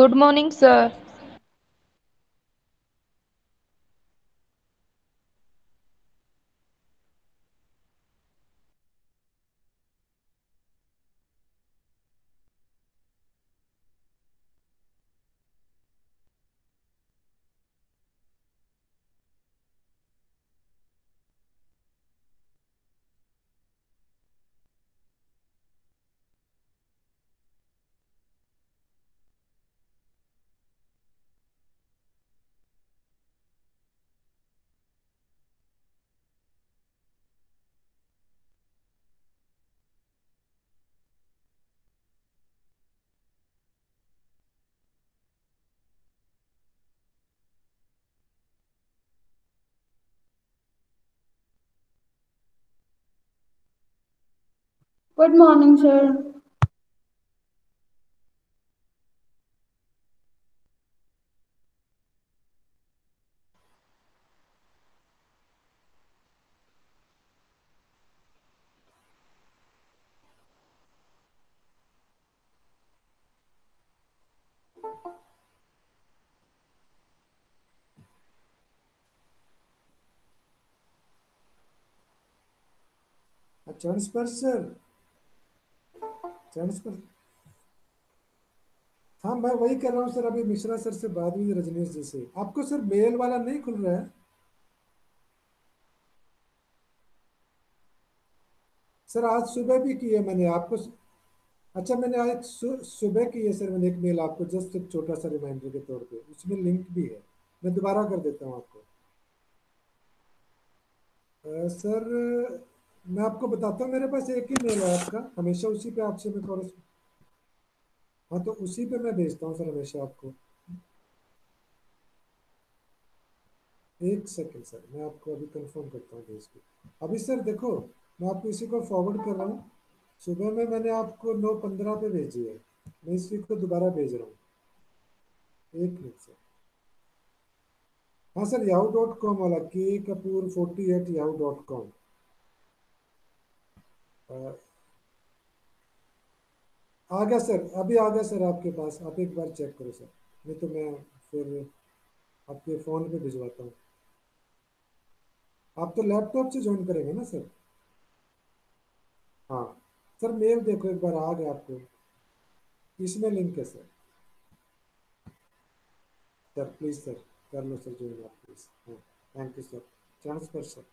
Good morning, sir. Good morning, sir. Transfer sir. Transfer. हाँ, मैं वही कर रहा हूँ सर। अभी मिश्रा सर से बात हुई रजनीश जी से। आपको सर मेल वाला नहीं खुल रहा है? सर आज सुबह भी की है मैंने आपको। अच्छा, मैंने आज सुबह की है सर। मैंने एक मेल आपको जस्ट एक छोटा सा रिमाइंडर के तौर पे, उसमें लिंक भी है। मैं दोबारा कर देता हूँ आपको। सर, मैं आपको बताता हूँ। मेरे पास एक ही मेल है आपका, हमेशा उसी पे आपसे मैं कॉरेस। हाँ, तो उसी पे मैं भेजता हूँ सर हमेशा आपको। एक सेकंड सर, मैं आपको अभी कंफर्म करता हूँ भेज के। अभी सर देखो, मैं आपको इसी को फॉरवर्ड कर रहा हूँ। सुबह में मैंने आपको 9:15 पे भेजी है। मैं इसी को दोबारा भेज रहा हूँ। एक मिनट सर। हाँ सर, yahoo.com वाला kkapoor40@yahoo.com। आ गया सर, अभी आ गया सर आपके पास। आप एक बार चेक करो सर, नहीं तो मैं फिर आपके फ़ोन पे भिजवाता हूँ। आप तो लैपटॉप से ज्वाइन करेंगे ना सर? हाँ सर, मेल देखो एक बार, आ गया आपको। इसमें लिंक है सर। सर प्लीज़ सर, कर लो सर ज्वाइन आप प्लीज़। हाँ, thank you sir. Transfer sir.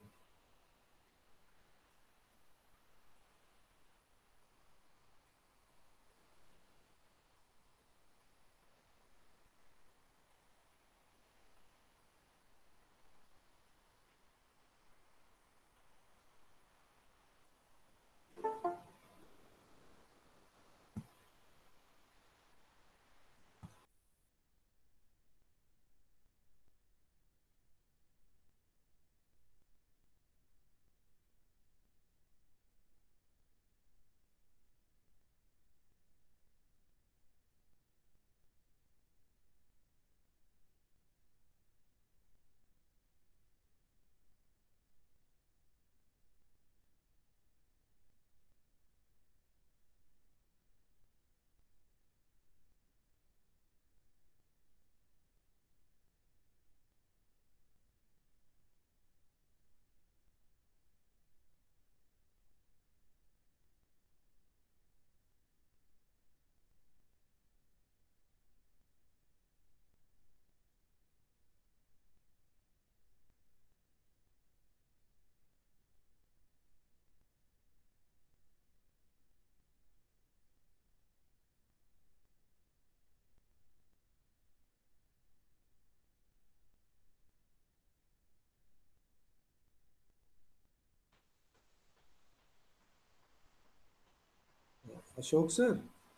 Ashok sir.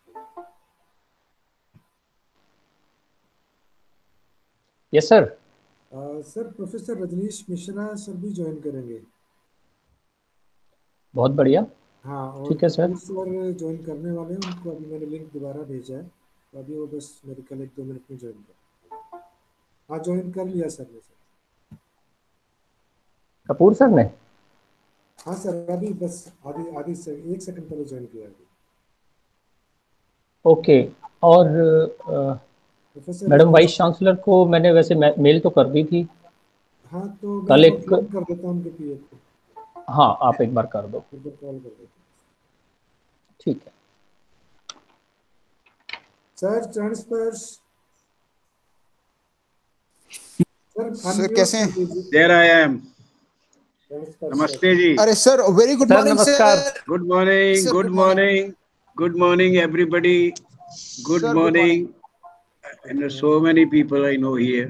Yes sir. Sir professor Rajneesh Mishra sir भी ज्वाइन करेंगे। बहुत बढ़िया। हाँ, और ठीक है सर। कपूर सर ज्वाइन करने वाले हैं। उनको अभी मैंने लिंक दोबारा भेजा है, तो अभी वो बस मेरे ख्याल 1-2 मिनट में ज्वाइन कर। हाँ, ज्वाइन कर लिया सर ने सर। कपूर सर ने। हाँ सर, अभी बस आधी आधी से 1 सेकंड पहले ज्वाइन किया अभी। ओके। और professor madam Rajneesh. Vice chancellor को मैंने वैसे मेल तो कर दी थी। हाँ, तो मैं कल एक बार एक, फोन कर देता हूँ उनके पीए को, हाँ आप एक बार कर दो। एक बार कॉल कर देता हूँ। ठीक है sir transfers, sir sir unmute कैसे कर हैं? दीजिए। There I am. Transfer sir. नमस्ते जी। अरे sir very good sir morning नमस्कार। Sir. Good morning, sir good good morning. Morning, good morning everybody. Good sir good morning. Morning. And there's so many people I know here.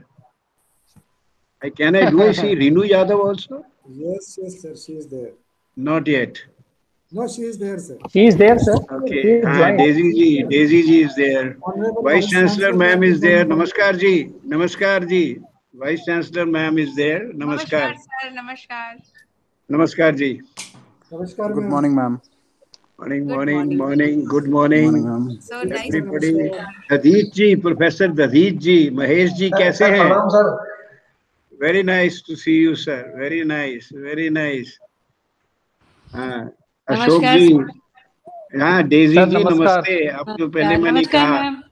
Do I see Renu Yadav also? Yes, yes, sir. She is there. Not yet. No, she is there, sir. She is there sir, Okay. She is join. Daisy ji is there. Honorable Vice Vice Chancellor Chancellor ma'am ma'am is is going there. for Namaskar ji. Namaskar ji. Vice Chancellor ma'am is there. नमस्कार Namaskar. सर, नमस्कार। Namaskar ji. नमस्कार good ma'am. Morning ma'am. Morning, good morning, morning. morning. Good good morning morning. Ma'am. So nice sir to see Everybody, you नमस्कार। Sir. Dadit ji, Professor Dadit ji, Mahesh ji, sir कैसे sir हैं? प्रणाम sir. Very nice to see you, sir. Very nice, very nice. हाँ, अशोक नमस्कार जी, sir. हाँ, Daisy sir ji नमस्कार। नमस्ते। आपको पहले मैंने नमस्कार कहा। मैम।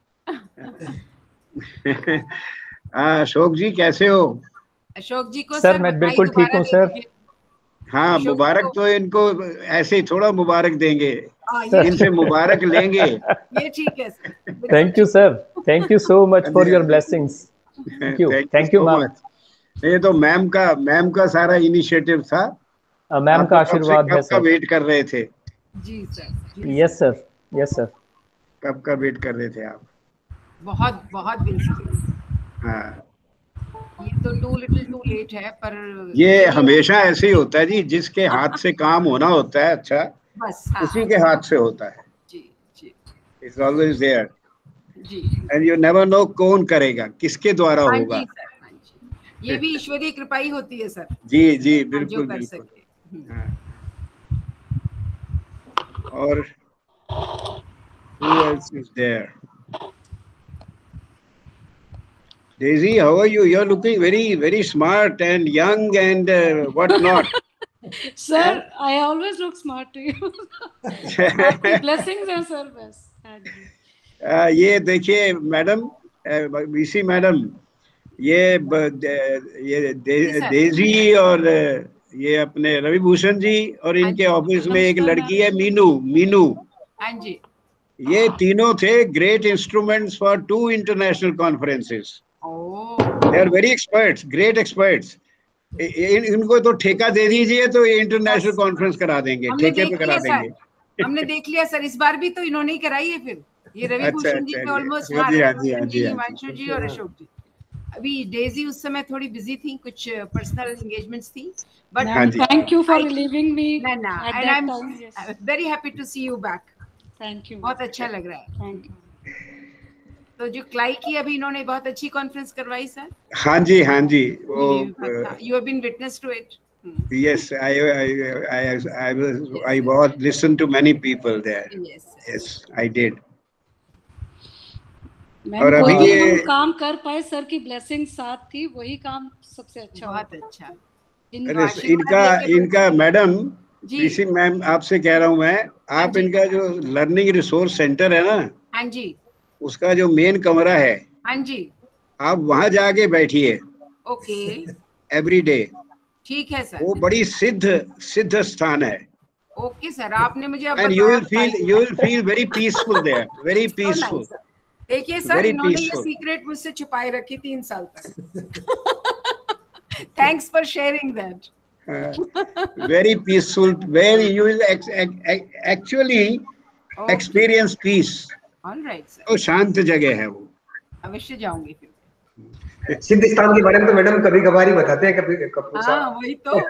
हाँ, अशोक जी कैसे हो? अशोक जी को सर सर मैं बधाई बिल्कुल ठीक दोबारा हूँ दे सर। दीजिए। हाँ, अशोक जी मुबारक को। तो इनको ऐसे ही थोड़ा मुबारक देंगे, हाँ, ये सर इनसे ठीक मुबारक लेंगे। है, ये ठीक है सर, बिल्कुल थैंक यू ठीक sir, thank you so much हाँ जी, फॉर हाँ योर जी। Blessings. Thank you thank you so ma'am. Much. ये तो मैम का सारा इनिशिएटिव था। मैम आप का तो आशीर्वाद है कब का सर। वेट कर रहे थे? है। जी सर, जी sir. Yes sir, yes sir. कब का वेट कर रहे थे आप? बहुत बहुत दिन से। हाँ, ये तो टू लिटिल टू लेट है, पर ये चलिए हमेशा ऐसे ही होता है जी, जिसके हाथ से काम होना होता है अच्छा, बस। हाँ उसी के हाथ से होता है। जी जी इट्स ऑलवेज देयर जी। एंड यू नेवर नो कौन करेगा, किसके द्वारा हाँ होगा। जी सर, हाँ जी। ये भी ईश्वरीय कृपा ही होती है सर, जी जी, हम जो बिल्कुल कर बिल्कुल। सके। हाँ, और who else is there? Daisy, how are you? You're looking very smart and young and what not. Sir I always look smart to you. आपकी ब्लेसिंग्स हैं सर, बस। हाँ जी। ये देखिए मैडम, बीसी मैडम, जी सर। डेजी और ये अपने रवि भूषण जी और हाँ इनके जी, ऑफिस में एक नमस्कार लड़की मैम। है मीनू। मीनू, हाँ जी। ये तीनों थे great instruments for 2 international conferences. Oh, they are very experts, great experts. इनको तो ठेका दे दीजिए तो ये इंटरनेशनल बस कॉन्फ्रेंस करा देंगे, हमने ठेके देख पे करा लिया सर, देंगे। हमने देख लिया सर। इस बार भी तो इन्होंने ही कराई है फिर। ये रवि अच्छा भूषण जी अच्छा, के ऑलमोस्ट। हाँ हाँ, जी, रवि हाँ जी, हाँ भूषण जी, जी, हाँ जी। हिमांशु जी और अशोक जी। अभी डेजी उस समय थोड़ी बिजी थी, कुछ पर्सनल एंगेजमेंट्स थी, बट हाँ मैम जी, thank you for relieving me ना ना, at and I that am time. Yes, very happy to see you back. Thank you. बहुत अच्छा लग रहा है। Thank you. तो जो क्लाई की अभी इन्होंने बहुत अच्छी कॉन्फ्रेंस करवाई सर। हाँ जी, हाँ जी। वो you have been witness to it. yes, I was listened to many people there. Yes Yes, I did. Ma'am और कोई अभी भी ये हम काम कर पाए, सर की ब्लेसिंग साथ थी, वही काम सबसे अच्छा बहुत होता है। अच्छा। अरे आशीर्वाद इनका लेके इनका मैडम, जी। पीसी मैम आपसे कह रहा हूँ मैं, हाँ आप जी, इनका जो लर्निंग रिसोर्स सेंटर है ना, हाँ जी, उसका जो मेन कमरा है, हाँ जी। आप वहां जाके बैठिए ओके, एवरी डे। ठीक है सर। वो बड़ी सिद्ध स्थान है। ओके सर, आपने मुझे अब एंड बताया you will feel very peaceful there, very so peaceful, nice sir. देखिए सर, very इन्होंने ये peaceful. सीक्रेट मुझसे छुपाए रखी 3 साल तक। Thanks for sharing that. Very peaceful, very you will actually okay, experience peace. Alright sir, तो शांत जगह है वो। अवश्य जाऊंगी फिर। सिद्ध स्थान के बारे में तो मैडम कभी कभार ही बताते हैं, कभी कपूर हाँ, साहब। वही तो।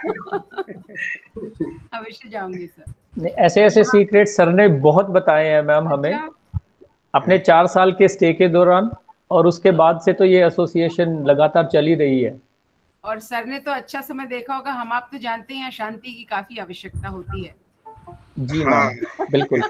अवश्य जाऊंगी सर। नहीं, ऐसे ऐसे सीक्रेट सर ने बहुत बताए हैं मैम हमें अच्छा, अपने 4 साल के स्टे के दौरान, और उसके बाद से तो ये एसोसिएशन लगातार चली रही है। और सर ने तो अच्छा समय देखा होगा। हम आप तो जानते हैं शांति की काफी आवश्यकता होती है। जी हाँ। मैम, बिल्कुल।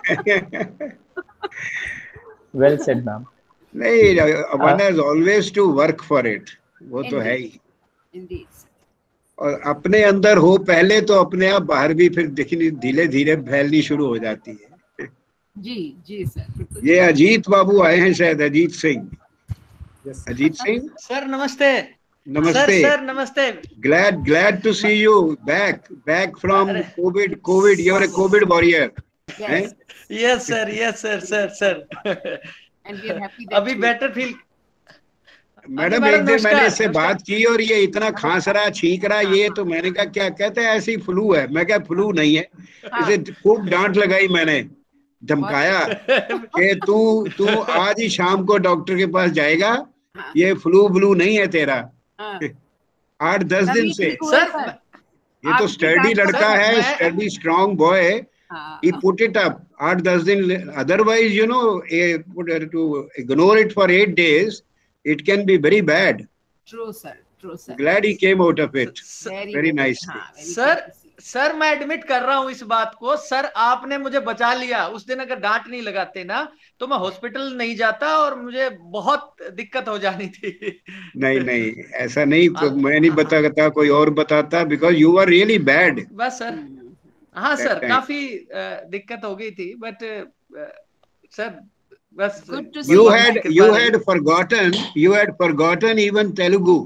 Well said ma'am. नहीं, one has always to work for it, वो तो है ही। Indeed sir. और अपने अंदर हो पहले, तो अपने आप बाहर भी फिर दिखनी धीरे धीरे फैलनी शुरू हो जाती है। जी सर, बिल्कुल। ये अजीत बाबू आए हैं शायद, अजीत सिंह। यस अजीत सिंह, सर नमस्ते। नमस्ते। सर नमस्ते। Glad to see you back from अरे, COVID. You're a COVID warrior. हैं? Yes, yes sir and we are happy that अभी you- बेटर फील। मैडम एक दिन मैंने इससे बात की और ये इतना खांस रहा, छींक रहा, ये तो मैंने कहा क्या कहते हैं, ऐसी फ्लू है। मैं क्या फ्लू नहीं है, इसे खूब डांट लगाई मैंने, धमकाया कि तू आज ही शाम को डॉक्टर के पास जाएगा, ये फ्लू नहीं है तेरा। हाँ। 8-10 दिन तभी से। ठीक हुआ, सर, ये तो स्टडी लड़का है, स्टडी स्ट्रॉन्ग बॉय। हाँ, He put it up 8-10 दिन, otherwise to ignore it for 8 days, it can be very bad. true sir. Glad he came out of it. Very Very good. nice. हाँ, very sir good to see. Sir मैं admit कर रहा हूँ इस बात को। Sir आपने मुझे बचा लिया। उस दिन अगर डांट नहीं लगाते ना तो मैं हॉस्पिटल नहीं जाता और मुझे बहुत दिक्कत हो जानी थी। नहीं ऐसा नहीं, तो मैं नहीं बताता, कोई और बताता, because you were really bad. बस सर, हाँ That सर time. काफी दिक्कत हो गई थी, बट सर बस Good to see You you. had forgotten even Telugu.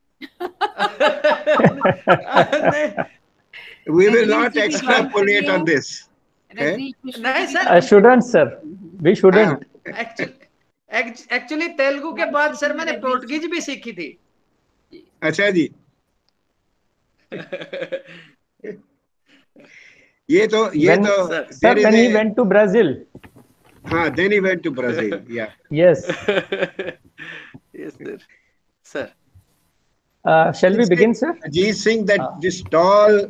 नहीं We will Rajnish not ji भी extrapolate बात on this. रजनीश मिश्रा नहीं जी sir, I shouldn't, sir. We shouldn't. Actually Telugu के बाद सर मैंने पोर्टुगीज भी सीखी थी। अच्छा जी, ये तो Sir, when he went to Brazil. हाँ, then he went to Brazil. Yeah. Yes. Yes, sir. Shall we begin, sir? Ajit Singh, that this tall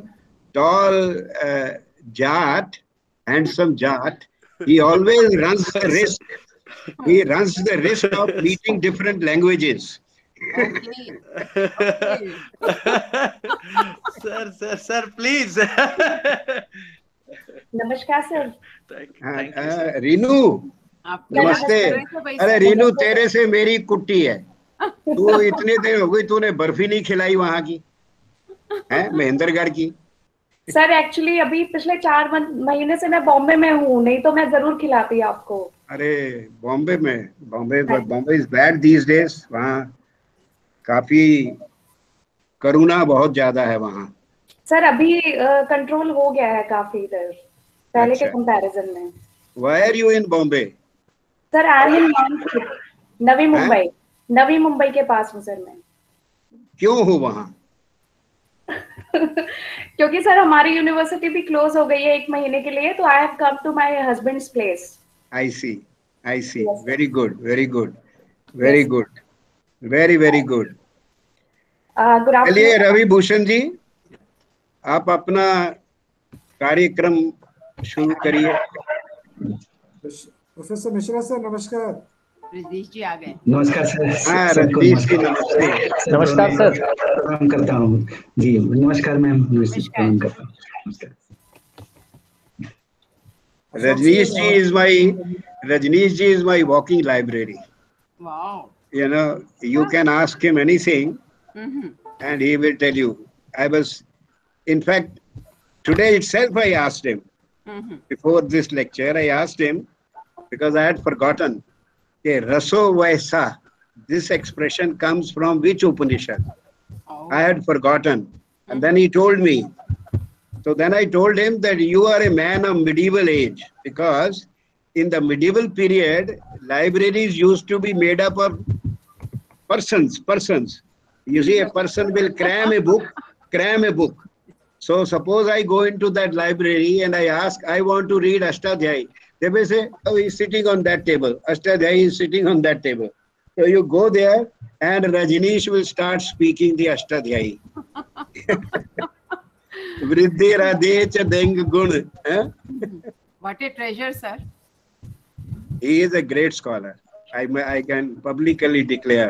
Jat, handsome Jat, he always runs the risk. He runs the risk of meeting different languages. Okay. Sir, please. नमस्कार sir. Thank you, sir. Renu, आप नमस्ते। अरे रीनू, तेरे से मेरी कुट्टी है। तू इतने देर हो गई, तूने बर्फी नहीं खिलाई वहां की, है महेंद्रगढ़ की। सर एक्चुअली अभी पिछले 4 महीने से मैं बॉम्बे में हूँ, नहीं तो मैं जरूर खिलाती आपको। अरे Bombay is bad these days. वहाँ काफी करुणा बहुत ज्यादा है वहाँ। सर अभी कंट्रोल हो गया है काफी इधर, पहले के कंपैरिजन में। Why are you in Bombay? Sir I am in Navi Mumbai के पास हूँ सर मैं। क्यों हो वहाँ? क्योंकि सर हमारी यूनिवर्सिटी भी क्लोज हो गई है 1 महीने के लिए, तो I have come to my husband's place. I see. Yes, Very good. Very good. Good चलिए आफ्टरनून। रवि भूषण जी, आप अपना कार्यक्रम शुरू करिए। प्रोफेसर मिश्रा सर नमस्कार। रजनीश जी आ गए। नमस्कार सर। हाँ रजनीश जी, नमस्ते। नमस्कार सर। प्रणाम करता हूँ जी। नमस्कार मैम। प्रणाम करता हूँ। नमस्कार। Rajneesh ji is my walking library. Wow. You know, you can ask him anything and he will tell you. In fact, today itself I asked him, before this lecture, I asked him, because I had forgotten, okay, Raso Vaisa, this expression comes from which Upanishad? Oh. I had forgotten. And then he told me. So then I told him that you are a man of medieval age, because in the medieval period, libraries used to be made up of persons. You see, a person will cram a book. So suppose I go into that library and I ask, I want to read Ashtadhyayi. They will say, oh, he's sitting on that table. Ashtadhyayi is sitting on that table. So you go there and Rajneesh will start speaking the Ashtadhyayi. Vriddhi Radhe cha Deng Gun. What a treasure, sir. He is a great scholar. I can publicly declare.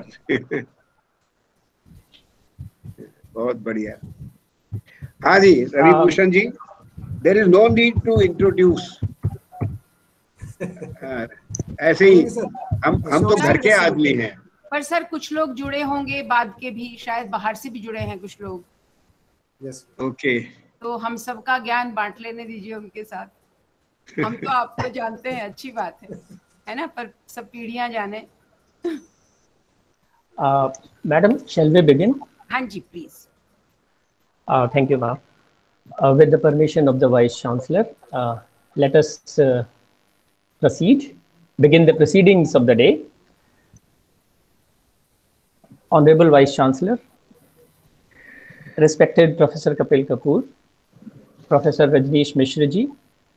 बहुत बढ़िया। हाँ जी रवि भूषण जी, there is no need to introduce. ऐसे ही हम तो घर के आदमी हैं। पर सर कुछ लोग जुड़े होंगे बाद के भी, शायद बाहर से भी जुड़े हैं कुछ लोग। Yes okay. तो हम सबका ज्ञान बांट लेने दीजिए उनके साथ। हम तो आपको जानते हैं, अच्छी बात है ना, पर सब पीढ़ियां जाने। Madam, shall we begin? हाँ जी, please. Thank you, ma'am. With the permission of the Vice Chancellor, let us begin the proceedings of the day. Honorable Vice Chancellor, respected Professor Kapil Kapoor, Professor Rajneesh Mishra ji,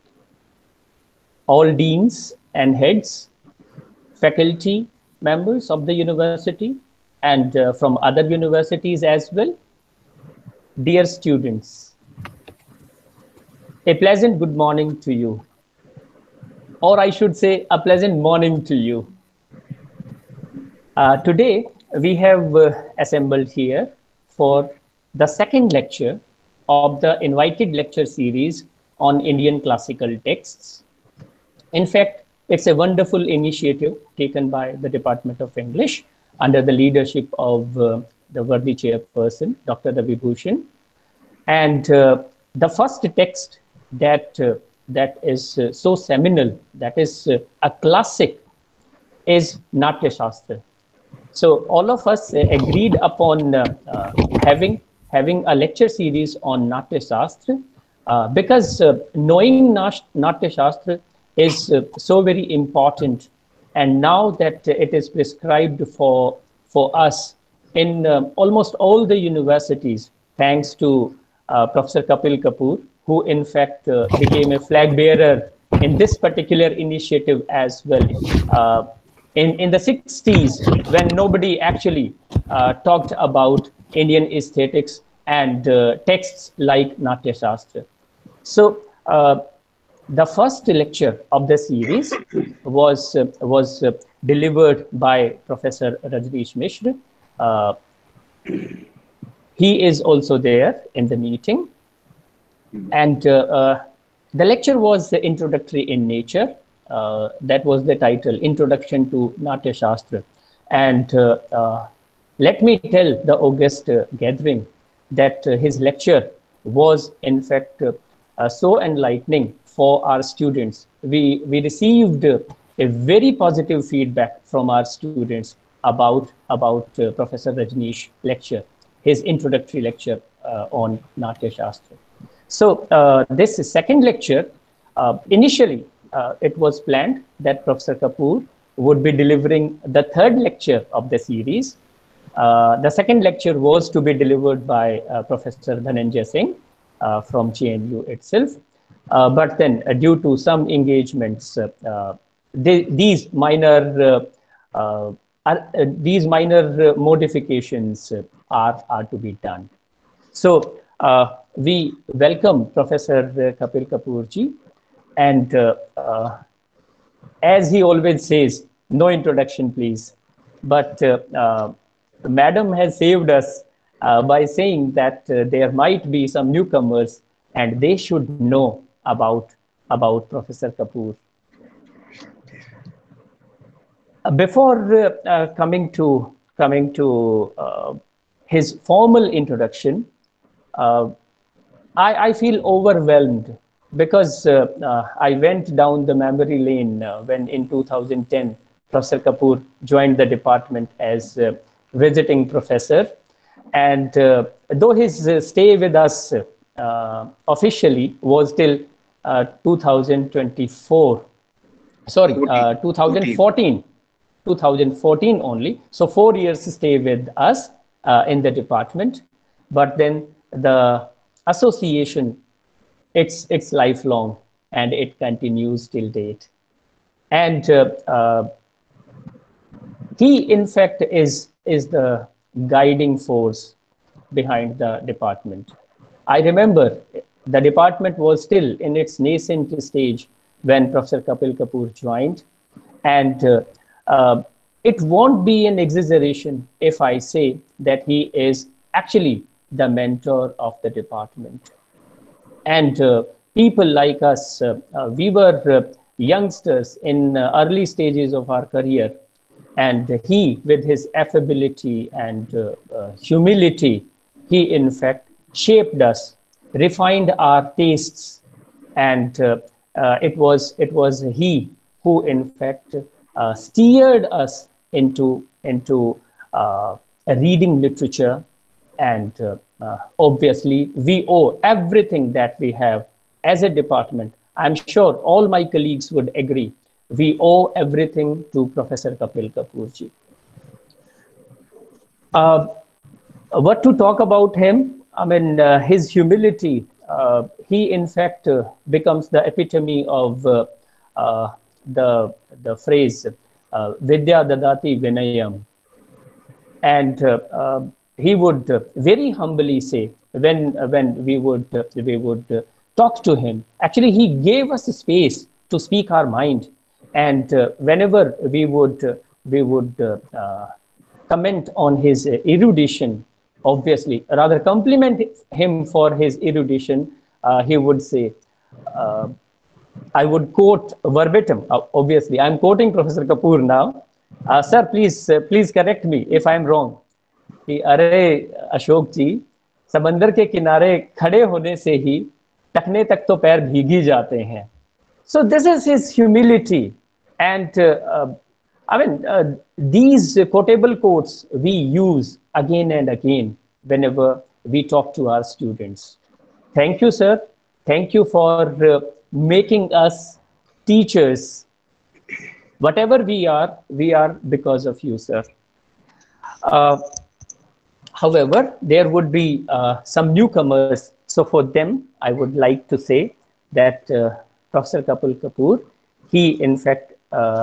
all deans and heads, faculty members of the university, and from other universities as well, dear students, a pleasant good morning to you, or I should say a pleasant morning to you. Today, we have assembled here for the second lecture of the invited lecture series on Indian classical texts. In fact, it's a wonderful initiative taken by the Department of English under the leadership of the worthy chairperson, Dr. Ravi Bhushan. And the first text that is so seminal, that is a classic, is Natya Shastra. So all of us agreed upon having a lecture series on Natya Shastra because knowing Natya Shastra is so very important. And now that it is prescribed for us in almost all the universities, thanks to Professor Kapil Kapoor, who in fact became a flag bearer in this particular initiative as well. In the 60s, when nobody actually talked about Indian aesthetics and texts like Natya Shastra. So the first lecture of the series was delivered by Professor Rajneesh Mishra. He is also there in the meeting. And the lecture was introductory in nature. That was the title, Introduction to Natya Shastra. And let me tell the august gathering that his lecture was in fact so enlightening for our students. We received a very positive feedback from our students about Professor Rajneesh lecture, his introductory lecture on Natya Shastra. So this second lecture, initially, it was planned that Professor Kapoor would be delivering the third lecture of the series. The second lecture was to be delivered by Professor Dhananjay Singh from JNU itself. But then due to some engagements, these minor modifications are to be done. So we welcome Professor Kapil Kapoor ji. And as he always says, no introduction, please. But Madam has saved us by saying that there might be some newcomers and they should know about Professor Kapoor. Before coming to his formal introduction, I feel overwhelmed because I went down the memory lane when in 2010, Professor Kapoor joined the department as visiting professor. And though his stay with us officially was till 2014 only. So 4 years stay with us in the department. But then the association, it's lifelong and it continues till date. And he in fact is the guiding force behind the department. I remember the department was still in its nascent stage when Professor Kapil Kapoor joined. And it won't be an exaggeration if I say that he is actually the mentor of the department. And people like us, we were youngsters in early stages of our career. And he, with his affability and humility, he in fact shaped us, refined our tastes, and it was he who, in fact, steered us into reading literature, and obviously we owe everything that we have as a department. I'm sure all my colleagues would agree. We owe everything to Professor Kapil Kapoor ji. What to talk about him? I mean, his humility. He, in fact, becomes the epitome of the phrase "Vidya Dadati Vinayam," and he would very humbly say, when we would talk to him. Actually, he gave us space to speak our mind, and whenever we would comment on his erudition, obviously, rather compliment him for his erudition, he would say, I would quote verbatim. Obviously, I'm quoting Professor Kapoor now. Sir, please correct me if I'm wrong. कि अरे अशोक जी, समंदर के किनारे खड़े होने से ही टकने तक तो पैर भीग ही जाते हैं. So this is his humility, and I mean, these quotable quotes we use again and again whenever we talk to our students. Thank you, sir. Thank you for making us teachers. Whatever we are because of you, sir. However, there would be some newcomers. So for them, I would like to say that Professor Kapil Kapoor, he in fact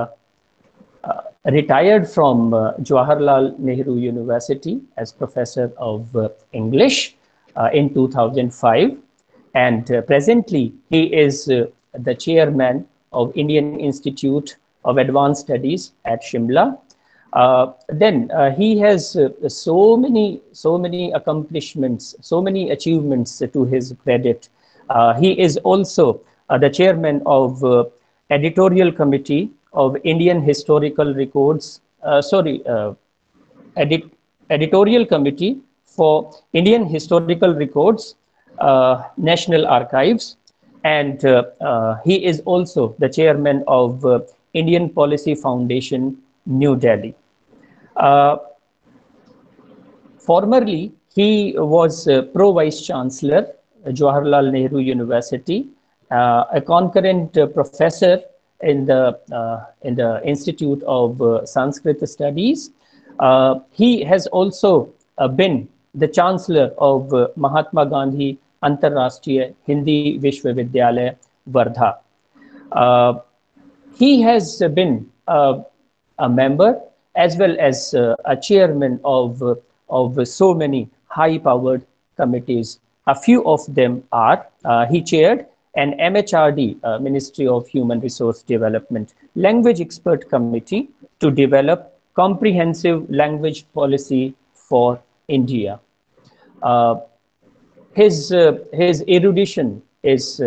retired from Jawaharlal Nehru University as Professor of English in 2005. And presently, he is the chairman of Indian Institute of Advanced Studies at Shimla. Then he has so many accomplishments, so many achievements to his credit. He is also the chairman of editorial committee of Indian Historical Records, editorial committee for Indian Historical Records, National Archives, and he is also the chairman of Indian Policy Foundation, New Delhi. Formerly, he was Pro Vice Chancellor, Jawaharlal Nehru University, a concurrent professor in the Institute of Sanskrit Studies. He has also been the Chancellor of Mahatma Gandhi Antarashtriya Hindi Vishwavidyalaya, Wardha. He has been a member as well as a chairman of so many high-powered committees. A few of them are, he chaired an MHRD, Ministry of Human Resource Development, Language Expert Committee to develop comprehensive language policy for India. His erudition is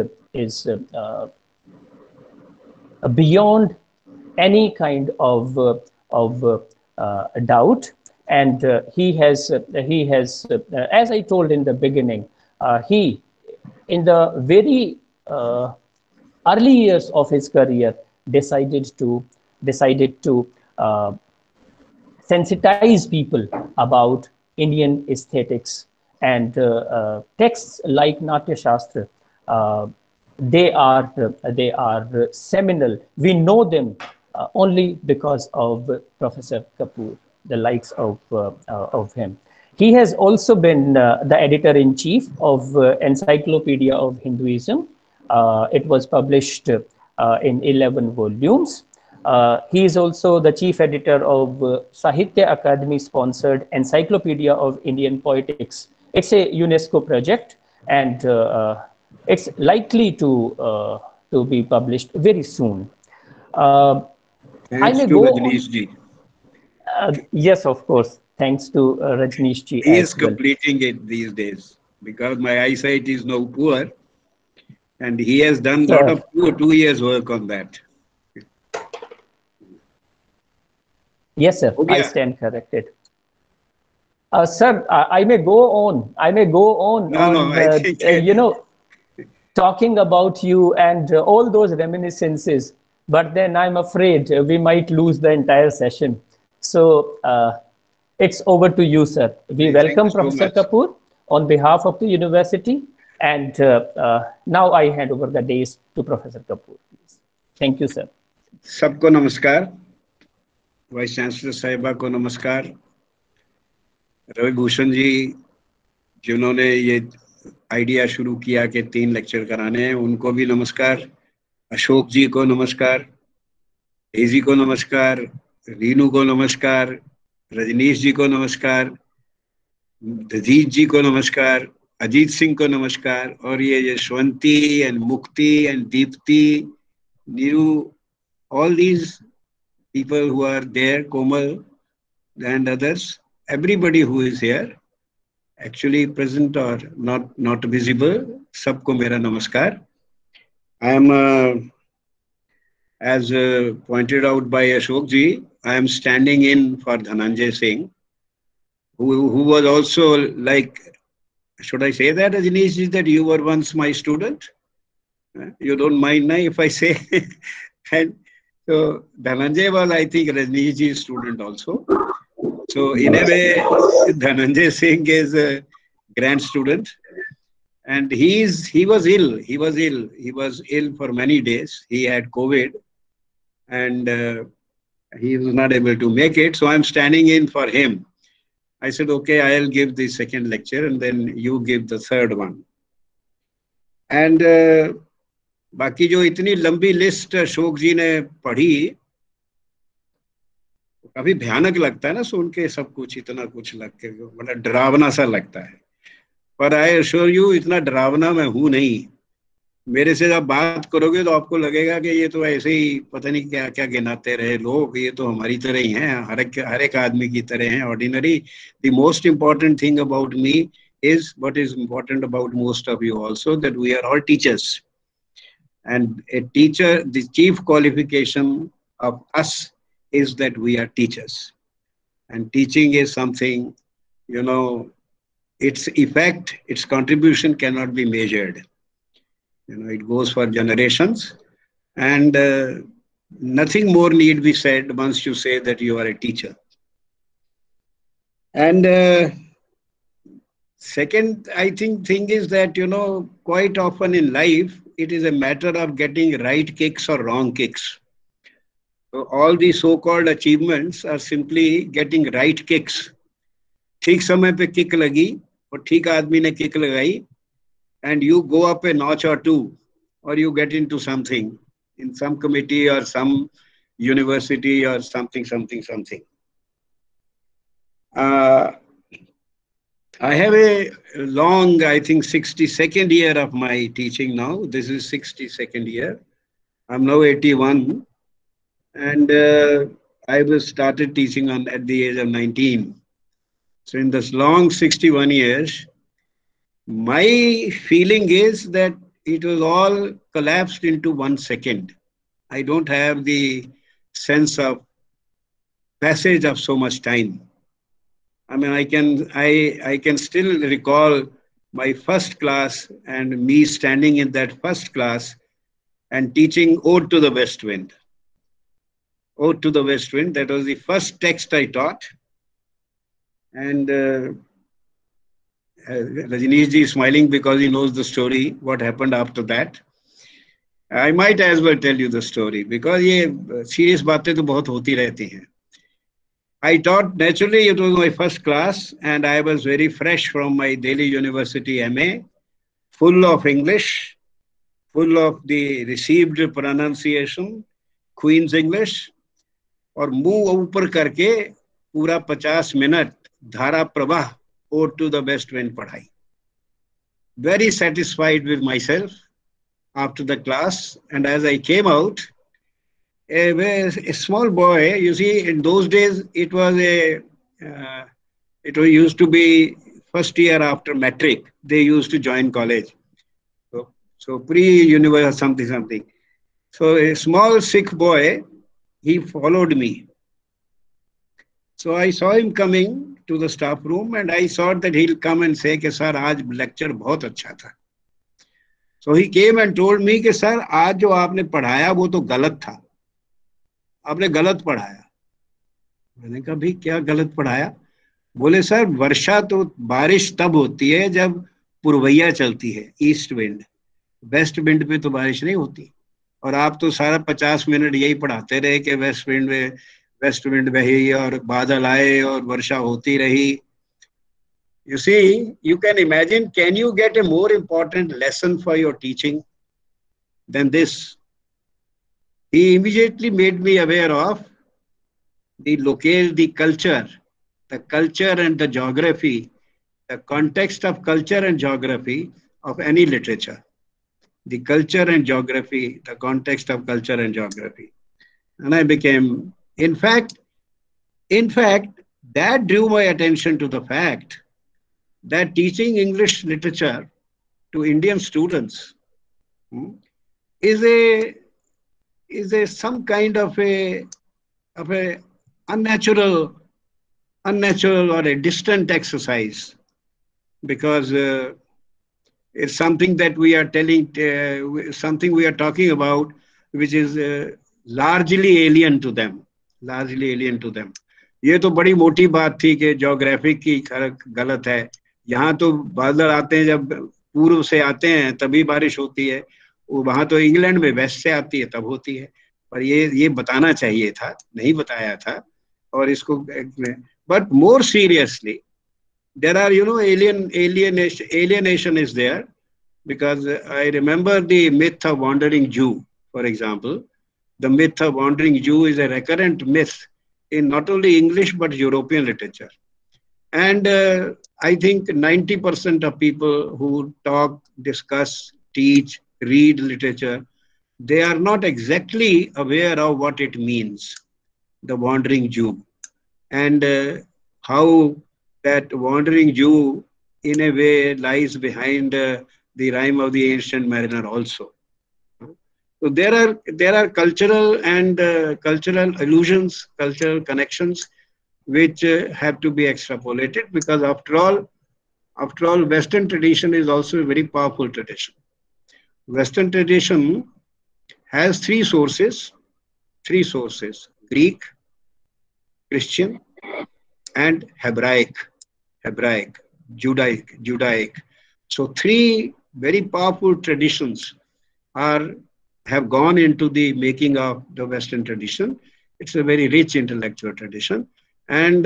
beyond any kind of doubt, and he has, as I told in the beginning, he, in the very early years of his career, decided to sensitize people about Indian aesthetics, and texts like Natya Shastra, they are seminal. We know them only because of Professor Kapoor, the likes of him. He has also been the editor-in-chief of Encyclopedia of Hinduism. It was published in 11 volumes. He is also the chief editor of Sahitya Akademi-sponsored Encyclopedia of Indian Poetics. It's a UNESCO project, and it's likely to be published very soon. Thanks to Rajneesh ji. Yes, of course. Thanks to Rajneesh ji. He is completing it these days because my eyesight is now poor, and he has done a lot of 2 years work on that. Yes, sir. I stand corrected. Sir, I may go on. No, I think you know, talking about you and all those reminiscences, but then I'm afraid we might lose the entire session. So it's over to you, sir. We welcome Professor Kapoor on behalf of the university. And now I hand over the days to Professor Kapoor. Please. Thank you, sir. सबको नमस्कार, vice chancellor साहिबा को नमस्कार, रवि भूषण जी जिन्होंने ये idea शुरू किया कि 3 लेक्चर कराने हैं, उनको भी नमस्कार, अशोक जी को नमस्कार, डेजी को नमस्कार, रीनू को नमस्कार, रजनीश जी को नमस्कार, दजीत जी को नमस्कार, अजीत सिंह को नमस्कार, और ये Yashwanti and Mukti and Deepti, Neeru, all these people who are there, Komal and others, everybody who is here, actually present or not visible, सबको मेरा नमस्कार. I am, as pointed out by Ashok ji, I am standing in for Dhananjay Singh, who was also like, should I say that, Rajneesh ji, that you were once my student? You don't mind na, if I say? And so Dhananjay was, I think, Rajneesh ji's student also. So in a way, Dhananjay Singh is a grand student, and he was ill. He was ill for many days. He had COVID, and he was not able to make it. So I'm standing in for him. I said, okay, I'll give the second lecture, and then you give the third one. And बाकी जो इतनी लंबी list Ashok जी ने पढ़ी, काफी भयानक लगता है ना सुन के, सब कुछ इतना कुछ लग के मतलब डरावना सा लगता है. पर आई अश्योर यू, इतना डरावना मैं हूं नहीं. मेरे से जब बात करोगे तो आपको लगेगा कि ये तो ऐसे ही पता नहीं क्या क्या गिनाते रहे लोग, ये तो हमारी तरह ही हैं, हर एक आदमी की तरह हैं, ordinary. The most important thing about me is what is important about most of you also, that we are all teachers. And a teacher, the chief qualification of us is that we are teachers. And teaching is something, you know, its effect, its contribution cannot be measured. You know, it goes for generations, and nothing more need be said once you say that you are a teacher. And second, I think, thing is that, you know, quite often in life, it is a matter of getting right kicks or wrong kicks. So all the so-called achievements are simply getting right kicks. ठीक समय पे kick लगी और ठीक आदमी ने kick लगाई, and you go up a notch or two, or you get into something in some committee or some university or something. I have a long, I think, 62nd year of my teaching now. This is 62nd year. I'm now 81, and I was started teaching at the age of 19. So in this long 61 years, my feeling is that it was all collapsed into 1 second. I don't have the sense of passage of so much time. I mean, I can still recall my first class and me standing in that first class and teaching Ode to the West Wind. Ode to the West Wind, that was the first text I taught. And Rajneesh ji is smiling because he knows the story, what happened after that. I might as well tell you the story, because ये serious बातें तो बहुत होती रहती हैं. I taught, naturally, it was my first class, and I was very fresh from my Delhi University MA, full of English, full of the received pronunciation, Queen's English, और मुंह ऊपर करके पूरा 50 मिनट धारा प्रवाह Ode to the West Wind पढ़ाई. Very satisfied with myself after the class, and as I came out, a small boy, you see, in those days, it used to be first year after matric, they used to join college. So pre-university something. So a small sick boy, he followed me. So I saw him coming to the staff room, and I thought that he'll come and say कि sir, आज lecture बहुत अच्छा था. So he came and told me कि sir आज जो आपने पढ़ाया वो तो गलत था, आपने गलत पढ़ाया। मैंने कहा भाई क्या गलत पढ़ाया? बोले सर वर्षा तो बारिश तब होती है जब पुरवैया चलती है, ईस्ट विंड, वेस्ट विंड पे तो बारिश नहीं होती। और आप तो सारा 50 मिनट यही पढ़ाते रहे कि वेस्ट विंड बही और बादल आए और वर्षा होती रही। You see, you can imagine, can you get a more important lesson for your teaching than this? He immediately made me aware of the culture and the geography, the context of culture and geography of any literature. The culture and geography, the context of culture and geography. And I became, in fact, that drew my attention to the fact that teaching English literature to Indian students is a some kind of a unnatural or a distant exercise, because it's something that we are something we are talking about, which is largely alien to them. ये तो बड़ी मोटी बात थी कि geographic की गलत है। यहाँ तो बादल आते हैं जब पूर्व से आते हैं तभी बारिश होती है, वहां तो इंग्लैंड में वेस्ट से आती है तब होती है। पर ये बताना चाहिए था, नहीं बताया था। और इसको but more seriously there are, alienation is there, because I remember the myth of wandering Jew, for example. The myth of wandering Jew is a recurrent myth in not only English but European literature. And I think 90% of people who talk, discuss, teach, read literature, they are not exactly aware of what it means, the wandering Jew, and how that wandering Jew in a way lies behind the rhyme of the ancient mariner also. So there are cultural and cultural allusions, cultural connections, which have to be extrapolated, because after all, Western tradition is also a very powerful tradition. Western tradition has three sources, Greek, Christian, and Hebraic, Judaic. So three very powerful traditions have gone into the making of the Western tradition. It's a very rich intellectual tradition. And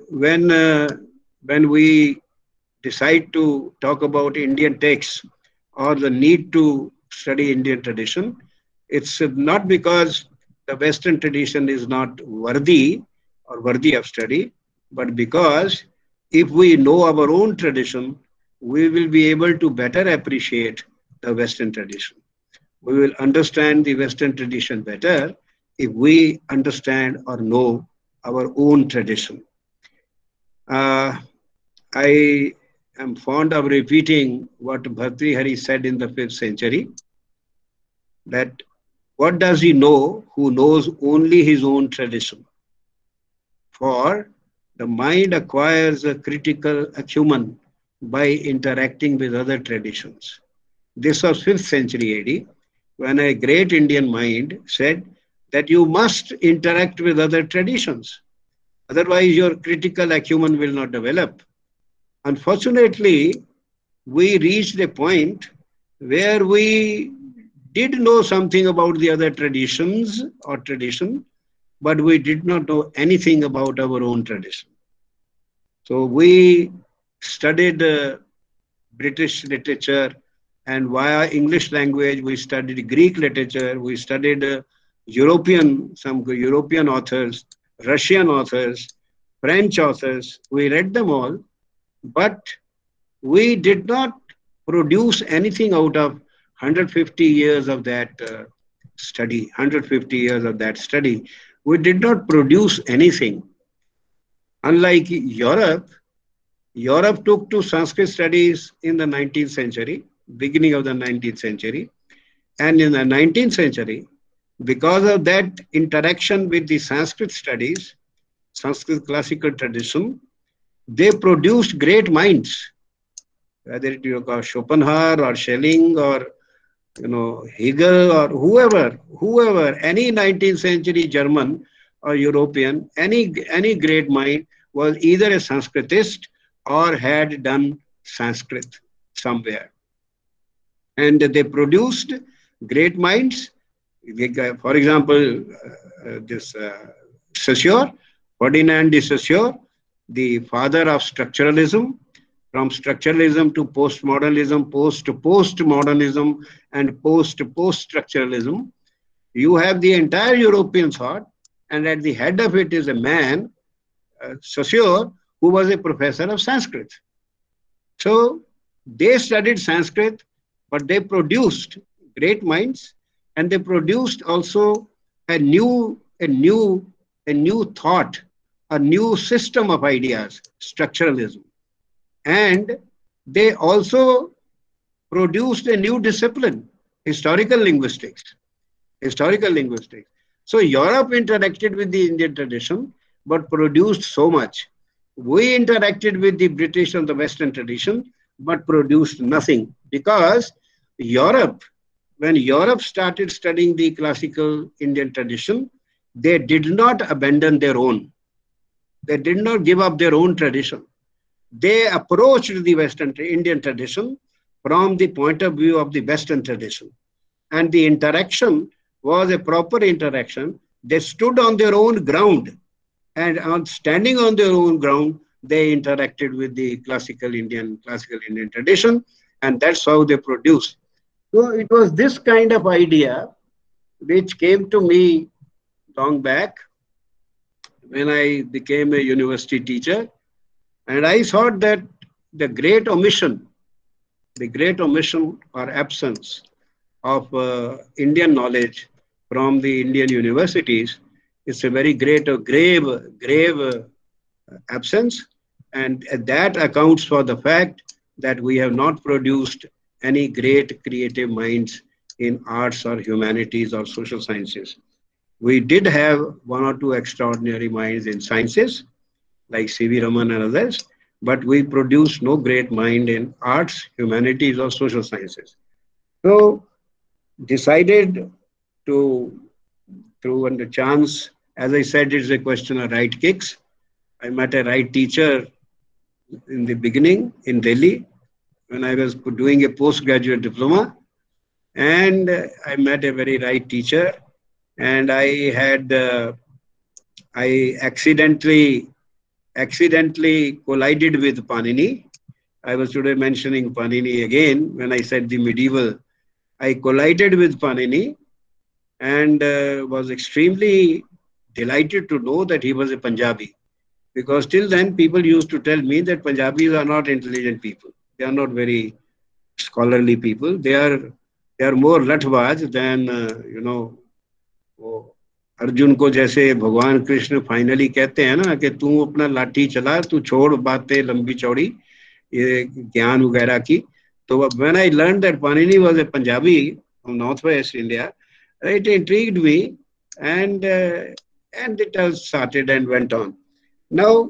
when we decide to talk about Indian texts or the need to study Indian tradition, it's not because the Western tradition is not worthy of study, but because if we know our own tradition, we will be able to better appreciate the Western tradition. We will understand the Western tradition better if we understand or know our own tradition. I am fond of repeating what Bhartrihari said in the 5th century, that what does he know who knows only his own tradition? For the mind acquires a critical acumen by interacting with other traditions. This was 5th century AD, when a great Indian mind said that you must interact with other traditions. Otherwise, your critical acumen will not develop. Unfortunately, we reached a point where we did know something about the other traditions or tradition, but we did not know anything about our own tradition. So we studied British literature, and via English language, we studied Greek literature, we studied some European authors, Russian authors, French authors. We read them all, but we did not produce anything out of 150 years of that study. 150 years of that study. We did not produce anything. Unlike Europe took to Sanskrit studies in the 19th century, beginning of the 19th century. And in the 19th century, because of that interaction with the Sanskrit studies, Sanskrit classical tradition, they produced great minds, whether it was Schopenhauer or Schelling or Hegel or whoever, any 19th century German or European, any great mind was either a Sanskritist or had done Sanskrit somewhere. And they produced great minds. For example, this Saussure, Ferdinand de Saussure, the father of structuralism, from structuralism to postmodernism, post-postmodernism, and post-post-structuralism. You have the entire European thought, and at the head of it is a man, Saussure, who was a professor of Sanskrit. So they studied Sanskrit, but they produced great minds, and they produced also a new thought, a new system of ideas, structuralism. And they also produced a new discipline, historical linguistics. Historical linguistics. So Europe interacted with the Indian tradition, but produced so much. We interacted with the British and the Western tradition, but produced nothing, because Europe, when Europe started studying the classical Indian tradition, they did not abandon their own. They did not give up their own tradition. They approached the Western Indian tradition from the point of view of the Western tradition. And the interaction was a proper interaction. They stood on their own ground, and on standing on their own ground, they interacted with the classical Indian tradition, and that's how they produced. So it was this kind of idea which came to me long back when I became a university teacher, and I thought that the great omission or absence of Indian knowledge from the Indian universities is a very grave absence, and that accounts for the fact that we have not produced any great creative minds in arts or humanities or social sciences. We did have one or two extraordinary minds in sciences, like C.V. Raman and others, but we produced no great mind in arts, humanities, or social sciences. So, decided to, through the chance, as I said, it's a question of right kicks. I met a right teacher in the beginning in Delhi when I was doing a postgraduate diploma, and I met a very right teacher, and I accidentally collided with Panini. I was today mentioning Panini again when I said the medieval. I collided with Panini and was extremely delighted to know that he was a Punjabi. Because till then, people used to tell me that Punjabis are not intelligent people. They are not very scholarly people. They are more lathbaz than वो अर्जुन को जैसे भगवान Krishna finally कहते हैं ना कि तू अपना लाठी चला, तू छोड़ बातें लंबी चौड़ी ये ज्ञान वगैरह की. तो when I learned that Panini was a Punjabi from northwest India, it intrigued me, and it has started and went on. Now,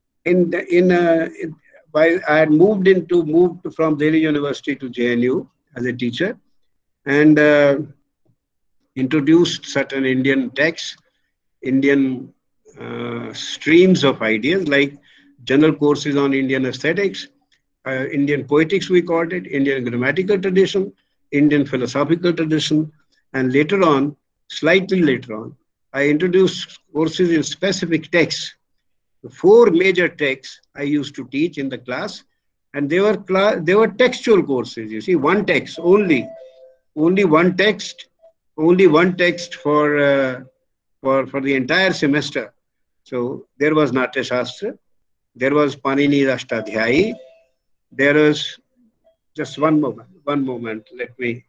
I had moved from Delhi University to JNU as a teacher, and introduced certain Indian texts, Indian streams of ideas, like general courses on Indian aesthetics, Indian poetics, we called it, Indian grammatical tradition, Indian philosophical tradition, and later on, slightly later on, I introduced courses in specific texts. The four major texts I used to teach in the class, and they were textual courses. You see, one text only one text, for the entire semester. So there was Natya Shastra, there was Panini's Ashtadhyayi, there is just one moment, let me.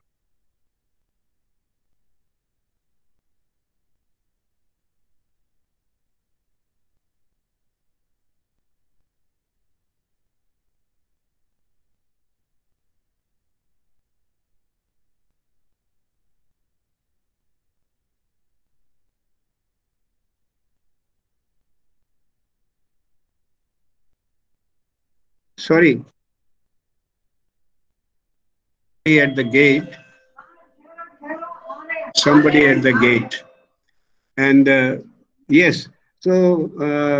Sorry, at the gate. somebody at the gate. And yes, so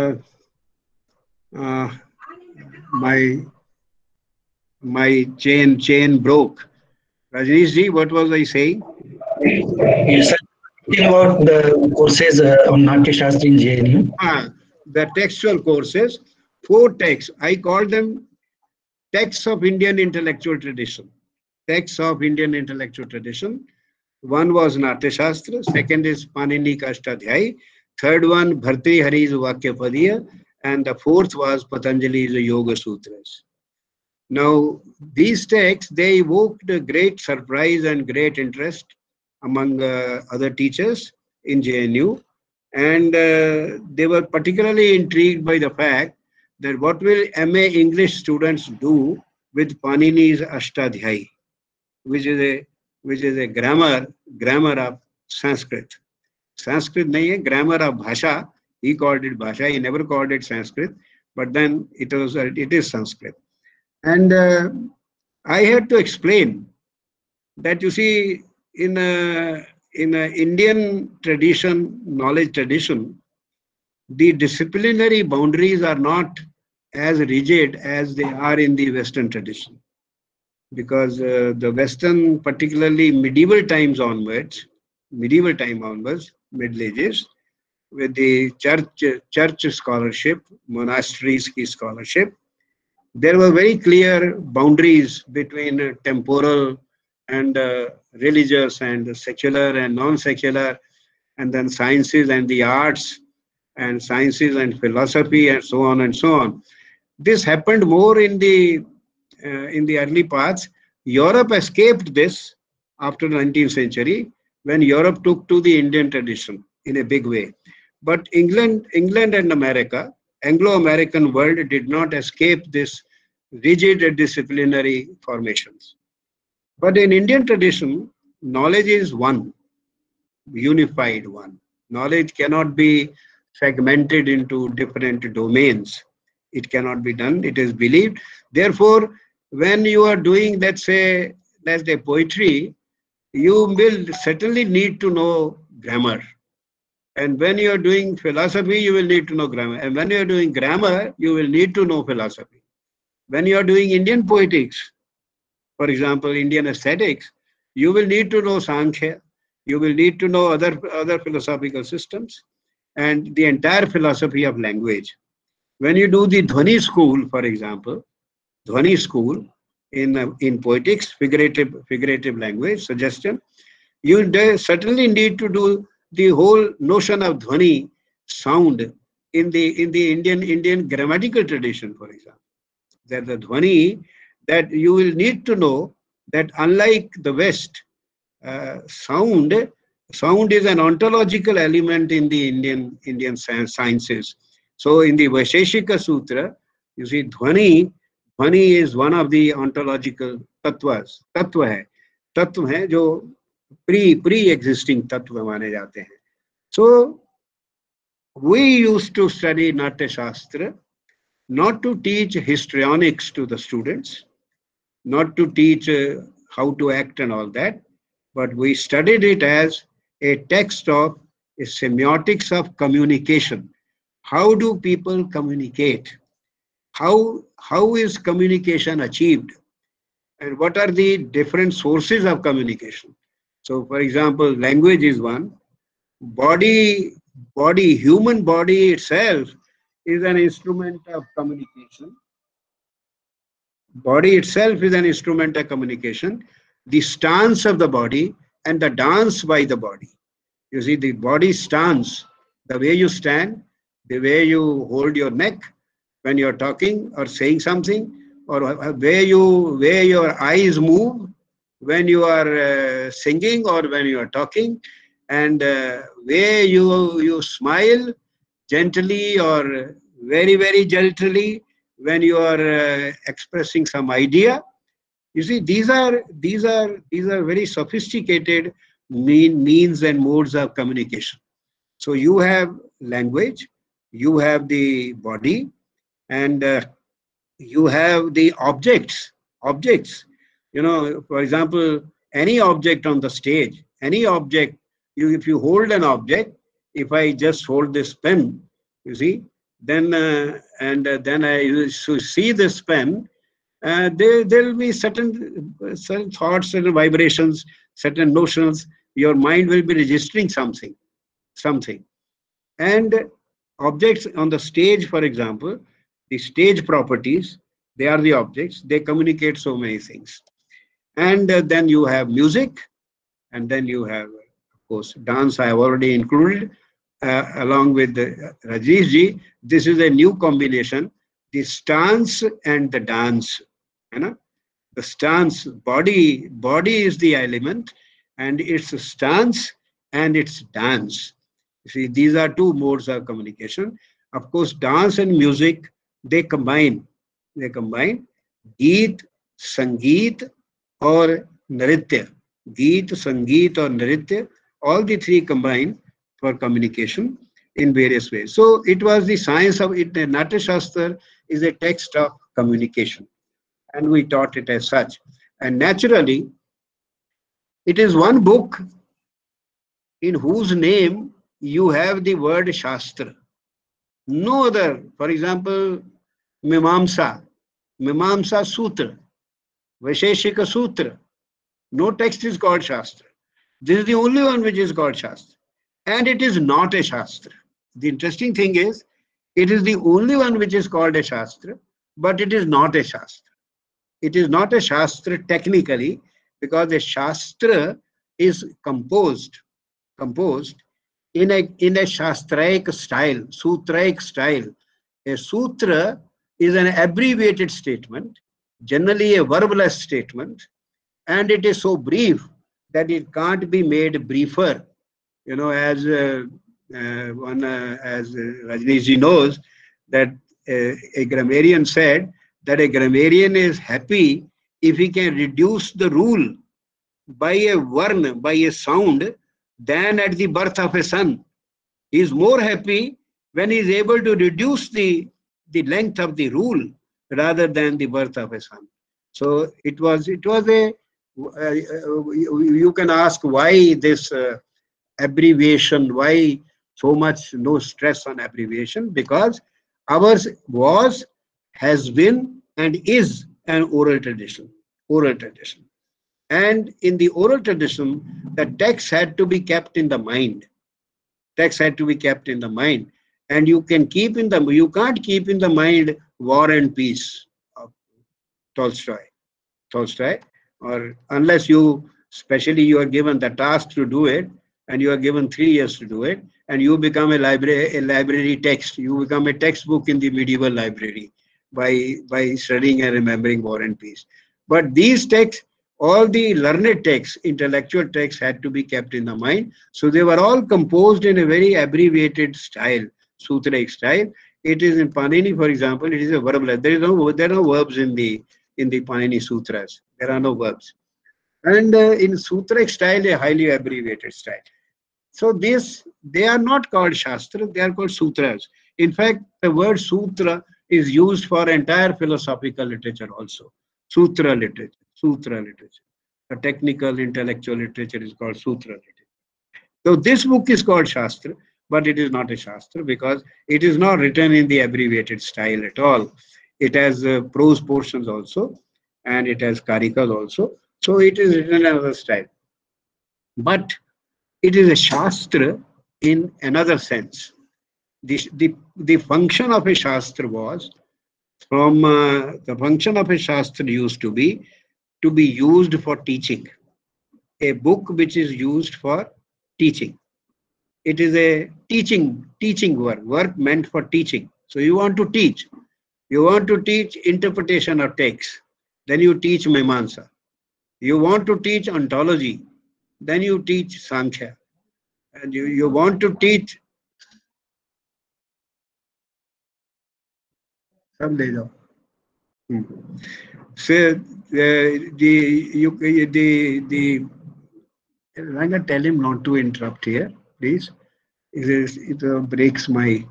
my chain broke. Rajneesh ji, what was I saying? Yes, sir. Talking about the courses on Natya Shastra in JNU. The textual courses, 4 texts. I call them texts of Indian intellectual tradition. Texts of Indian intellectual tradition. One was Natya Shastra, second is Panini ka Ashtadhyayi, third one Bhartrihari's Vakyapadiya, and the fourth was Patanjali's Yoga Sutras. Now, these texts, they evoked a great surprise and great interest among other teachers in JNU. And they were particularly intrigued by the fact that what will MA English students do with Panini's Ashtadhyayi, which is a grammar of Sanskrit. Sanskrit nahi hai, grammar of Bhasha. He called it Bhasha. He never called it Sanskrit, but then it is Sanskrit. And I had to explain that, you see, in a Indian tradition, knowledge tradition, the disciplinary boundaries are not as rigid as they are in the Western tradition. Because the Western, particularly medieval time onwards, Middle Ages, with the church scholarship, monasteries ki scholarship, there were very clear boundaries between temporal and religious and secular and non-secular, and then sciences and the arts, and sciences and philosophy, and so on and so on. This happened more in the early parts. Europe escaped this after the 19th century, when Europe took to the Indian tradition in a big way. But England and America, Anglo-American world, did not escape this rigid disciplinary formations. But in Indian tradition, knowledge is one, unified one. Knowledge cannot be segmented into different domains. It cannot be done. It is believed. Therefore, when you are doing, let's say poetry, you will certainly need to know grammar. And when you are doing philosophy, you will need to know grammar. And when you are doing grammar, you will need to know philosophy. When you are doing Indian poetics, for example, Indian aesthetics, you will need to know Sankhya. You will need to know other philosophical systems and the entire philosophy of language. When you do the Dhwani school, for example, Dhwani school in poetics, figurative language, suggestion, you certainly need to do the whole notion of Dhwani, sound, in the Indian grammatical tradition, for example. That the Dhwani, that you will need to know that unlike the West, sound is an ontological element in the Indian sciences. So in the Vaisheshika Sutra, you see Dhwani is one of the ontological tattvas. Tattva hai jo pre-existing tattva mane jate hain. So we used to study Natya Shastra not to teach histrionics to the students, not to teach how to act and all that, but we studied it as a text of a semiotics of communication. How do people communicate? How is communication achieved? And what are the different sources of communication? So, for example, language is one. Human body itself is an instrument of communication. Body itself is an instrument of communication. The stance of the body and the dance by the body. You see, the body stance, the way you stand, the way you hold your neck when you're talking or saying something, or where your eyes move when you are singing or when you are talking, and where you smile gently or very, very gently when you are expressing some idea. You see, these are very sophisticated means and modes of communication. So you have language, you have the body, and you have the objects. You know, for example, any object on the stage, any object if you hold an object, if I just hold this pen, you see, then then I see this pen, there will be certain thoughts, certain vibrations, certain notions. Your mind will be registering something. And objects on the stage, for example, the stage properties, they are the objects. They communicate so many things. And then you have music, and then you have, of course, dance. I have already included along with Rajesh ji. This is a new combination: the stance and the dance. You know, the stance, body is the element, and its stance and its dance. You see, these are two modes of communication. Of course, dance and music, they combine. Geet, Sangeet, or Nritya. Geet, Sangeet, or Nritya, all the three combine for communication in various ways. So it was the science of it. Natya Shastra is a text of communication, and we taught it as such. And naturally, it is one book in whose name you have the word Shastra. No other, for example, Mimamsa Sutra, Vaisheshika Sutra. No text is called Shastra. This is the only one which is called Shastra. And it is not a Shastra. The interesting thing is, it is the only one which is called a Shastra, but it is not a Shastra. It is not a Shastra technically, because a Shastra is composed in a Shastraic style, Sutraic style. A Sutra is an abbreviated statement, generally a verbless statement, and it is so brief that it can't be made briefer. You know, as Rajneeshji knows, that a grammarian said that a grammarian is happy if he can reduce the rule by a varna, by a sound, than at the birth of a son. He is more happy when he is able to reduce the length of the rule rather than the birth of a son. So it was a, you can ask why this abbreviation, why so much no stress on abbreviation, because ours was, has been, and is an oral tradition. And in the oral tradition, the text had to be kept in the mind. And you can't keep in the mind War and Peace of Tolstoy, or unless you, especially you are given the task to do it, and you are given 3 years to do it, and you become a library text. You become a textbook in the medieval library by studying and remembering War and Peace. But these texts, all the learned texts, intellectual texts, had to be kept in the mind. So they were all composed in a very abbreviated style, Sutraic style. It is in Panini, for example, it is a verbless. There are no verbs in the Panini Sutras. There are no verbs. And in Sutraic style, a highly abbreviated style. So they are not called Shastra, they are called Sutras. In fact, the word Sutra is used for entire philosophical literature also. Sutra literature. A technical, intellectual literature is called Sutra literature. So this book is called Shastra, but it is not a Shastra because it is not written in the abbreviated style at all. It has prose portions also, and it has karikas also. So it is written in another style. But it is a Shastra in another sense. The function of a Shastra was, the function of a Shastra used to be used for teaching. A book which is used for teaching. It is a teaching work meant for teaching. So you want to teach interpretation of text, then you teach Mimamsa. You want to teach ontology, then you teach Sankhya. And you want to teach सब ले जाओ. So Ranga, tell him not to interrupt here, please. It breaks my.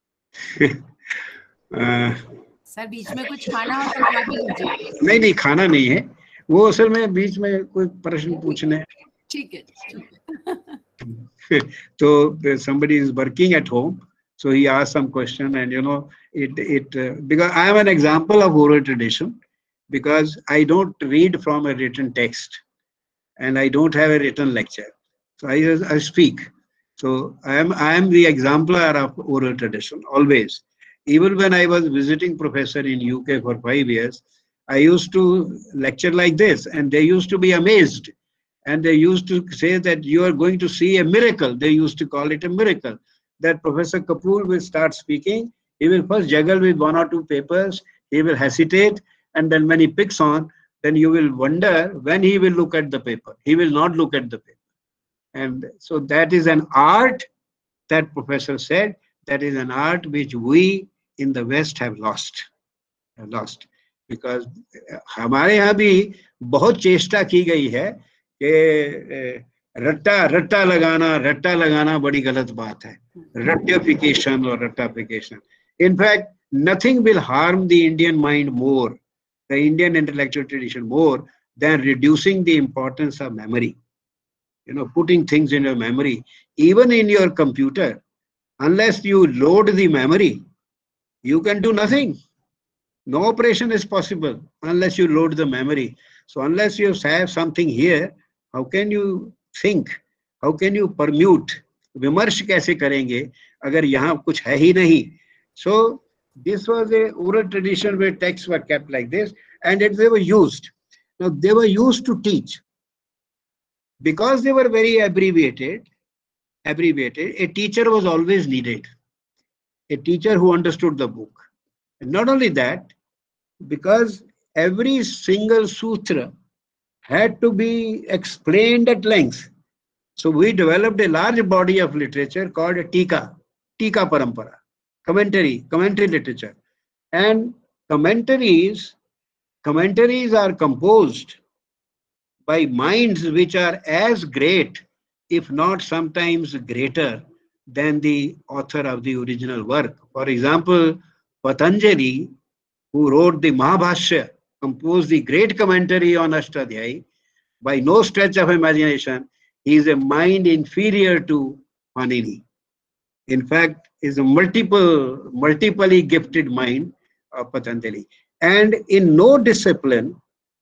Sir बीच में कुछ खाना हो तो खा भी लीजिए. नहीं खाना नहीं है वो, असल में बीच में कोई प्रश्न पूछने. ठीक है. So somebody is working at home, so he asked some question, and because I am an example of oral tradition, because I don't read from a written text, and I don't have a written lecture, so I speak. So I am the exemplar of oral tradition always. Even when I was visiting professor in UK for 5 years, I used to lecture like this, and they used to be amazed. And they used to say that you are going to see a miracle. They used to call it a miracle. That Professor Kapoor will start speaking. He will first juggle with one or two papers. He will hesitate. And then when he picks on, then you will wonder when he will look at the paper. He will not look at the paper. And so that is an art, that professor said, that is an art which we in the West have lost. Because हमारे यहाँ भी बहुत चेष्टा की गई है कि रट्टा लगाना बड़ी गलत बात है. Ruttification or ruttification. In fact, nothing will harm the Indian mind more, the Indian intellectual tradition more, than reducing the importance of memory. Putting things in your memory, even in your computer, unless you load the memory, you can do nothing. No operation is possible unless you load the memory. So unless you have something here, how can you think? How can you permute? विमर्श कैसे करेंगे अगर यहाँ कुछ है ही नहीं? So this was a oral tradition where texts were kept like this, and they were used. Now they were used to teach. Because they were very abbreviated, a teacher was always needed. A teacher who understood the book. And not only that, because every single sutra had to be explained at length. So we developed a large body of literature called a Tika Parampara, commentary literature. And commentaries are composed by minds which are as great, if not sometimes greater, than the author of the original work. For example, Patanjali, who wrote the Mahabhashya, composed the great commentary on Ashtadhyayi, by no stretch of imagination, he is a mind inferior to Panini. In fact, is a multiply gifted mind of Patanjali. And in no discipline,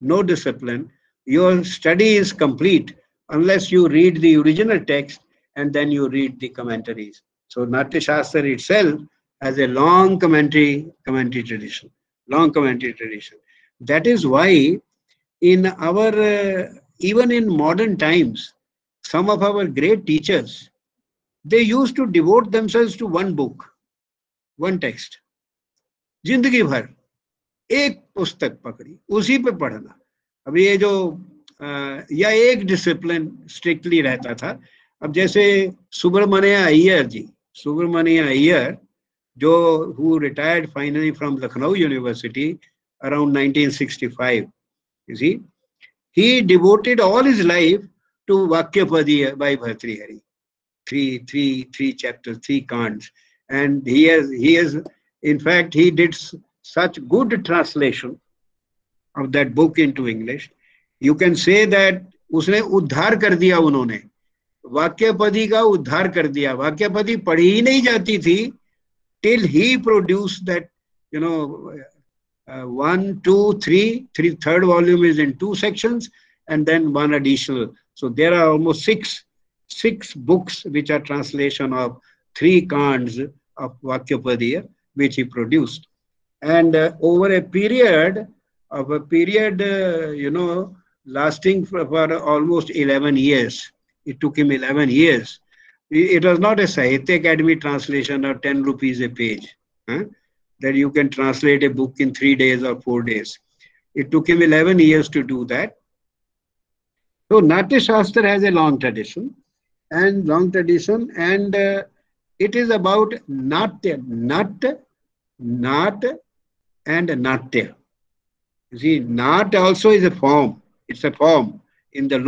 your study is complete unless you read the original text and then you read the commentaries. So Natya Shastra itself has a long commentary tradition. That is why in our, even in modern times, some of our great teachers, they used to devote themselves to one book, one text. जिंदगी भर एक पुस्तक पकड़ी, उसी पे पढ़ना. अब ये जो या एक डिसिप्लिन स्ट्रिक्टली रहता था. अब जैसे सुब्रमण्य अय्यर जो who retired finally from Lucknow University around 1965, you see, he devoted all his life to Vakyapadiya by Bhartrihari. Three chapters, 3 cantos, and he has, in fact, he did such good translation of that book into English. You can say that उसने उद्धार कर दिया उन्होंने, वाक्यपदी का उद्धार कर दिया. वाक्यपदी पढ़ी ही नहीं जाती थी till he produced that, 1, 2, 3, third volume is in 2 sections, and then 1 additional. So there are almost six books which are translation of 3 cantos of Vakyapadiya, which he produced. And over a period, lasting for almost 11 years. It took him 11 years. It was not a Sahitya Academy translation of 10 rupees a page, that you can translate a book in 3 days or 4 days. It took him 11 years to do that. So Natya Shastra has a long tradition, and it is about Natya, Nat and Natya. You see, Nat also is a form. It's a form in the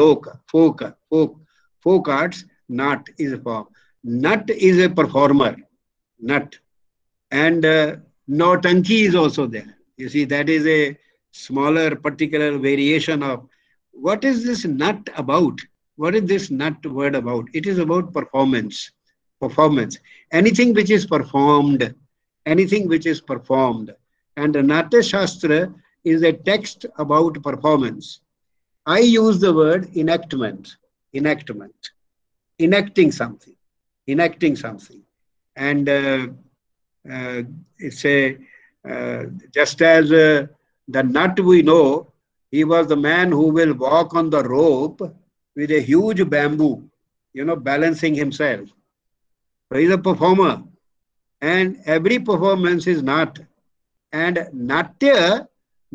folk arts. Nat is a form. Nat is a performer. Nat. And Nautanki is also there. You see, that is a smaller particular variation of what is this nut about? what is this nut word about? It is about performance. Performance. Anything which is performed. Anything which is performed. And the Natya Shastra is a text about performance. I use the word enactment. Enactment. Enacting something. Enacting something. And it's a, just as the nut we know, he was the man who will walk on the rope with a huge bamboo, balancing himself. So he's a performer. And every performance is not. And Natya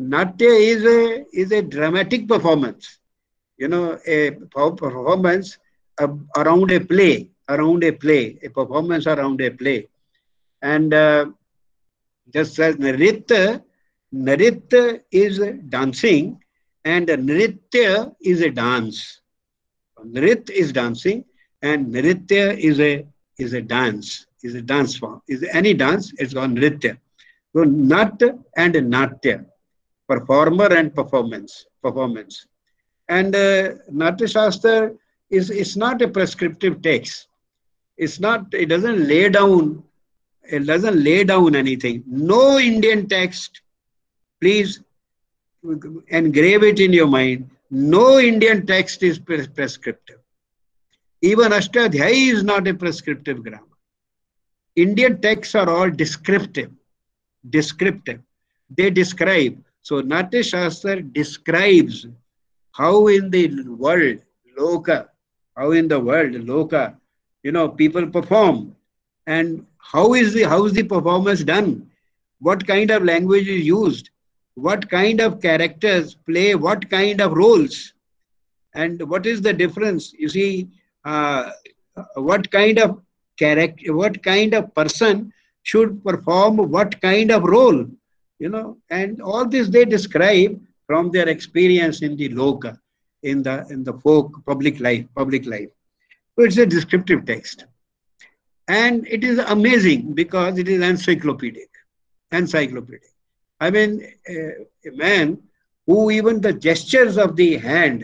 is a dramatic performance. A performance around a play, a performance around a play. And just as Nritya is dancing and Nritya is a dance. Nrit is dancing and Nritya is a dance, is a dance form. Is any dance, it's called Nritya. So Nat and Natya, performer and performance. And Natya Shastra it's not a prescriptive text. It doesn't lay down anything. No Indian text, please engrave it in your mind. No Indian text is prescriptive. Even Ashtadhyayi is not a prescriptive grammar. Indian texts are all descriptive. They describe. So Natya Shastra describes how in the world, loka, people perform, and how is the performance done? What kind of language is used? What kind of characters play what kind of roles? And what is the difference? You see, what kind of character, what kind of person should perform what kind of role? And all this they describe from their experience in the loka, in the folk public life. So it's a descriptive text. And it is amazing because it is encyclopedic. I mean, a man who even the gestures of the hand,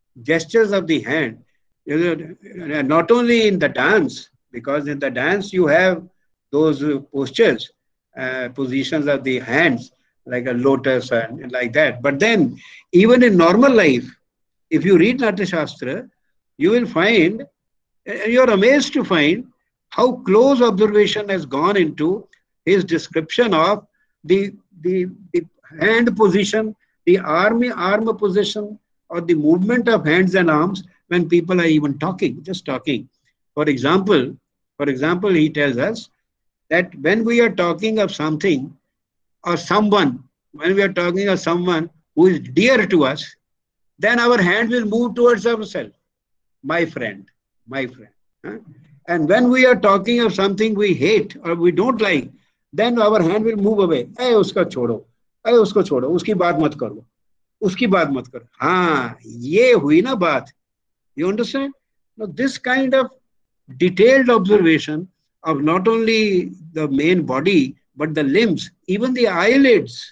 not only in the dance, because in the dance you have those postures, positions of the hands, like a lotus and like that. But then, even in normal life, if you read Natya Shastra, you will find, you're amazed to find how close observation has gone into his description of the hand position, the arm position, or the movement of hands and arms when people are even just talking. For example, he tells us that when we are talking of something or someone, when we are talking of someone who is dear to us, then our hand will move towards ourselves. My friend. And when we are talking of something we hate or we don't like, then our hand will move away. Hey, usko chodo. Uski baat mat karo. हाँ, ये हुई ना बात. You understand? Now, this kind of detailed observation of not only the main body, but the limbs, even the eyelids,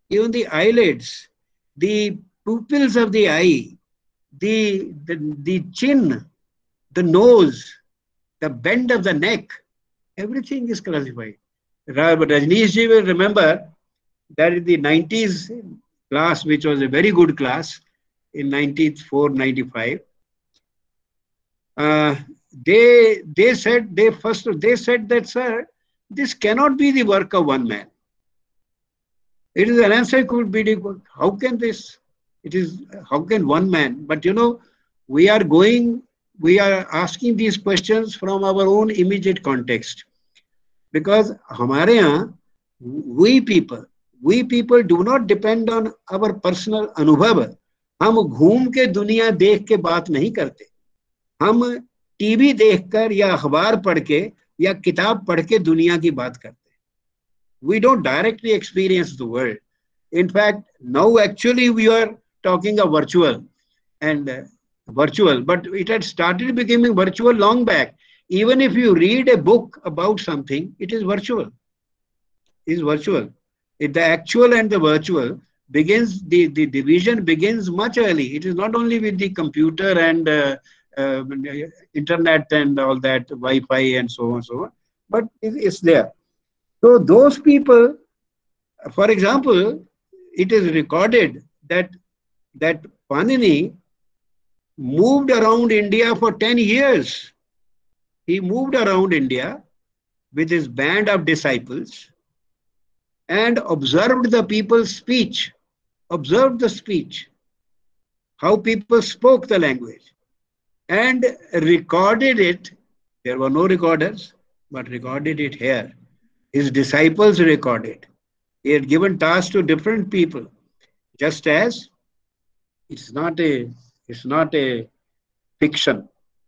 the pupils of the eye, the chin, the nose, the bend of the neck, everything is classified. Rajneesh ji will remember that in the 90s class, which was a very good class in 94, 95, they said that, sir, this cannot be the work of one man. It is an encyclopedic work. How can one man? But we are asking these questions from our own immediate context. Because हमारे यहाँ, we people do not depend on our personal अनुभव. हम घूम के दुनिया देख के बात नहीं करते. हम टीवी देखकर या अखबार पढ़ के या किताब पढ़ के दुनिया की बात करते. We don't directly experience the world. In fact, now actually we are talking of virtual, but it had started becoming virtual long back. Even if you read a book about something, it is virtual. The actual and the virtual begins, the division begins much early. It is not only with the computer and internet and all that, Wi-Fi and so on, so on. But it's there. So those people, for example, it is recorded that Panini moved around India for 10 years. He moved around India with his band of disciples and observed the people's speech, observed the speech, how people spoke the language, and recorded it. There were no recorders, but recorded it here. His disciples recorded. He had given tasks to different people, just as it's not a fiction.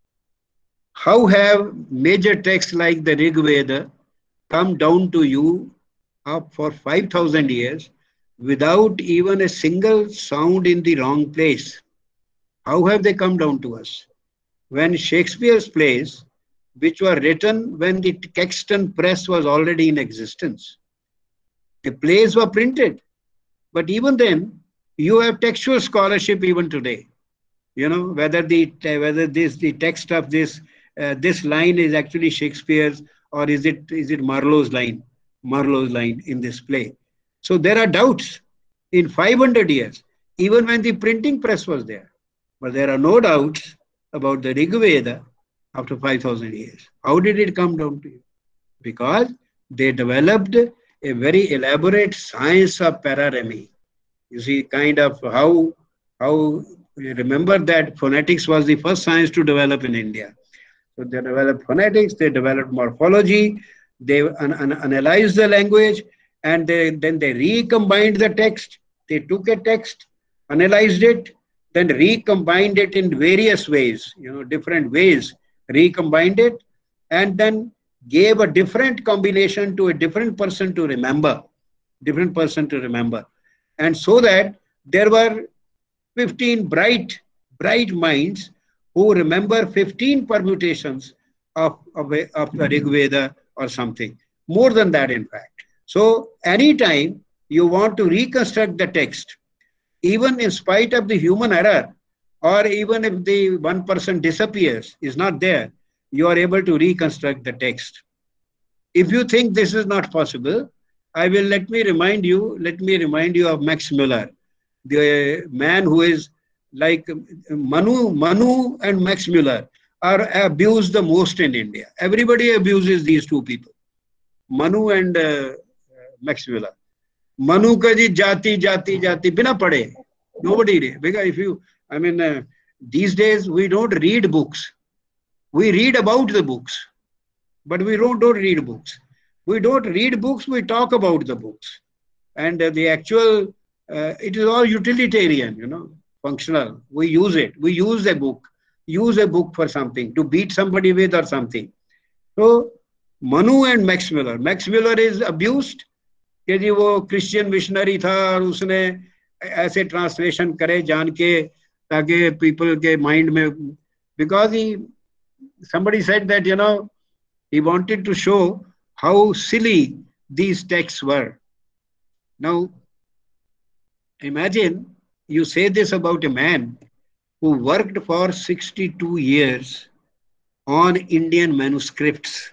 How have major texts like the Rig Veda come down to you up for 5,000 years without even a single sound in the wrong place? How have they come down to us? When Shakespeare's plays, which were written when the Caxton press was already in existence, the plays were printed. But even then, you have textual scholarship even today. You know, whether the text of this line is actually Shakespeare's, or is it Marlowe's line in this play. So there are doubts in 500 years, even when the printing press was there. But there are no doubts about the Rig Veda after 5,000 years. How did it come down to you? Because they developed a very elaborate science of pararemy. You see, kind of how remember that phonetics was the first science to develop in India. So they developed phonetics, they developed morphology, they analyzed the language, and then they recombined the text. They took a text, analyzed it, then recombined it in various ways, different ways, recombined it, and then gave a different combination to a different person to remember, And so that there were 15 bright minds who remember 15 permutations of the Rig Veda or something. More than that, in fact. So anytime you want to reconstruct the text, even in spite of the human error, or even if the one person disappears, is not there, you are able to reconstruct the text. If you think this is not possible, let me remind you of Max Muller, the man who is like Manu and Max Muller are abused the most in India. Everybody abuses these two people, Manu and Max Muller. Manu ka ji jati bina pade. Nobody read. Because these days we don't read books. We read about the books, but we don't read books. We don't read books, we talk about the books. And the actual, it is all utilitarian, functional. We use it. We use a book for something, to beat somebody with or something. So, Manu and Max Muller. Max Muller is abused कि जी वो Christian missionary था और उसने ऐसे translation करे जान के ताकि people के mind में, because somebody said that, he wanted to show how silly these texts were. Now, imagine you say this about a man who worked for 62 years on Indian manuscripts,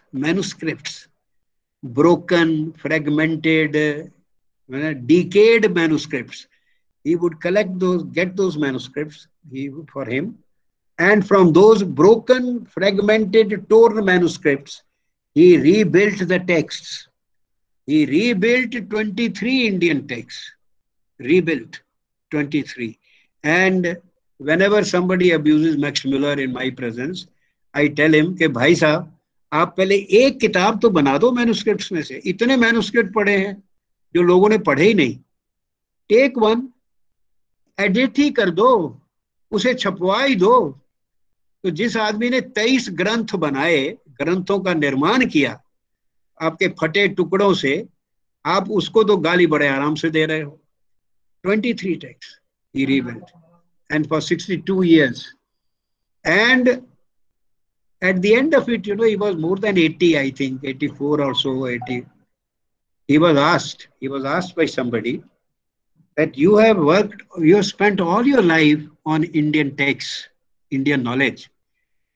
broken, fragmented, decayed manuscripts. He would get those manuscripts for him, and from those broken, fragmented, torn manuscripts, he rebuilt the texts. He rebuilt 23 Indian texts. Rebuilt 23. And whenever somebody abuses Max Muller in my presence, I tell him कि भाई साहब आप पहले एक किताब तो बना दो मैन्युस्क्रिप्ट्स में से. इतने मैन्युस्क्रिप्ट पढ़े हैं जो लोगों ने पढ़े ही नहीं. टेक वन, एडिट ही कर दो, उसे छपवा ही दो. तो जिस आदमी ने 23 ग्रंथ बनाए, ग्रंथों का निर्माण किया आपके फटे टुकड़ों से, आप उसको तो गाली बड़े आराम से दे रहे हो. 23 texts he rebuilt, and for 62 years. And at the end of it, he was more than 80, I think, 84 or so, 80. He was asked by somebody that you have spent all your life on Indian texts, Indian knowledge.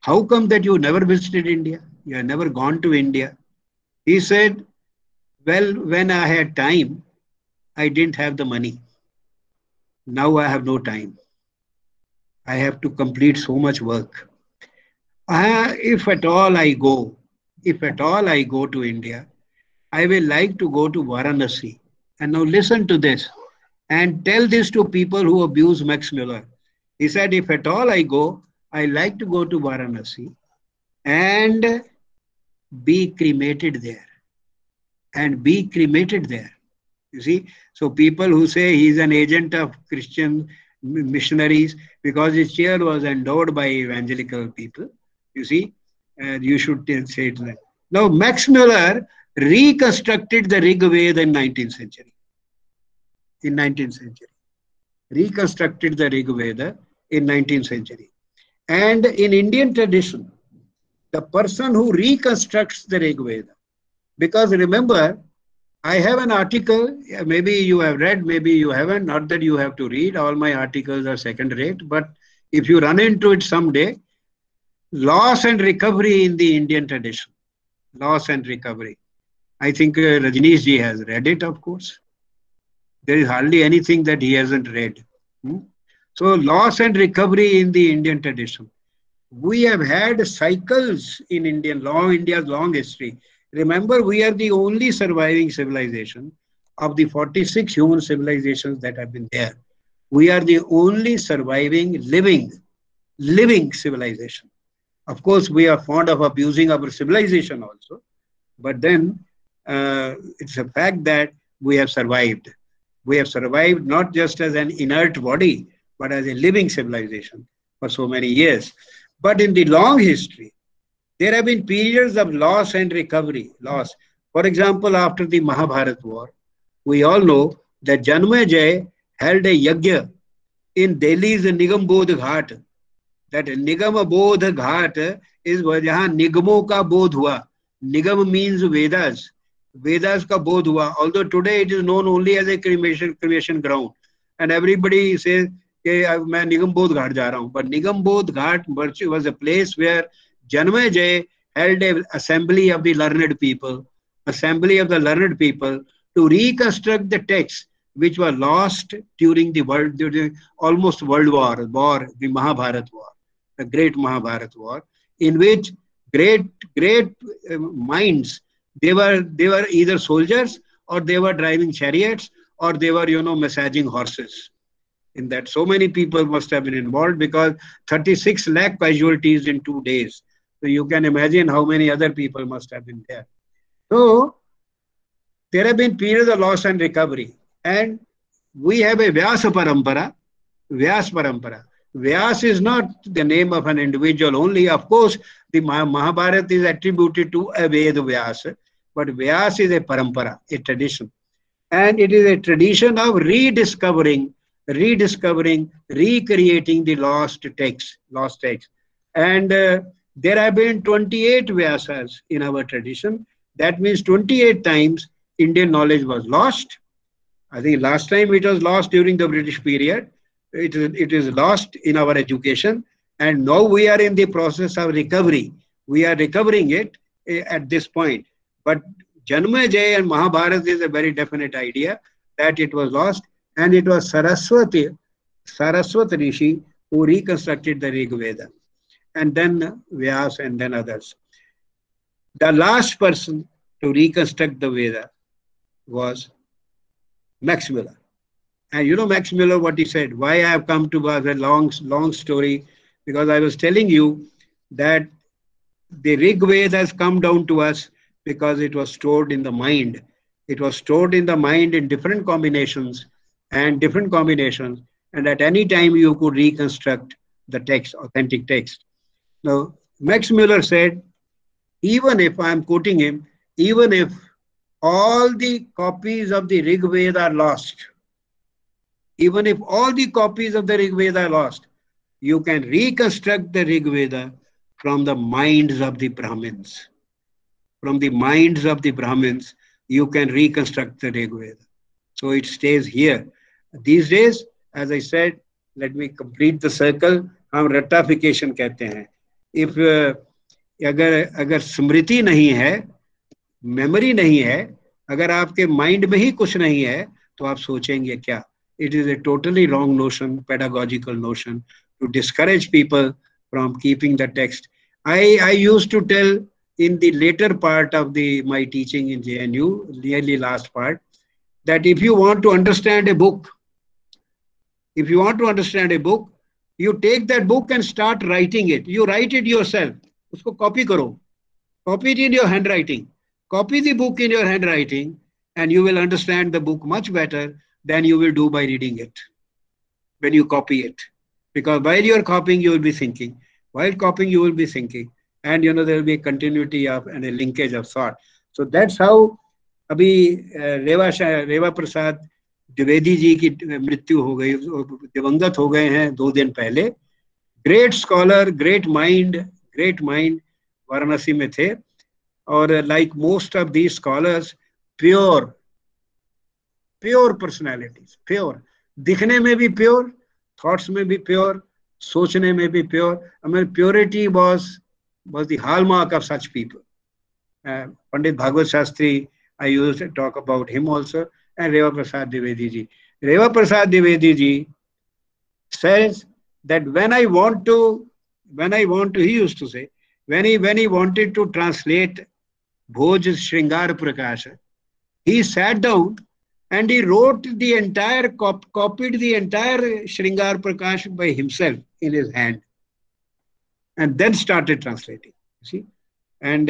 how come that you never visited India? You have never gone to India? He said, well, when I had time, I didn't have the money. Now I have no time. I have to complete so much work. If at all I go to India, I will like to go to Varanasi. And now listen to this and tell this to people who abuse Max Muller. He said, if at all I go, I like to go to Varanasi and be cremated there. And be cremated there. You see, so people who say he's an agent of Christian missionaries because his chair was endowed by evangelical people, you see, you should say it like. Now, Max Muller reconstructed the Rig Veda in 19th century. Reconstructed the Rig Veda in 19th century. And in Indian tradition, the person who reconstructs the Rig Veda, because remember, I have an article, maybe you have read, maybe you haven't, not that you have to read, all my articles are second rate, but if you run into it someday, loss and recovery in the Indian tradition, loss and recovery. I think Rajneesh ji has read it, of course. There is hardly anything that he hasn't read. So loss and recovery in the Indian tradition. We have had cycles in India's long history. Remember, we are the only surviving civilization of the 46 human civilizations that have been there. We are the only surviving living civilization. Of course, we are fond of abusing our civilization also, but then it's a fact that we have survived. We have survived not just as an inert body, but as a living civilization for so many years. But in the long history, there have been periods of loss and recovery. Loss. For example, after the Mahabharata war, we all know that Janmejay held a yajna in Delhi's Nigambodh Ghat. That Nigambodh Ghat is where Nigamo ka bodh hua. Nigam means Vedas. Vedas ka bodh hua. Although today it is known only as a cremation ground. And everybody says, मैं Nigambodh Ghat जा रहा हूँ. But Nigambodh Ghat was a place where Janmejay held an assembly of the learned people to reconstruct the texts which were lost during the almost world war, the Mahabharata war, the great Mahabharata war, in which great minds, they were either soldiers or they were driving chariots or they were, massaging horses. In that, so many people must have been involved because 36 lakh casualties in 2 days. So you can imagine how many other people must have been there. So there have been periods of loss and recovery. And we have a Vyasa Parampara. Vyas is not the name of an individual only. Of course, the Mahabharata is attributed to a Veda Vyasa. But Vyas is a parampara, a tradition. And it is a tradition of rediscovering, recreating the lost text. And there have been 28 Vyasas in our tradition. That means 28 times Indian knowledge was lost. I think last time it was lost during the British period. It is lost in our education. And now we are in the process of recovery. We are recovering it at this point. But Janmejay and Mahabharata is a very definite idea that it was lost. And it was Saraswati Rishi who reconstructed the Rig Veda. And then Vyas and then others. The last person to reconstruct the Veda was Max Muller. And Max Muller, what he said, why I have come to a long story, because I was telling you that the Rig Veda has come down to us because it was stored in the mind. It was stored in the mind in different combinations, and at any time you could reconstruct the text, authentic text. Now, Max Muller said, even if, I'm quoting him, even if all the copies of the Rig Veda are lost, even if all the copies of the Rig Veda are lost, you can reconstruct the Rig Veda from the minds of the Brahmins. From the minds of the Brahmins, you can reconstruct the Rig Veda. So it stays here. These days, as I said, let me complete the circle. हम रट्टाफिकेशन कहते हैं. If अगर स्मृति नहीं है, memory नहीं है, अगर आपके माइंड में ही कुछ नहीं है, तो आप सोचेंगे क्या? It is a totally wrong notion, pedagogical notion, to discourage people from keeping the text. I used to tell in the later part of my teaching in JNU, nearly last part, that if you want to understand a book, you take that book and start writing it. You write it yourself. Usko copy karo. Copy it in your handwriting. Copy the book in your handwriting, and you will understand the book much better than you will do by reading it when you copy it. Because while you are copying, you will be thinking. While copying, you will be thinking. And there will be a continuity of and a linkage of thought. So that's how अभी रेवा प्रसाद द्विवेदी जी की मृत्यु हो गई, दिवंगत हो गए हैं 2 दिन पहले. Great scholar, great mind Varanasi में थे. और like most of these scholars, pure personalities, pure, दिखने में भी प्योर, थॉट्स में भी प्योर, सोचने में भी pure. I mean, purity was the hallmark of such people. Pandit Bhagwat Shastri, I used to talk about him also, and Reva Prasad Dwivedi ji. Reva Prasad Dwivedi ji says that when he used to say, when he wanted to translate Bhoj's Shringar Prakasha, he sat down and he wrote the entire, copied the entire Shringar Prakash by himself in his hand, and then started translating. See, and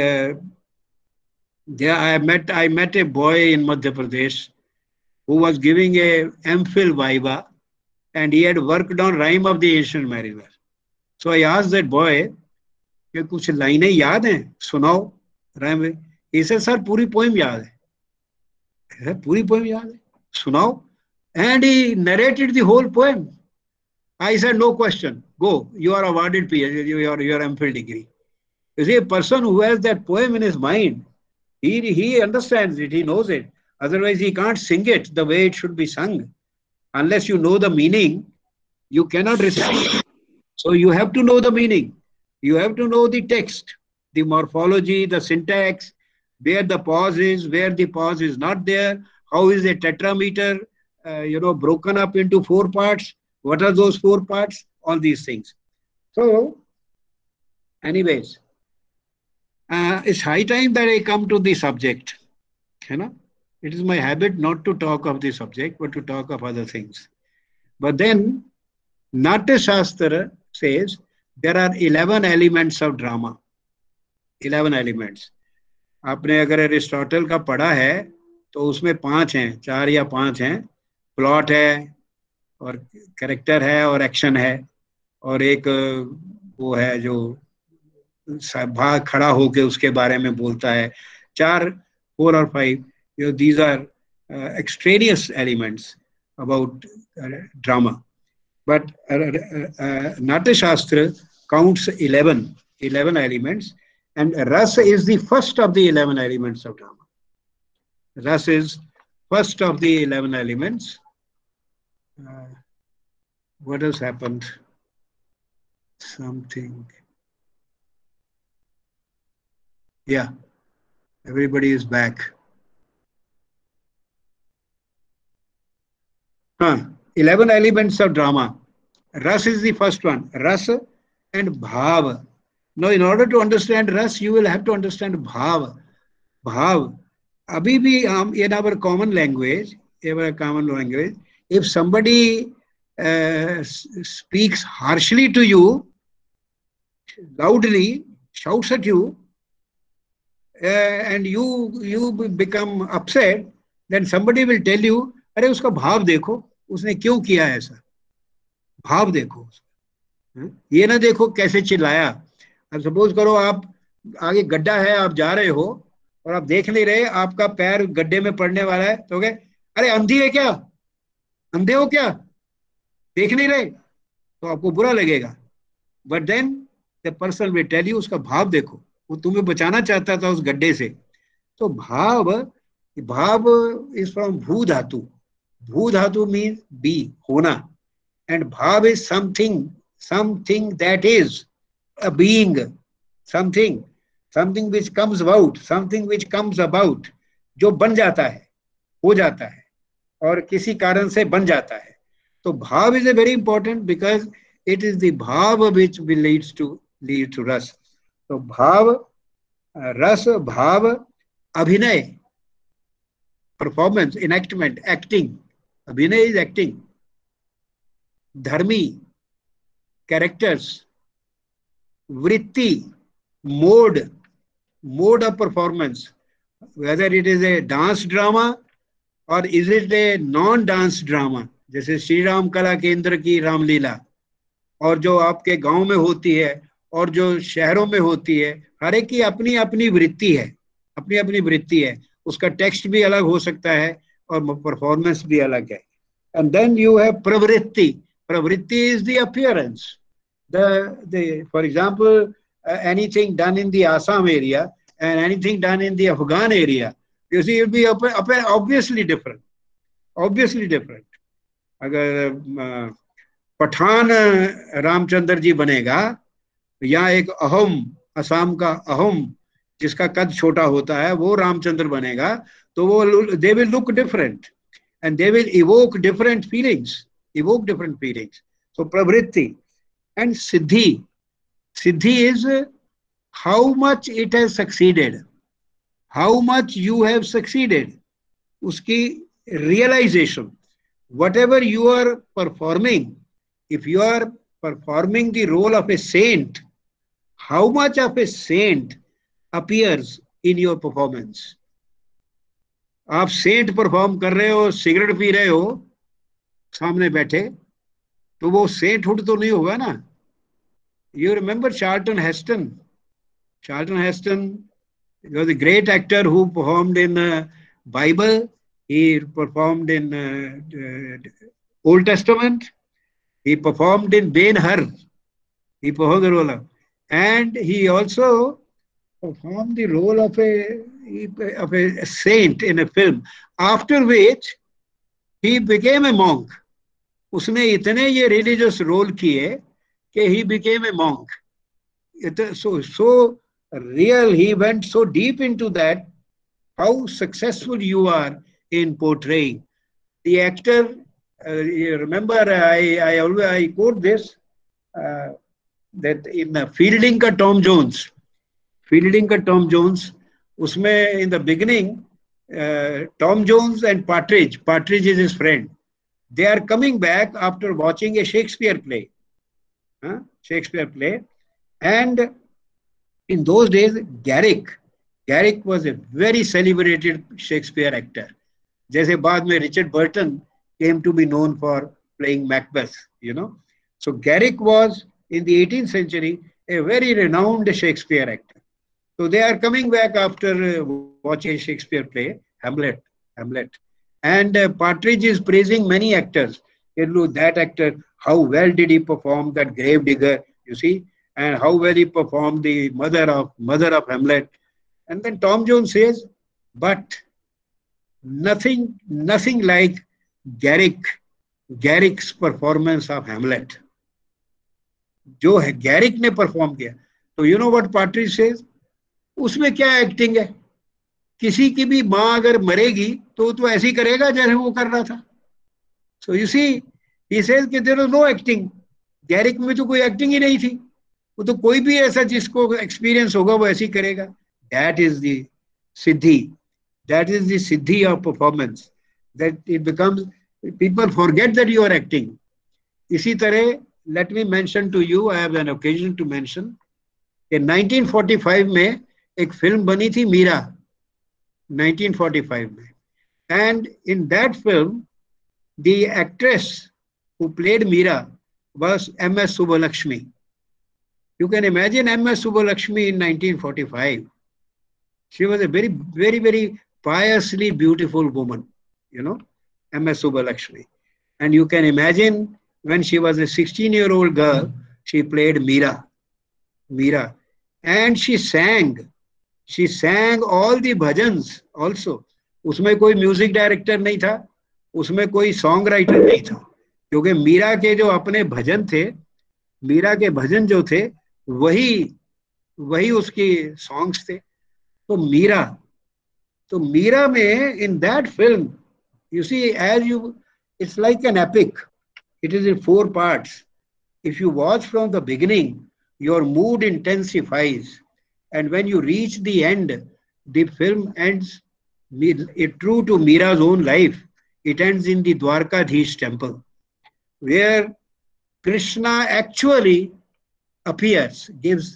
I met a boy in Madhya Pradesh who was giving a MPhil Viva, and he had worked on Rhyme of the Ancient Mariner. So I asked that boy, "क्या कुछ लाइनें याद हैं? सुनाओ rhyme." He said, "Sir, पूरी poem याद है." पूरी poem याद है, सुनाओ. And he narrated the whole poem. I said, "No question, go, you are awarded PhD, your MPhil degree." You see, a person who has that poem in his mind, he understands it, he knows it. Otherwise, he can't sing it the way it should be sung. Unless you know the meaning, you cannot recite. So you have to know the meaning. You have to know the text, the morphology, the syntax, where the pause is, where the pause is not there, how is a tetrameter, broken up into 4 parts. What are those 4 parts? All these things. So, anyways, it's high time that I come to the subject. It is my habit not to talk of the subject, but to talk of other things. But then, Natya Shastra says there are 11 elements of drama. 11 elements. आपने अगर Aristotle का पढ़ा है तो उसमें 5 हैं, 4 या 5 हैं. प्लॉट है, और कैरेक्टर है, और एक्शन है, और एक वो है जो भाग खड़ा होके उसके बारे में बोलता है. 4 or 5, these are extraneous elements about drama. But Natya Shastra counts 11 elements, and Rasa is the first of the 11 elements of drama. Rasa is first of the 11 elements. What has happened? Something. Yeah, everybody is back. 11 elements of drama. Ras is the first one. Ras and Bhav. Now, in order to understand Ras, you will have to understand Bhav. Bhav. Abhi bhi in our common language, if somebody speaks harshly to you, loudly, shouts at you, and you become upset, then somebody will tell you, अरे उसका भाव देखो, उसने क्यों किया ऐसा, भाव देखो, ये ना देखो कैसे चिल्लाया. अब सपोज करो आप आगे गड्ढा है, आप जा रहे हो और आप देख नहीं रहे, आपका पैर गड्ढे में पड़ने वाला है, तो कहे अरे अंधी है क्या, अंधे हो क्या, देख नहीं रहे, तो आपको बुरा लगेगा. But then the person will tell you, उसका भाव देखो, वो तुम्हें बचाना चाहता था उस गड्ढे से. तो भाव इज फ्रॉम भू धातु. भू धातु मीन्स बी, होना, एंड भाव is something that is. a being, something which comes about, something which comes about, जो बन जाता है, हो जाता है और किसी कारण से बन जाता है. तो भाव is a very important because it is the bhav which will lead to ras. तो भाव, रस, भाव, अभिनय, performance, enactment, acting. Abhinay is acting. Dharmi, characters. Vritti, mode of performance. Whether it is a dance drama or is it a non-dance drama. जैसे श्री राम कला केंद्र की रामलीला और जो आपके गांव में होती है और जो शहरों में होती है, हर एक की अपनी अपनी वृत्ति है, अपनी अपनी वृत्ति है. उसका टेक्स्ट भी अलग हो सकता है और परफॉर्मेंस भी अलग है. एंड देन यू हैव प्रवृत्ति. प्रवृत्ति is the appearance. the for example, anything done in the Assam area and anything done in the Afghan area, you see, it will be obviously different. अगर पठान रामचंद्र जी बनेगा या एक अहोम, असम का अहोम जिसका कद छोटा होता है वो रामचंद्र बनेगा, तो वो they will look different and they will evoke different feelings. So pravritti. And siddhi is how much it has succeeded, how much you have succeeded, uski realization. Whatever you are performing, if you are performing the role of a saint, how much of a saint appears in your performance. आप सेंट perform कर रहे हो, cigarette P रहे हो सामने बैठे, तो वो सेंटहुड तो नहीं होगा ना. You remember Charlton Heston? Charlton Heston was a great actor who performed in Bible. He performed in Old Testament. He performed in Ben-Hur. He performed the role of, and he also performed the role of a saint in a film. After which he became a monk. उसने इतने ये religious role किए कि he became a monk. So real, he went so deep into that. How successful you are in portraying the actor. You remember, I quote this that in Fielding का Tom Jones, उसमें in the beginning, Tom Jones and Partridge is his friend. They are coming back after watching a Shakespeare play. And in those days, Garrick was a very celebrated Shakespeare actor. जैसे बाद में Richard Burton came to be known for playing Macbeth, you know. So Garrick was in the 18th century a very renowned Shakespeare actor. So they are coming back after watching a Shakespeare play, Hamlet. And Partridge is praising many actors. That actor, how well did he perform that gravedigger, you see, and how well he performed the mother of Hamlet. And then Tom Jones says, but nothing like Garrick's performance of Hamlet. जो है Garrick ने perform किया. तो you know what Partridge says? उसमें क्या acting है? किसी की भी माँ अगर मरेगी तो ऐसी करेगा जैसे वो कर रहा था. So you see, he says कि there was no acting. Garrick में तो कोई एक्टिंग ही नहीं थी. वो तो कोई भी ऐसा जिसको एक्सपीरियंस होगा वो ऐसी करेगा. That is the siddhi. That is the siddhi of performance. That it becomes, people forget that you are acting. इसी तरह, let me mention to you, I have an occasion to mention, in 1945 में एक film बनी थी मीरा, 1945 में. And in that film, the actress who played Meera was M.S. Subbulakshmi. You can imagine M.S. Subbulakshmi in 1945. She was a very, very, very piously beautiful woman, you know, M.S. Subbulakshmi. And you can imagine when she was a 16-year-old girl, she played Meera. And she sang all the bhajans also. उसमें कोई music director नहीं था, उसमें कोई song writer नहीं था, क्योंकि मीरा के जो अपने भजन थे, मीरा के भजन जो थे वही उसकी सॉन्ग्स थे। तो मीरा में इन दैट फिल्म you see, it's like an epic. It is in 4 parts. If you watch from the beginning, your mood intensifies. And when you reach the end, the film ends true to Mira's own life. It ends in the Dwarkadhish temple, where Krishna actually appears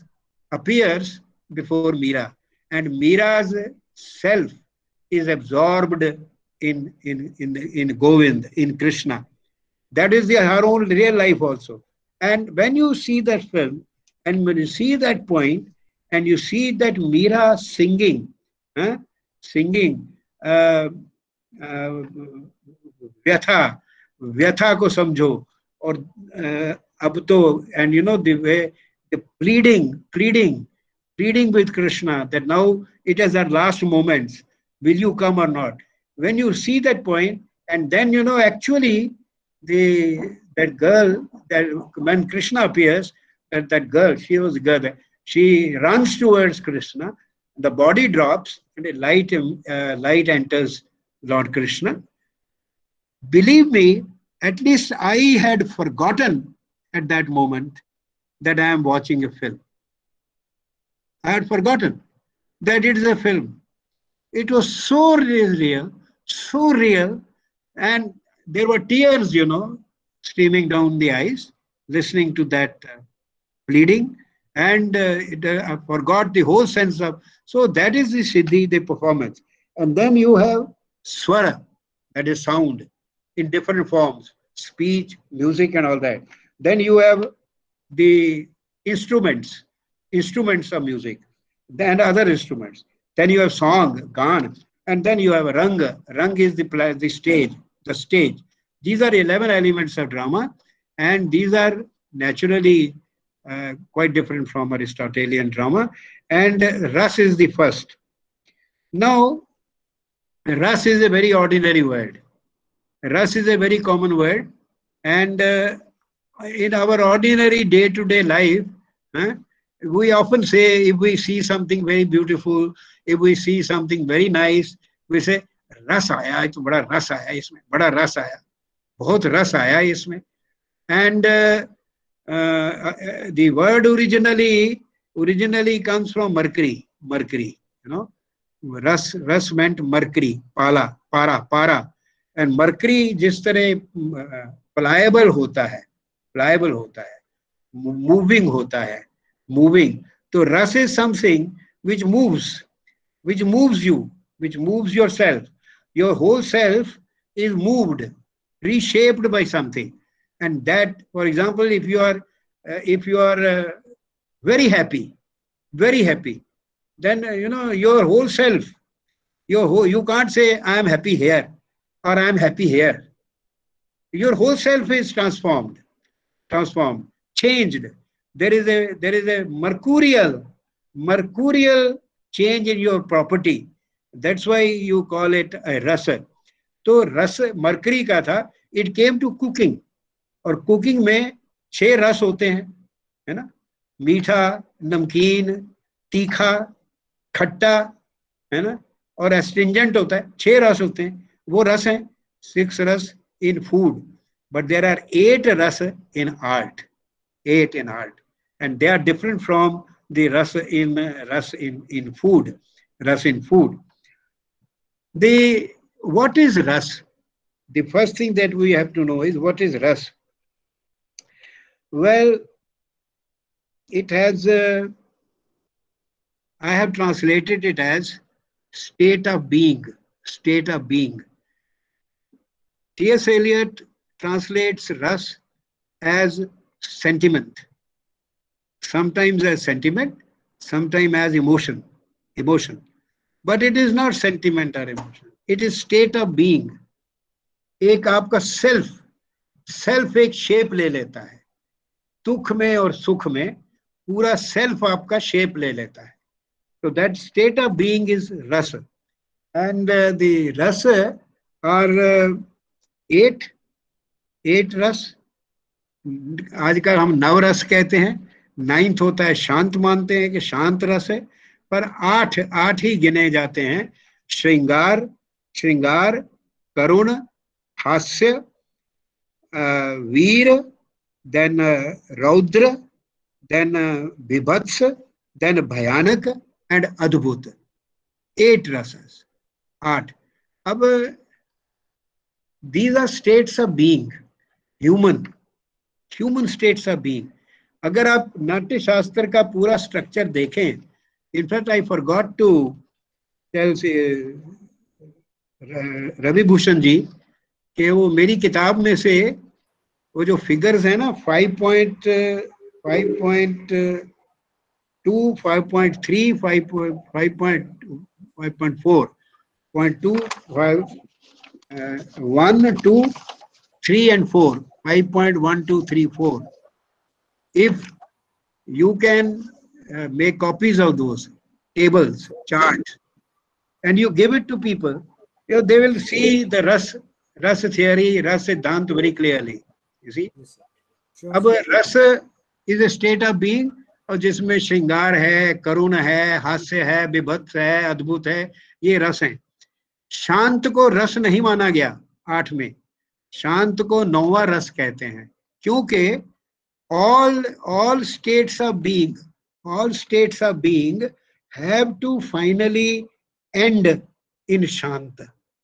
before Mira. And Mira's self is absorbed in Govind, in Krishna. That is her own real life also. And when you see that film, and when you see that point, and you see that Mira singing, singing व्यथा को समझो, और अब तो, and you know the way the pleading with Krishna, that now it is our last moments, will you come or not? When you see that point, and then you know actually that girl, that when Krishna appears, that girl, she was a girl, she runs towards Krishna, the body drops, and a light enters Lord Krishna. Believe me, at least I had forgotten at that moment that I am watching a film. I had forgotten that it is a film. It was so real, and there were tears, you know, streaming down the eyes, listening to that pleading, and I forgot the whole sense of. So that is the Siddhi, the performance. And then you have Swara, that is sound, in different forms, speech, music, and all that. Then you have the instruments of music, and other instruments. Then you have song, Gan, and then you have Rang. Rang is the stage. These are 11 elements of drama, and these are naturally quite different from Aristotelian drama. And Ras is the first. Now, Ras is a very ordinary word. Ras is a very common word, and in our ordinary day-to-day life, we often say, if we see something very beautiful, if we see something very nice, we say, रस आया, तो बड़ा रस आया इसमें, बड़ा रस आया, बहुत रस आया इसमें. And the word originally comes from mercury, you know. Ras meant mercury, para. And mercury जिस तरह pliable होता है, moving होता है, तो रस is something which moves you, which moves yourself. Your whole self is moved, reshaped by something. And that, for example, if you are very happy, then you know your whole self, you can't say I am happy here or I am happy here. Your whole self is transformed, changed. There is a mercurial change in your property. That's why you call it a rasa. तो रस mercury का था. It came to cooking, और cooking में 6 रस होते हैं, है ना. मीठा, नमकीन, तीखा, खट्टा, है ना, और एस्ट्रिंजेंट होता है. 6 रस होते हैं, वो रस हैं. 6 रस in food, but there are 8 ras in art. 8 in art, and they are different from the ras in food. Ras in food. What is ras? The first thing that we have to know is what is ras. Well, it has. I have translated it as state of being. State of being. T.S. Eliot translates ras as sentiment. Sometimes as sentiment, sometimes as emotion. But it is not sentiment or emotion. It is state of being. एक आपका self एक shape ले लेता है. दुख में और सुख में पूरा self आपका shape ले लेता है. So that state of being is rasa. And the rasa are 8 रस. आजकल हम 9 रस कहते हैं, 9th होता है शांत, मानते हैं कि शांत रस है, पर 8 ही गिने जाते हैं। श्रृंगार, करुण, हास्य, वीर, देन रौद्र, देन बिभत्स, देन भयानक एंड अद्भुत। 8 रसेस, 8। अब these are states of being, human states of being। अगर आप नाट्य शास्त्र का पूरा स्ट्रक्चर देखें, in fact I forgot to tell Ravi Bhushan ji कि वो मेरी किताब में से वो जो फिगर्स है ना 5.2, 5.3, 5.4, 0.2, 1, 2, 3 and 4, 5.1, 2, 3, 4. If you can make copies of those tables, charts, and you give it to people, they will see the Ras theory, Ras Siddhant very clearly. You see? अब रस is a state of being, और जिसमें श्रृंगार है, करुण है, हास्य है, विभत्स है, अद्भुत है, ये रस हैं। शांत को रस नहीं माना गया 8 में, शांत को 9वां रस कहते हैं, क्योंकि all states of being have to finally end in शांत।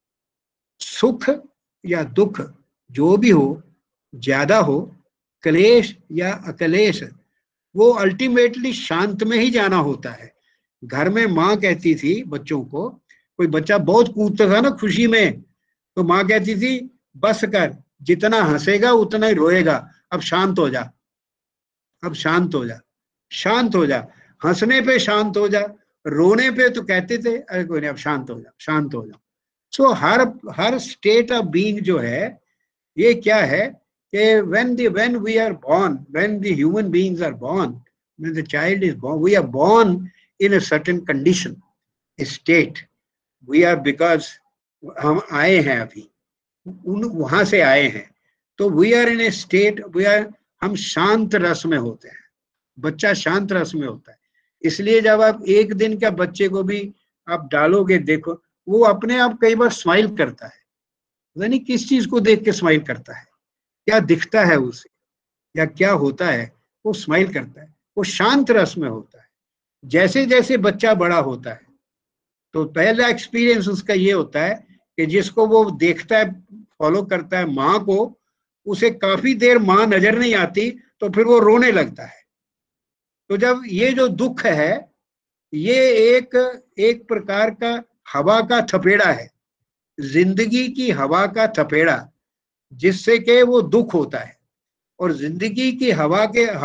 सुख या दुख जो भी हो, ज्यादा हो, क्लेश या अक्लेश, वो अल्टीमेटली शांत में ही जाना होता है। घर में माँ कहती थी बच्चों को, कोई बच्चा बहुत कूदता था ना खुशी में, तो माँ कहती थी बस कर, जितना हंसेगा उतना ही रोएगा, अब शांत हो जा, अब शांत हो जा, शांत हो जा। हंसने पे शांत हो जा, रोने पे तो कहते थे अरे कोई नहीं अब शांत हो जा, शांत हो जा। सो हर स्टेट ऑफ बीइंग जो है, ये क्या है कि when we are born, when the human beings are born, when the child is born, we are born in a certain condition, a state. We are because हम आए हैं अभी, वहां से आए हैं, तो we are in a state, हम शांत रस में होते हैं। बच्चा शांत रस में होता है, इसलिए जब आप 1 दिन का बच्चे को भी आप डालोगे, देखो वो अपने आप कई बार स्माइल करता है, यानी किस चीज को देख के स्माइल करता है, क्या दिखता है उसे या क्या होता है, वो स्माइल करता है, वो शांत रस में होता है। जैसे जैसे बच्चा बड़ा होता है, तो पहला एक्सपीरियंस उसका ये होता है कि जिसको वो देखता है, फॉलो करता है माँ को, उसे काफी देर माँ नजर नहीं आती, तो फिर वो रोने लगता है। तो जब ये जो दुख है, ये एक प्रकार का हवा का थपेड़ा है, जिंदगी की हवा का थपेड़ा, जिससे कि वो दुख होता है। और जिंदगी की हवा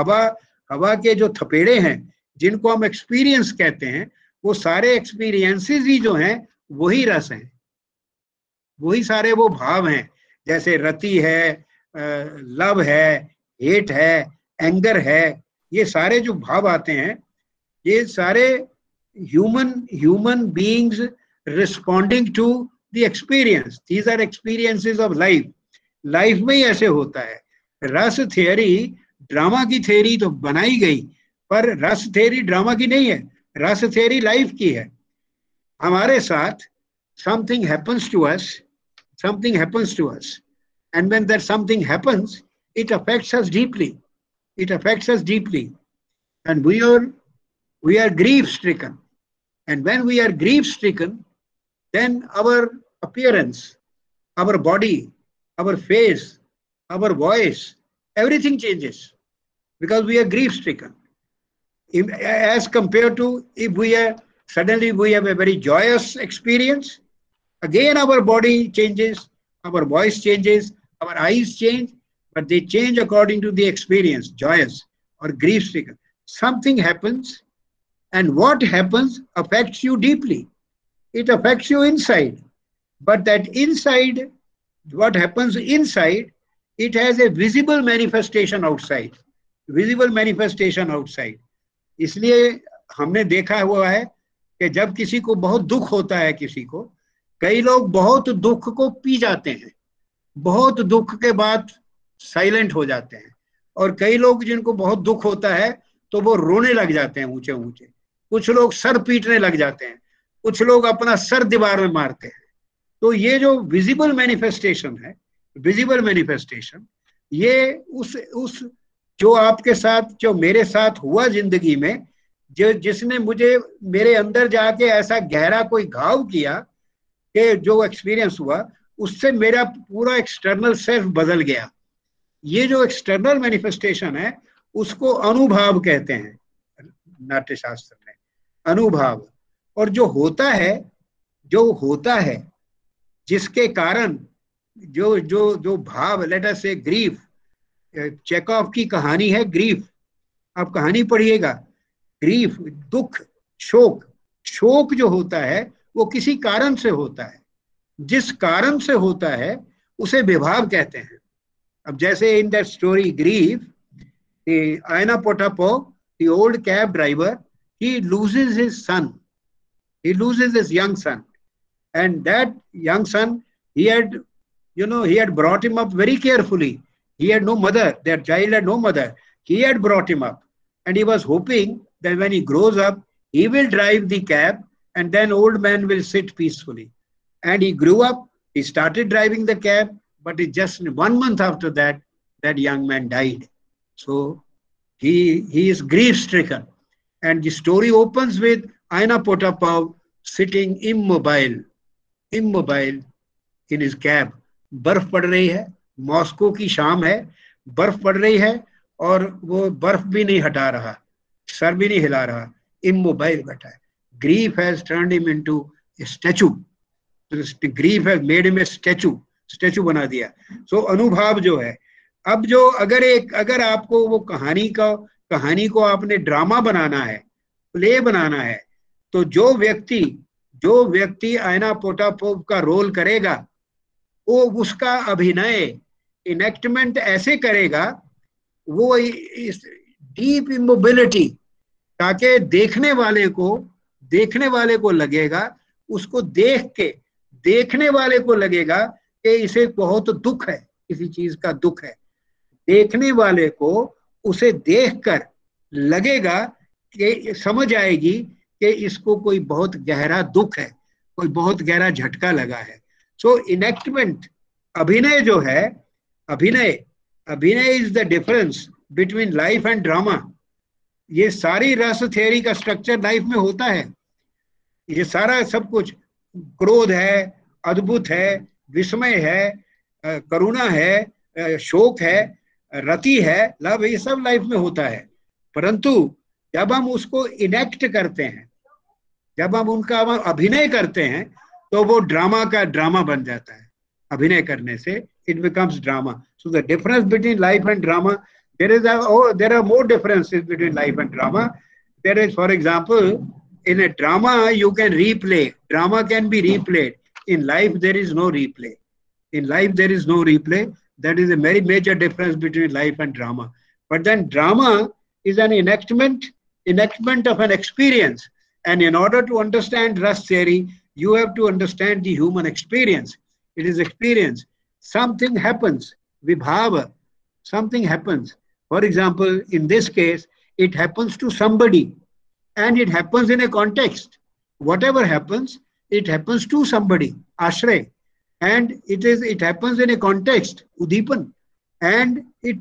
के जो थपेड़े हैं, जिनको हम एक्सपीरियंस कहते हैं, वो सारे एक्सपीरियंसेस ही जो हैं वही रस हैं, वही सारे वो भाव हैं। जैसे रति है, लव है, हेट है, एंगर है, ये सारे जो भाव आते हैं, ये सारे human beings responding to the experience. These are experiences of life. Life में ही ऐसे होता है। रस थियरी, ड्रामा की थियरी तो बनाई गई, पर रस थियरी ड्रामा की नहीं है, रस थियरी लाइफ की है। हमारे साथ something happens to us, and when that something happens, it affects us deeply. And we are grief stricken. And when we are grief stricken, then our appearance, our body, our face, our voice, everything changes, because we are grief stricken. As compared to if suddenly we have a very joyous experience, again our body changes, our voice changes, our eyes change, but they change according to the experience, joyous or grief stricken. Something happens, and what happens affects you deeply. It affects you inside, but that inside, what happens inside, it has a visible manifestation outside. इसलिए हमने देखा हुआ है कि जब किसी को बहुत दुख होता है, किसी को, कई लोग बहुत दुख को पी जाते हैं, बहुत दुख के बाद साइलेंट हो जाते हैं, और कई लोग जिनको बहुत दुख होता है तो वो रोने लग जाते हैं ऊंचे ऊंचे, कुछ लोग सर पीटने लग जाते हैं, कुछ लोग अपना सर दीवार में मारते हैं। तो ये जो विजिबल मैनिफेस्टेशन है, विजिबल मैनिफेस्टेशन, ये उस जो आपके साथ, जो मेरे साथ हुआ जिंदगी में, जो जिसने मुझे मेरे अंदर जाके ऐसा गहरा कोई घाव किया कि जो एक्सपीरियंस हुआ, उससे मेरा पूरा एक्सटर्नल सेल्फ बदल गया। ये जो एक्सटर्नल मैनिफेस्टेशन है उसको अनुभाव कहते हैं नाट्य शास्त्र में, अनुभाव। और जो होता है जिसके कारण जो जो जो भाव, लेट अस से ग्रीफ, चेकॉफ की कहानी है ग्रीफ, आप कहानी पढ़िएगा, ग्रीफ, दुख, शोक। शोक जो होता है वो किसी कारण से होता है, जिस कारण से होता है उसे विभाव कहते हैं। अब जैसे in that story grief, Aina Potapov, the old cab driver, he loses his son, he loses his young son, and that young son, he had brought him up very carefully. He had no mother, that child had no mother. He had brought him up, and he was hoping that when he grows up, he will drive the cab and then old man will sit peacefully. And he grew up, he started driving the cab, but it just 1 month after that, that young man died. So he is grief stricken. And the story opens with Aina Potapov sitting immobile in his cab. बर्फ पड़ रही है, Moscow की शाम है, बर्फ पड़ रही है और वो बर्फ भी नहीं हटा रहा, सर भी नहीं हिला रहा, immobile बैठा है. Grief has turned him into a statue. Grief has made him a statue बना दिया. So अनुभव जो है, अब जो अगर आपको वो कहानी को आपने ड्रामा बनाना है, प्ले बनाना है, तो जो व्यक्ति आयना पोटापोव का रोल करेगा, वो उसका अभिनय, इनेक्टमेंट ऐसे करेगा, वो डीप इमोबिलिटी, ताकि देखने वाले को लगेगा, उसको देख के देखने वाले को लगेगा कि इसे बहुत दुख है, किसी चीज का दुख है. देखने वाले को उसे देखकर लगेगा कि समझ आएगी कि इसको कोई बहुत गहरा दुख है, कोई बहुत गहरा झटका लगा है. सो इनेक्टमेंट, अभिनय जो है, अभिनय is the difference between life and drama. ये सारी रस थ्योरी का स्ट्रक्चर लाइफ में होता है. ये सारा सब कुछ, क्रोध है, अद्भुत है, विस्मय है, करुणा है, शोक है, रति है, लव, ये सब लाइफ में होता है. परंतु जब हम उसको इनेक्ट करते हैं, जब हम उनका अभिनय करते हैं, तो वो ड्रामा का ड्रामा बन जाता है. अभिनय करने से it becomes drama. So the difference between life and drama, there are more differences between life and drama. There is, for example, in a drama you can replay. Drama can be replayed. In life there is no replay. In life there is no replay. That is a very major difference between life and drama. But then drama is an enactment of an experience. And in order to understand Rus theory, you have to understand the human experience. It is experience. Something happens, vibhava, something happens. For example, in this case, it happens to somebody and it happens in a context. Whatever happens, it happens to somebody, ashray. And it happens in a context, udipan. And it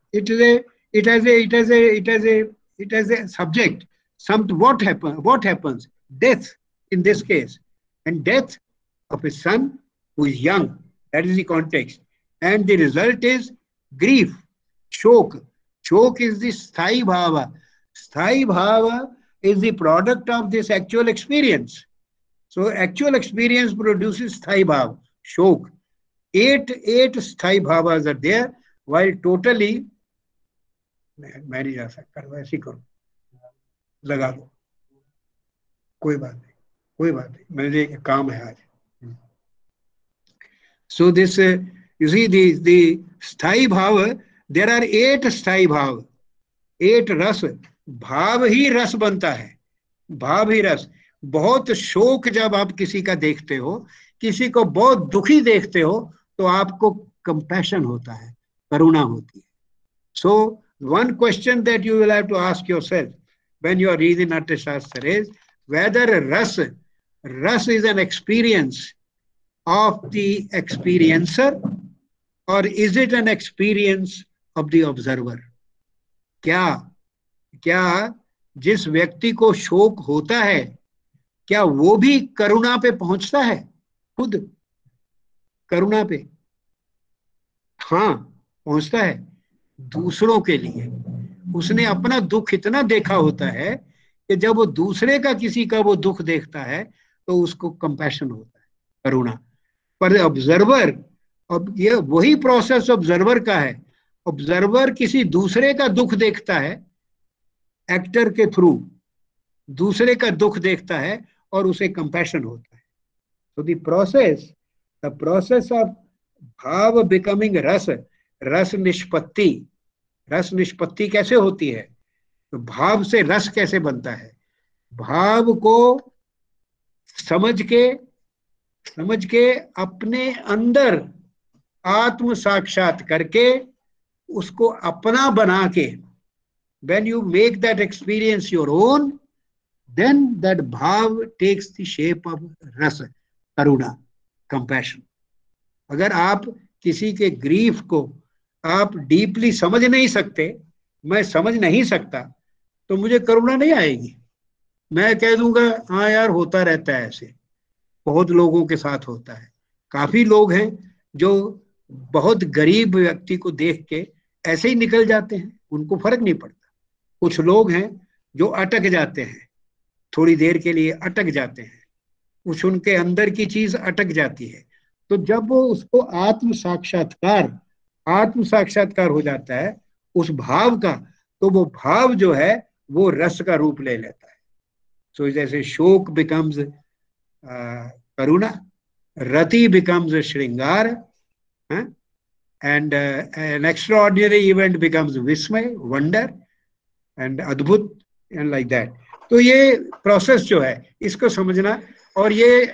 has a subject. What happens? Death in this case. And death of a son who is young. That is the context. And the result is grief, shok. Shok is the sthai bhava. Sthai bhava is the product of this actual experience. So actual experience produces sthai bhava, shok. Eight sthai bhavas are there, while totally, मैं नहीं जा सकता, वैसे करो, लगा दो, कोई बात नहीं, मुझे एक काम है आज. So this, you see, the sthai bhava, there are 8 sthai bhava, 8 रस. भाव ही रस बनता है, भाव ही रस. बहुत शोक जब आप किसी का देखते हो, किसी को बहुत दुखी देखते हो, तो आपको कंपैशन होता है, करुणा होती है. So one question that you will have to ask yourself when you are reading Natya Shastra is whether rasa is an experience of the experiencer or is it an experience of the observer. क्या जिस व्यक्ति को शोक होता है क्या वो भी करुणा पे पहुंचता है, खुद करुणा पे? हाँ, पहुंचता है दूसरों के लिए। उसने अपना दुख इतना देखा होता है कि जब वो दूसरे का किसी का वो दुख देखता है तो उसको कंपैशन होता है, करुणा। पर ऑब्जर्वर, अब ये वही प्रोसेस ऑब्जर्वर का है। ऑब्जर्वर किसी दूसरे का दुख देखता है, एक्टर के थ्रू दूसरे का दुख देखता है और उसे कंपैशन होता है। तो the process of bhava becoming rasa निष्पत्ति कैसे होती है? तो भाव से रस कैसे बनता है? भाव को समझ के अपने अंदर आत्म साक्षात करके उसको अपना बना के, when you make that experience your own, then that bhav takes the shape of rasa, karuna, compassion. अगर आप किसी के ग्रीफ को आप डीपली समझ नहीं सकते, मैं समझ नहीं सकता, तो मुझे करुणा नहीं आएगी। मैं कह दूंगा हाँ यार होता रहता है ऐसे, बहुत लोगों के साथ होता है। काफी लोग हैं जो बहुत गरीब व्यक्ति को देख के ऐसे ही निकल जाते हैं, उनको फर्क नहीं पड़ता। कुछ लोग हैं जो अटक जाते हैं, थोड़ी देर के लिए अटक जाते हैं, कुछ उनके अंदर की चीज अटक जाती है। तो जब वो उसको आत्म साक्षात्कार हो जाता है उस भाव का, तो वो भाव जो है वो रस का रूप ले लेता है। सो जैसे shok becomes karuna, rati becomes shringar, and an extraordinary event becomes vismay, wonder, and adbhut, and like that. तो ये प्रोसेस जो है इसको समझना, और ये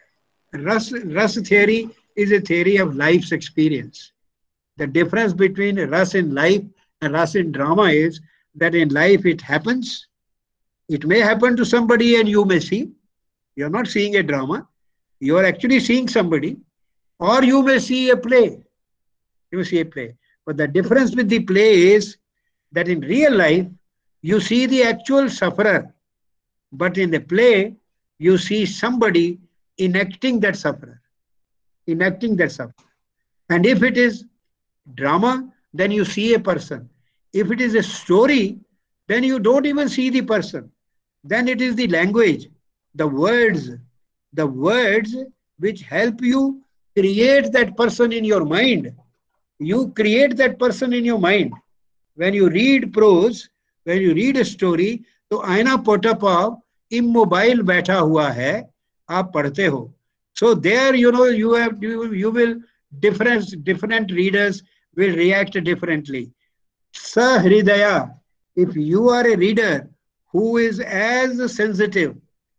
रस theory is a theory of life's experience. The difference between rus in life and rus in drama is that in life it happens. It may happen to somebody and you may see. You are not seeing a drama. You are actually seeing somebody, or you may see a play. You see a play. But the difference with the play is that in real life, you see the actual sufferer. But in the play, you see somebody enacting that sufferer. And if it is drama, then you see a person. If it is a story, then you don't even see the person. Then it is the language, the words which help you create that person in your mind. You create that person in your mind. When you read prose, when you read a story, तो आईना पोटापाव immobile बैठा हुआ है, आप पढ़ते हो. So there, you will different readers will react differently. Sahridaya, if you are a reader who is as sensitive,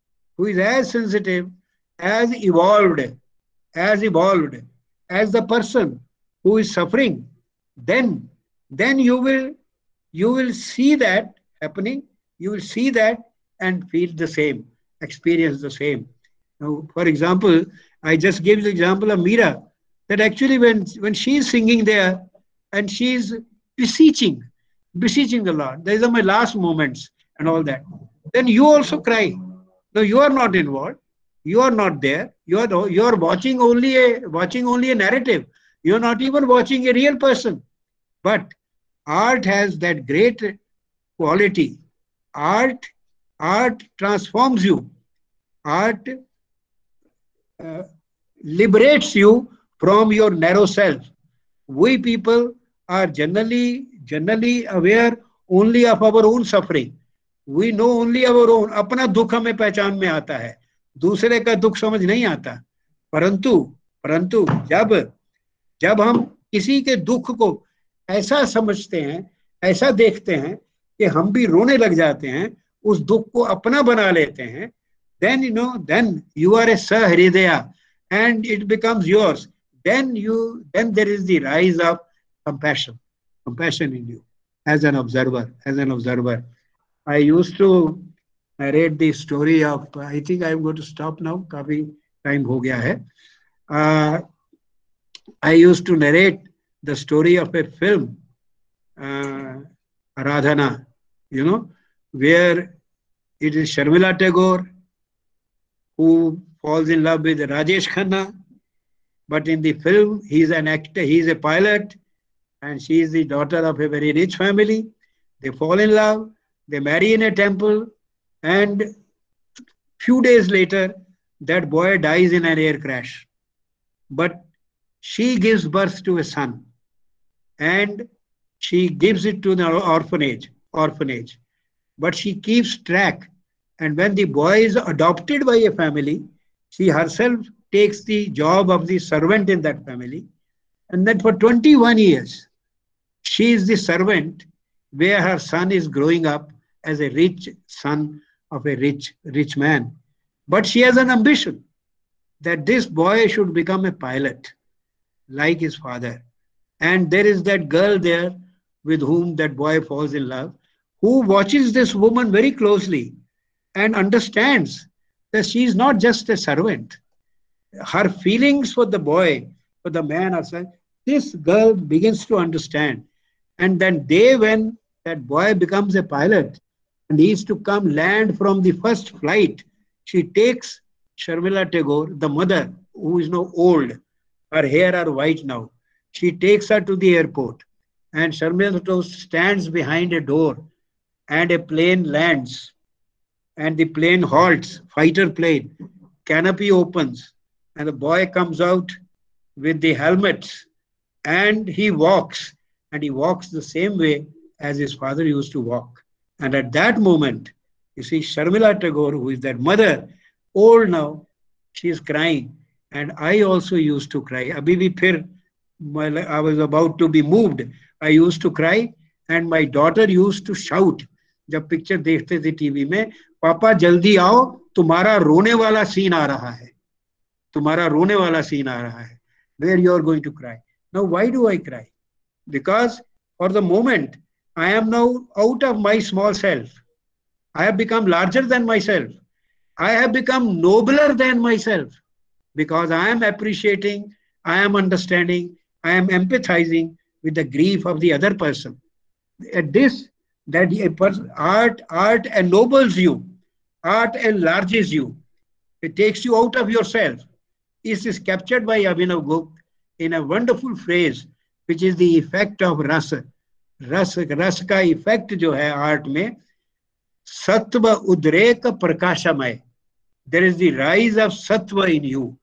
as evolved as the person who is suffering, then you will see that happening. You will see that and feel the same, experience the same. Now, for example, I just gave the example of Meera, that actually when she is singing there and she is beseeching the Lord, these are my last moments and all that, then you also cry. No, you are not involved. You are not there. You are watching only a narrative. You are not even watching a real person. But art has that great quality. Art transforms you. Art liberates you from your narrow self. We people are generally aware only of our own suffering. We know only our own. अपना दुख हमें पहचान में आता है, दूसरे का दुख समझ नहीं आता. परंतु जब हम किसी के दुख को ऐसा समझते हैं, ऐसा देखते हैं कि हम भी रोने लग जाते हैं, उस दुख को अपना बना लेते हैं, then you are a sahridaya and it becomes yours. Then there is the rise of compassion in you. as an observer. I used to narrate the story of, I think I'm going to stop now, काफी time हो गया है. I used to narrate the story of a film, Aradhana, where it is Sharmila Tagore who falls in love with Rajesh Khanna, but in the film he is an actor, he is a pilot, and she is the daughter of a very rich family. They fall in love, they marry in a temple, and few days later, that boy dies in an air crash. But she gives birth to a son, and she gives it to the orphanage. But she keeps track, and when the boy is adopted by a family, she herself takes the job of the servant in that family, and then for 21 years, she is the servant where her son is growing up as a rich son of a rich man. But she has an ambition that this boy should become a pilot like his father. And there is that girl there with whom that boy falls in love, who watches this woman very closely and understands that she is not just a servant. Her feelings for the boy, for the man, are such. This girl begins to understand. And then when that boy becomes a pilot and he is to come land from the first flight, she takes Sharmila Tagore, the mother, who is now old, her hair are white now. She takes her to the airport, and Sharmila Tagore stands behind a door, and a plane lands, and the plane halts, fighter plane, canopy opens, and the boy comes out with the helmets, and he walks the same way as his father used to walk. And at that moment, you see Sharmila Tagore, who is that mother, old now, she is crying. And I also used to cry. Abhi bhi phir, I was about to be moved. I used to cry, and my daughter used to shout. जब picture देखते थे TV में, पापा जल्दी आओ, तुम्हारा रोने वाला सीन आ रहा है. तुम्हारा रोने वाला सीन आ रहा है. Where you are going to cry. Now, why do I cry? Because for the moment, I am now out of my small self. I have become larger than myself. I have become nobler than myself, because I am appreciating, I am understanding, I am empathizing with the grief of the other person. At this, that art ennobles you, art enlarges you. It takes you out of yourself. This is captured by Abhinav Gupta in a wonderful phrase, which is the effect of rasa. रस का effect जो है art में, सत्व उद्रेक प्रकाशमय. There is the rise of sattva in you.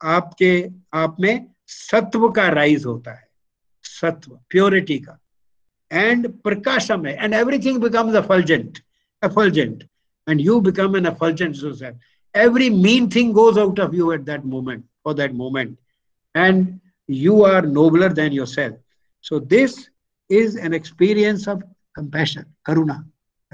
आप में सत्व का राइज होता है, सत्व प्योरिटी का, एंड प्रकाशमय, and everything becomes effulgent, and you become an effulgent yourself. Every mean thing goes out of you at that moment, for that moment, and you are nobler than yourself. So this is an experience of compassion, karuna,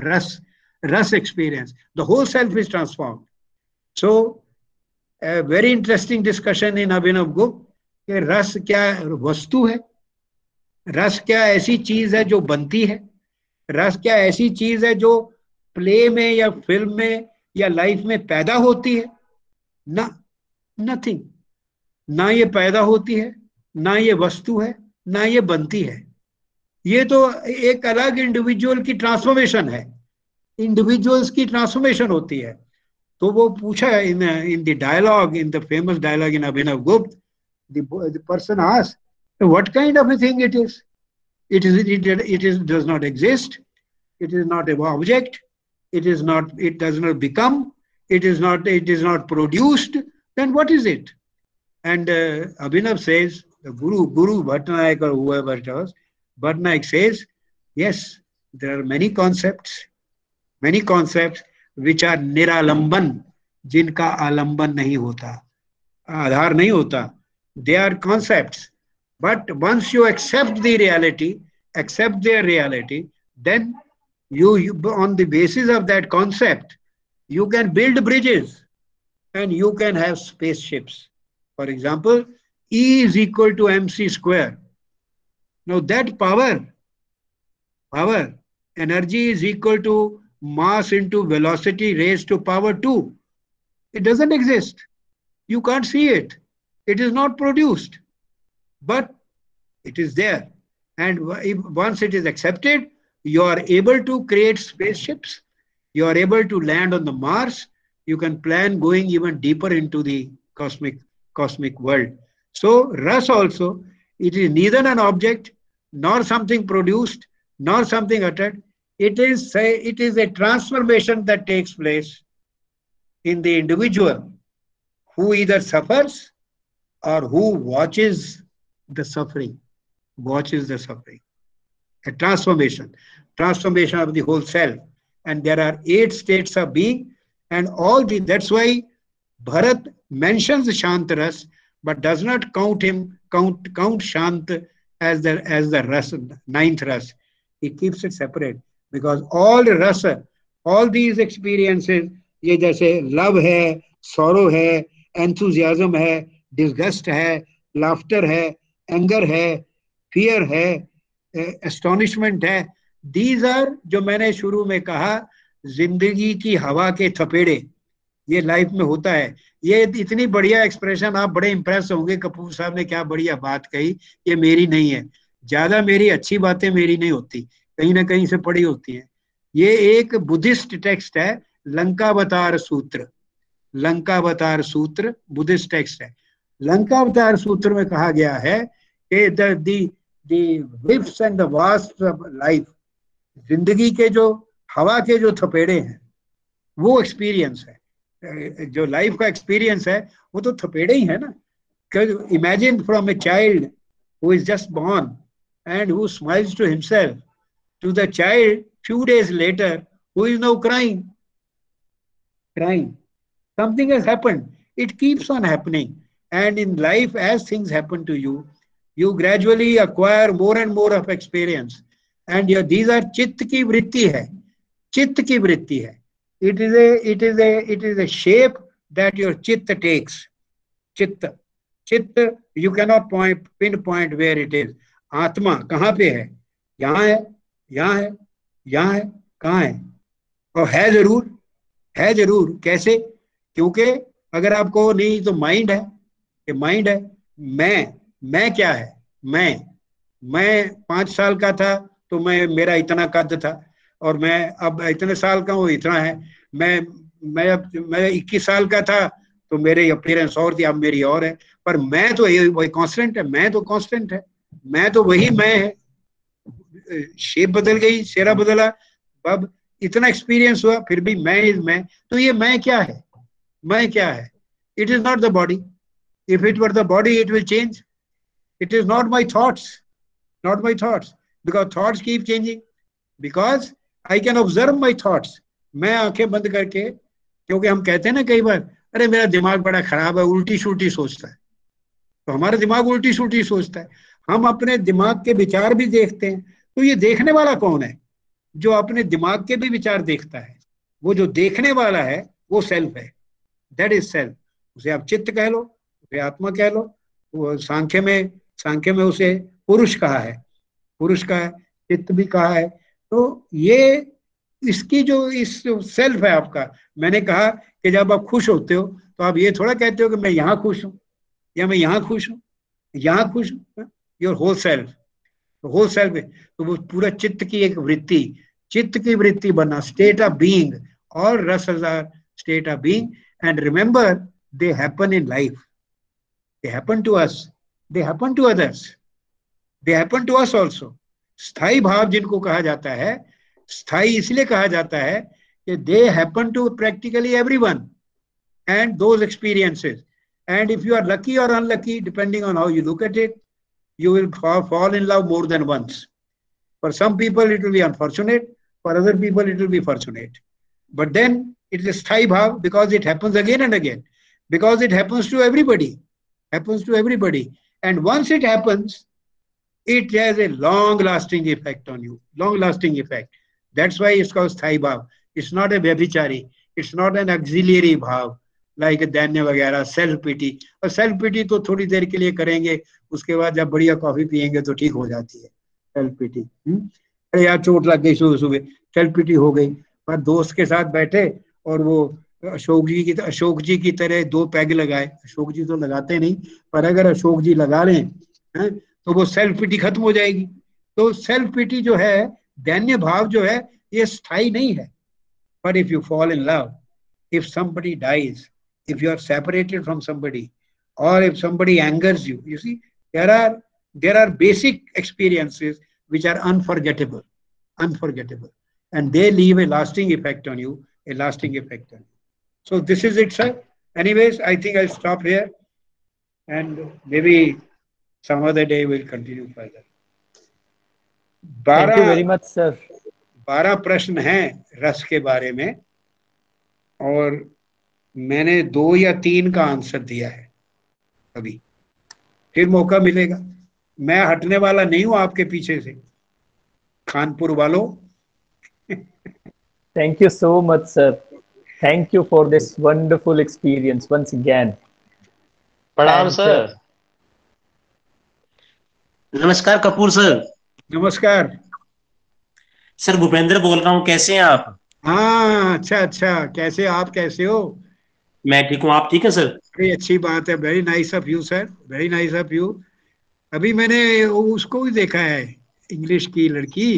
ras experience. The whole self is transformed. So a very interesting discussion in Abhinav Gupta कि रस क्या वस्तु है, रस क्या ऐसी चीज है जो बनती है, रस क्या ऐसी चीज है जो प्ले में या फिल्म में या लाइफ में पैदा होती है. ना, नथिंग. ना ये पैदा होती है, ना ये वस्तु है, ना ये बनती है. ये तो एक अलग इंडिविजुअल की ट्रांसफॉर्मेशन है. इंडिविजुअल्स की ट्रांसफॉर्मेशन होती है. तो वो पूछा in the dialogue, in the famous dialogue in Abhinav Gupta, the person asked, what kind of a thing it is? It does not exist. It is not an object. It does not become. It is not produced. Then what is it? And Abhinav says, the Guru Bhattanayak or whoever it was, Bhattanayak says, yes, there are many concepts which are niralamban, जिनका आलंबन नहीं होता, आधार नहीं होता. They are concepts. But once you accept their reality, then you on the basis of that concept, you can build bridges and you can have spaceships. For example, E is equal to mc square. Now that power Power. Energy is equal to mass into velocity raised to power 2. It doesn't exist. You can't see it. It is not produced. But it is there. And once it is accepted, you are able to create spaceships. You are able to land on the Mars. You can plan going even deeper into the cosmic world. So Ras also, it is neither an object, nor something produced, nor something uttered. It is a transformation that takes place in the individual who either suffers or who watches the suffering. Watches the suffering. A transformation of the whole self. And there are 8 states of being, and that's why Bharat mentions Shantaras, but does not count Shant as the rasa, 9th rasa. He keeps it separate, because all the rasa, all these experiences, ये जैसे love है, sorrow है, enthusiasm है, disgust है, laughter है, anger है, fear है, astonishment है, these are, जो मैंने शुरू में कहा, जिंदगी की हवा के थपेड़े, ये लाइफ में होता है. ये इतनी बढ़िया एक्सप्रेशन, आप बड़े इंप्रेस होंगे, कपूर साहब ने क्या बढ़िया बात कही. ये मेरी नहीं है, ज्यादा मेरी अच्छी बातें मेरी नहीं होती, कहीं ना कहीं से पड़ी होती हैं. ये एक बुद्धिस्ट टेक्स्ट है, लंकावतार सूत्र. लंकावतार सूत्र बुद्धिस्ट टेक्स्ट है. लंकावतार सूत्र में कहा गया है कि the whiffs and the wasps of life, जिंदगी के जो हवा के जो थपेड़े हैं, वो एक्सपीरियंस है. जो लाइफ का एक्सपीरियंस है वो तो थपेड़े ही है ना. Imagine from a child who is just born and who smiles to himself, to the child few days later who is now crying. Something has happened. It keeps on happening. And in life, as things happen to you, you gradually acquire more and more of experience. And these are चित्त की वृत्ति है. चित्त की वृत्ति है. It is a shape that your chitta takes. Chitta, you cannot pinpoint where it is. आत्मा कहाँ पे है? यहाँ है, यहाँ है, यहाँ है, कहाँ है? और है जरूर. कैसे? क्योंकि अगर आपको नहीं तो माइंड है. कि माइंड है. मैं क्या है? मैं 5 साल का था तो मेरा इतना कद था, और मैं अब इतने साल का हूँ, इतना है. मैं 21 साल का था तो मेरे अपीयरेंस और थी, अब मेरी और है. पर मैं तो वही कांस्टेंट है. मैं तो कांस्टेंट है. मैं तो वही मैं है. शेप बदल गई, चेहरा बदला, अब इतना एक्सपीरियंस हुआ, फिर भी मैं. तो ये मैं क्या है? मैं क्या है? It is not the body. If it were the body, it will change. It is not my thoughts. Not my thoughts. Because thoughts keep changing. Because I can observe my thoughts. मैं आंखें बंद करके, क्योंकि हम कहते हैं ना कई बार, अरे मेरा दिमाग बड़ा खराब है, उल्टी सुल्टी सोचता है. तो हमारा दिमाग उल्टी सुल्टी सोचता है. हम अपने दिमाग के विचार भी देखते हैं. तो ये देखने वाला कौन है? जो अपने दिमाग के भी विचार देखता है. वो जो देखने वाला है वो सेल्फ है. That is self. उसे आप चित्त कह लो, उसे आत्मा कह लो. वो सांख्य में उसे पुरुष कहा है. पुरुष का है, चित्त भी कहा है. तो ये इसकी जो इस सेल्फ है आपका. मैंने कहा कि जब आप खुश होते हो तो आप ये थोड़ा कहते हो कि मैं यहाँ खुश हूँ या मैं यहाँ खुश हूँ, यहाँ खुश हूँ. योर होल सेल्फ है. तो वो पूरा चित्त की एक वृत्ति, चित्त की वृत्ति बनना, state of being. All rasas are state of being. And remember, they happen in life. They happen to us, they happen to others, they happen to us also. स्थायी भाव जिनको कहा जाता है, स्थायी इसलिए कहा जाता है कि they happen to practically everyone and those experiences. And if you are lucky और unlucky, depending on how you look at it, you will fall in love more than once. For some people it will be unfortunate, for other people it will be fortunate. But then it is sthai bhav, because it happens again and again, because it happens to everybody. And once it happens, it has a long lasting effect on you. That's why it's called sthai bhav. It's not a vyabhichari, it's not an auxiliary bhav like दैन्य वगैरह, self पिटी. और self पिटी तो थोड़ी देर के लिए करेंगे, उसके बाद जब बढ़िया कॉफी पियेंगे तो ठीक हो जाती है सेल्फ पिटी. अरे यार चोट लग गई सुबह सुबह, चल पिटी हो गई। पर दोस्त के साथ बैठे और वो अशोक जी की तरह 2 पैग लगाए। अशोक जी तो लगाते नहीं, पर अगर अशोक जी लगा लें हैं, तो वो सेल्फ पिटी खत्म हो जाएगी। तो सेल्फ पिटी जो है, दैन्य भाव जो है, ये स्थायी नहीं है। पर if you fall in love, if somebody dies, if you are separated from somebody, or if somebody angers you, you see, there are basic experiences which are unforgettable, and they leave a lasting effect on you, a lasting effect on you. So this is it, sir. Anyways, I think I'll stop here, and maybe some other day we'll continue further. Thank you very much, sir. 12 प्रश्न हैं रस के बारे में, और मैंने 2 या 3 का आंसर दिया है अभी। फिर मौका मिलेगा। मैं हटने वाला नहीं हूं आपके पीछे से, कानपुर वालों। Thank you so much, sir. Thank you for this wonderful experience once again. प्रणाम सर। नमस्कार कपूर सर। नमस्कार सर, भूपेंद्र बोल रहा हूँ, कैसे हैं आप? हाँ, अच्छा, कैसे, आप कैसे हो? मैं ठीक हूँ, आप ठीक है सर? बड़ी अच्छी बात है, very nice of you sir, very nice of you. अभी मैंने उसको भी देखा है, इंग्लिश की लड़की,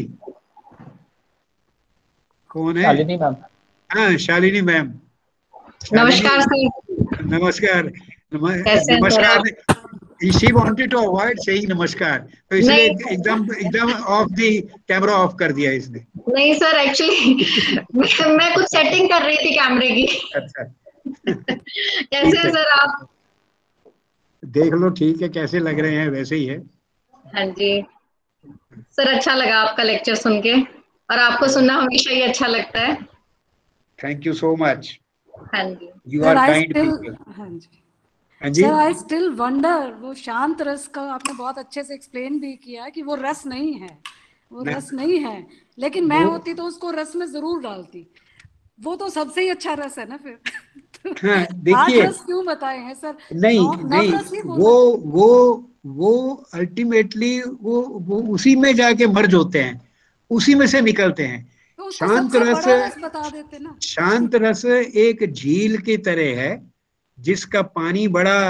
कौन है? शालिनी मैम। हाँ, शालिनी मैम। नमस्कार सर। नमस्कार। नमस्कार। She wanted to avoid saying नमस्कार, तो इसलिए एकदम ऑफ दी कैमरा ऑफ कर दिया इसने। नहीं सर, एक्चुअली मैं कुछ सेटिंग कर रही थी कैमरे की। अच्छा। कैसे हैं सर आप? देख लो, ठीक है, कैसे लग रहे हैं वैसे ही है। हाँ जी सर, अच्छा लगा आपका लेक्चर सुन के, और आपको सुनना हमेशा ही अच्छा लगता है। Thank you so much. हाँ जी, यू आर काइंड पीपल। हाँ जी। हाँ जी। सर, आई स्टिल वंडर, वो शांत रस का आपने बहुत अच्छे से एक्सप्लेन भी किया कि वो रस नहीं है, वो रस नहीं है, लेकिन मैं होती तो उसको रस में जरूर डालती। वो तो सबसे ही अच्छा रस है ना फिर। हाँ, देखिए, रस क्यों बताए हैं सर? नहीं, वो अल्टीमेटली वो उसी में जाके मर्ज होते हैं, उसी में से निकलते हैं। तो शांत रस बता देते ना। शांत रस एक झील की तरह है, जिसका पानी बड़ा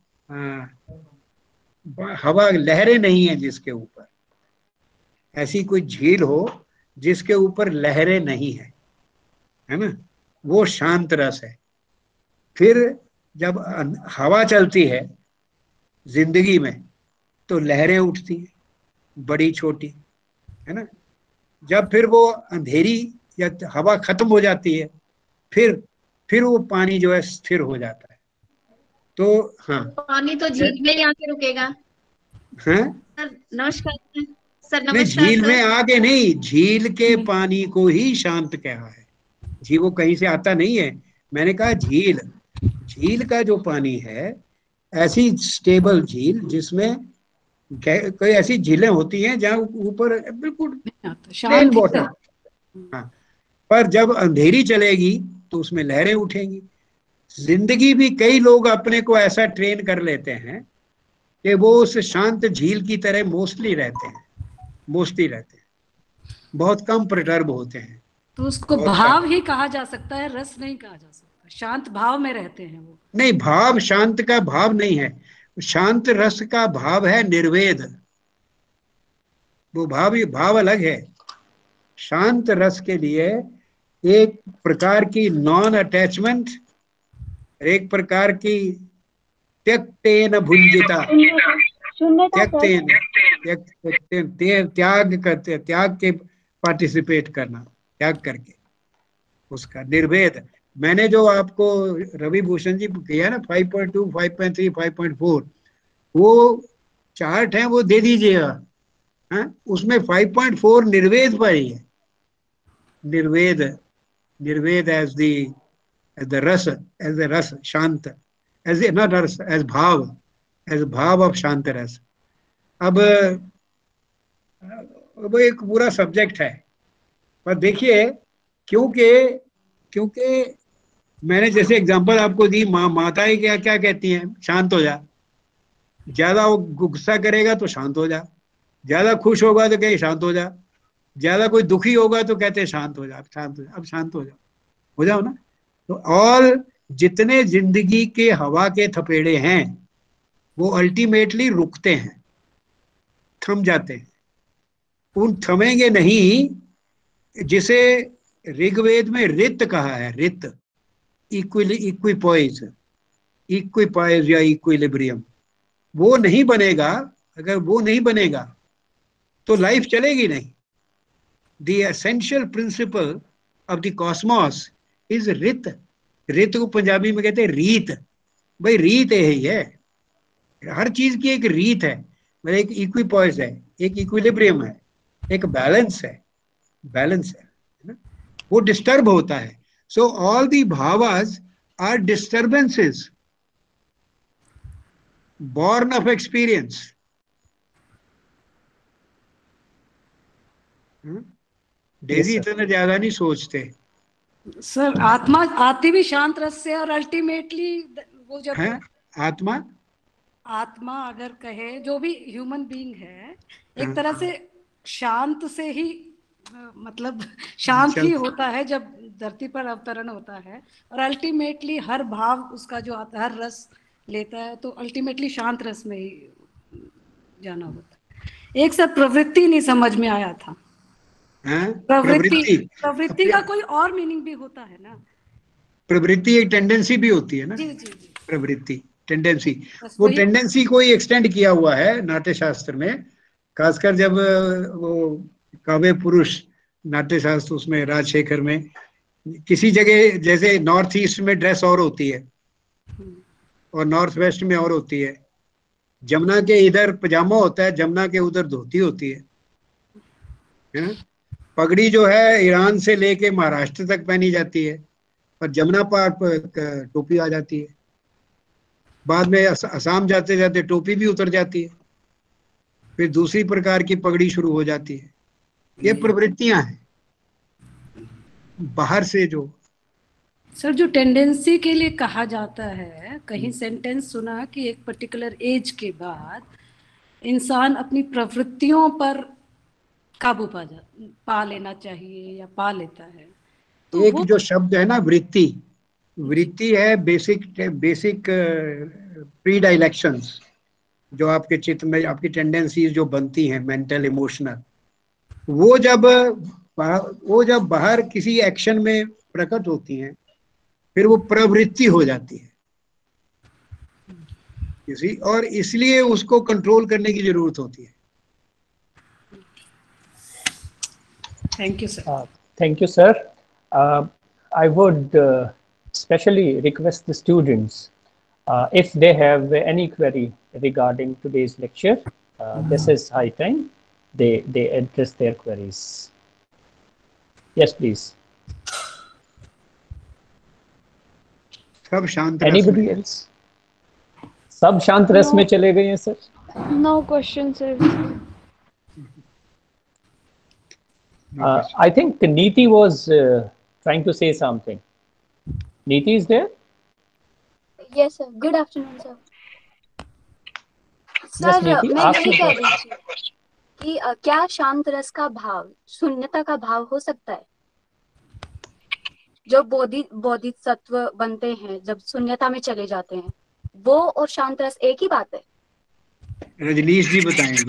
हवा, लहरें नहीं है जिसके ऊपर। ऐसी कोई झील हो जिसके ऊपर लहरें नहीं है ना, वो शांत रस है। फिर जब हवा चलती है जिंदगी में, तो लहरें उठती हैं, बड़ी छोटी, है ना। जब फिर वो अंधेरी या हवा खत्म हो जाती है, फिर वो पानी जो है स्थिर हो जाता है। तो हाँ, पानी तो झील में ही आके रुकेगा। हाँ सर नमस्कार। सर नहीं, नमस्कार। झील में आके नहीं, झील के पानी को ही शांत कहा है जी, वो कहीं से आता नहीं है। मैंने कहा झील का जो पानी है, ऐसी स्टेबल झील जिसमें कोई ऐसी झीलें होती हैं जहाँ ऊपर बिल्कुल प्लेन बॉटम, हाँ, पर जब अंधेरी चलेगी तो उसमें लहरें उठेंगी। जिंदगी भी कई लोग अपने को ऐसा ट्रेन कर लेते हैं कि वो उस शांत झील की तरह मोस्टली रहते हैं, बहुत कम प्रटर्ब होते हैं। तो उसको भाव ही कहा जा सकता है, रस नहीं कहा जा सकता। शांत भाव में रहते हैं वो। नहीं, भाव शांत का भाव नहीं है, शांत रस का भाव है निर्वेद। वो भाव अलग है। शांत रस के लिए एक प्रकार की नॉन अटैचमेंट, एक प्रकार की त्यक्तेन भुंजिता, त्याग करते, त्याग के पार्टिसिपेट करना, त्याग करके उसका निर्वेद। मैंने जो आपको रवि भूषण जी किया ना 5.2, 5.3, 5.4, वो चार्ट है, वो दे दीजिएगा। हाँ, उसमें 5.4 निर्वेद पर ही है। निर्वेद as the रस, शांत, as not रस, as भाव of शांत रस। अब वो एक पूरा सब्जेक्ट है, पर देखिए, क्योंकि मैंने जैसे एग्जांपल आपको दी, माताएं क्या क्या कहती हैं, शांत हो जा। ज्यादा वो गुस्सा करेगा तो शांत हो जा, ज्यादा खुश होगा तो कहीं शांत हो जा, ज्यादा कोई दुखी होगा तो कहते हैं शांत हो जा, शांत हो जा, अब शांत हो जाओ ना। तो ऑल जितने जिंदगी के हवा के थपेड़े हैं वो अल्टीमेटली रुकते हैं, थम जाते हैं। उन थमेंगे नहीं, जिसे ऋग्वेद में रित कहा है, रित, इक्विपॉइज, इक्विपॉइज या इक्विलिब्रियम, वो नहीं बनेगा। अगर वो नहीं बनेगा तो लाइफ चलेगी नहीं। The essential principle of the cosmos is rita. रित को पंजाबी में कहते हैं रीत। भाई रीत यही है, हर चीज की एक रीत है, मतलब एक इक्विपॉइज है, एक इक्विलिब्रियम है, एक बैलेंस है, बैलेंस है ना? वो डिस्टर्ब होता है। So all the bhavas are disturbances born of experience. डेजी इतना ज्यादा नहीं सोचते सर। आत्मा आती भी शांत रस से, और अल्टीमेटली वो जब है आत्मा, आत्मा अगर कहे जो भी ह्यूमन बीइंग है, एक तरह से शांत से ही मतलब शांत ही होता है जब धरती पर अवतरण होता है, और अल्टीमेटली हर भाव उसका जो आता है, हर रस लेता है, तो अल्टीमेटली शांत रस में ही जाना होता है। एक सब प्रवृत्ति नहीं समझ में आया था। प्रवृत्ति का कोई और मीनिंग भी होता है ना? प्रवृत्ति एक टेंडेंसी भी होती है ना? जी जी जी। प्रवृत्ति टेंडेंसी, वो टेंडेंसी को ही एक्सटेंड किया हुआ है नाट्य शास्त्र में, खासकर जब वो काव्य पुरुष नाट्य शास्त्र उसमें राजशेखर में किसी जगह जैसे नॉर्थ ईस्ट में ड्रेस और होती है और नॉर्थ वेस्ट में और होती है। जमुना के इधर पजामा होता है, जमुना के उधर धोती होती है। पगड़ी जो है ईरान से लेके महाराष्ट्र तक पहनी जाती है, पर जमुना पार पर टोपी आ जाती है। बाद में असम जाते जाते टोपी भी उतर जाती है, फिर दूसरी प्रकार की पगड़ी शुरू हो जाती है। ये प्रवृत्तियां हैं बाहर से जो। सर जो टेंडेंसी के लिए कहा जाता है, कहीं सेंटेंस सुना कि एक पर्टिकुलर एज के बाद इंसान अपनी प्रवृत्तियों पर काबू पा लेना चाहिए या पा लेता है। तो एक जो शब्द है ना वृत्ति, वृत्ति है बेसिक प्रीडायलेक्शंस जो आपके चित्त में, आपकी टेंडेंसीज जो बनती हैं मेंटल इमोशनल, वो जब बाहर किसी एक्शन में प्रकट होती हैं फिर वो प्रवृत्ति हो जाती है किसी, और इसलिए उसको कंट्रोल करने की जरूरत होती है। Thank you sir. Thank you, sir. I would specially request the students, if they have any query regarding today's lecture, this is high time they address their queries. Yes, please. सब शांत। Anybody else? सब शांत रस में चले गए हैं sir? No question, sir. I think Neeti was trying to say something. Neeti is there? Yes, sir. Good afternoon, sir. Yes, Neeti, मैं ask यही me कह question. रही थी कि क्या शांत रस का भाव शून्यता का भाव हो सकता है? जो बोधिसत्व बनते हैं जब शून्यता में चले जाते हैं, वो और शांत रस एक ही बात है? रजनीश जी बताएंगे।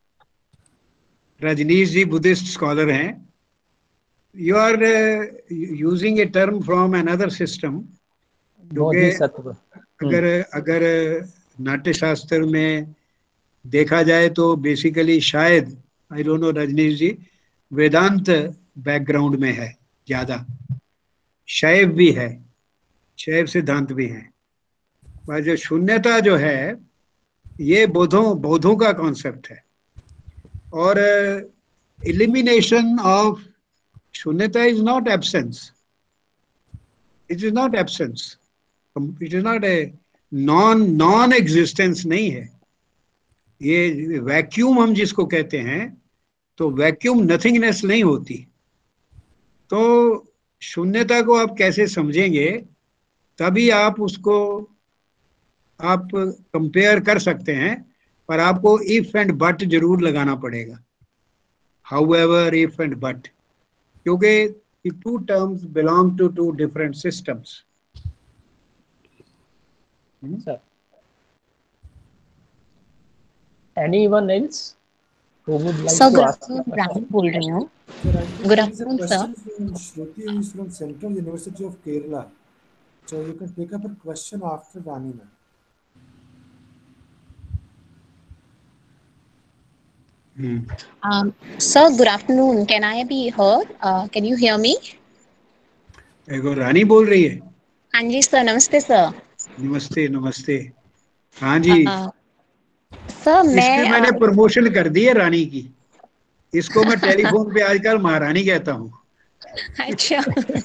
रजनीश जी बुद्धिस्ट स्कॉलर हैं। You are using a term from another system. Bodhisattva. अगर नाट्य शास्त्र में देखा जाए तो बेसिकली शायद, I don't know Rajneesh ji, Vedanta background में है ज्यादा, शैव भी है, शैव सिद्धांत भी है। पर जो शून्यता जो है ये बौद्धों का कॉन्सेप्ट है। और elimination of shunyata is not absence, it is not absence, it is not a non existence नहीं है। ये वैक्यूम हम जिसको कहते हैं, तो वैक्यूम नथिंगनेस नहीं होती। तो शून्यता को आप कैसे समझेंगे, तभी आप उसको आप कंपेयर कर सकते हैं, पर आपको इफ एंड बट जरूर लगाना पड़ेगा। however, if and but, क्योंकि the two terms belong to two different systems. Sir. Anyone else who would like Sir, to good ask? afternoon. Rahul बोल रही हूँ. Sir, I think Good there is a afternoon, sir. question from Shruti, who is from Central University of Kerala. So you can take up a question after Rani ma'am. Sir, good afternoon. Can I be heard? Can you hear me? एगो रानी बोल रही है. हाँ जी sir, नमस्ते sir. नमस्ते नमस्ते. हाँ जी. सर इसकी मैं मैंने प्रमोशन कर दी है रानी की. इसको मैं टेलीफोन पे आजकल महारानी कहता हूँ. अच्छा.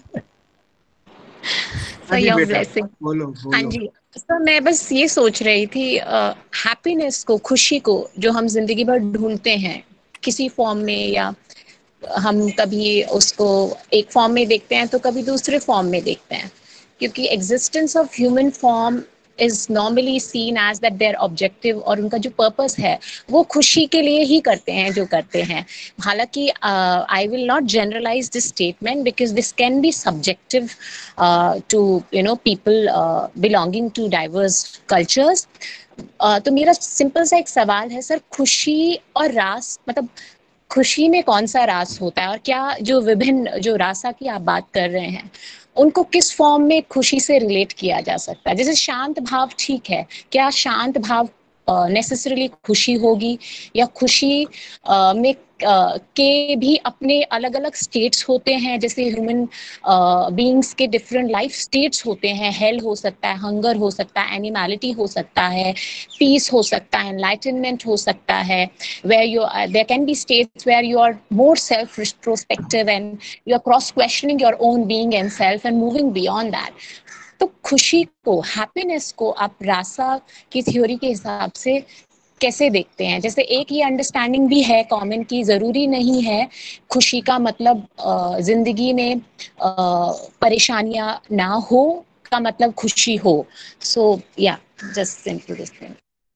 हाँ जी योर बेटा, ब्लेसिंग. बोलो हाँ बोलो. जी सर, मैं बस ये सोच रही थी, हैप्पीनेस को, खुशी को जो हम जिंदगी भर ढूंढते हैं किसी फॉर्म में, या हम कभी उसको एक फॉर्म में देखते हैं तो कभी दूसरे फॉर्म में देखते हैं, क्योंकि existence of human form is normally seen as that their objective, और उनका जो पर्पस है वो खुशी के लिए ही करते हैं जो करते हैं. हालांकि I will not generalize this statement because this can be subjective to you know people belonging to diverse cultures. तो मेरा सिंपल सा एक सवाल है सर, खुशी और रास, मतलब खुशी में कौन सा रास होता है, और क्या जो विभिन्न जो रासा की आप बात कर रहे हैं उनको किस फॉर्म में खुशी से रिलेट किया जा सकता है? जैसे शांत भाव ठीक है, क्या शांत भाव नेसेसरली खुशी होगी, या खुशी में के भी अपने अलग अलग स्टेट्स होते हैं, जैसे ह्यूमन बीइंग्स के डिफरेंट लाइफ स्टेट्स होते हैं. हेल हो सकता है, हंगर हो सकता है, एनिमैलिटी हो सकता है, पीस हो सकता है, एनलाइटनमेंट हो सकता है, where you there can be states where you are more self retrospective and you are cross questioning your own being and self and moving beyond that. तो खुशी को, हैप्पीनेस को आप रासा की थ्योरी के हिसाब से कैसे देखते हैं? जैसे एक ये अंडरस्टैंडिंग भी है कॉमन की, जरूरी नहीं है खुशी का मतलब जिंदगी में परेशानियां ना हो का मतलब खुशी हो. सो या जस्ट सिंपल दिस थिंग.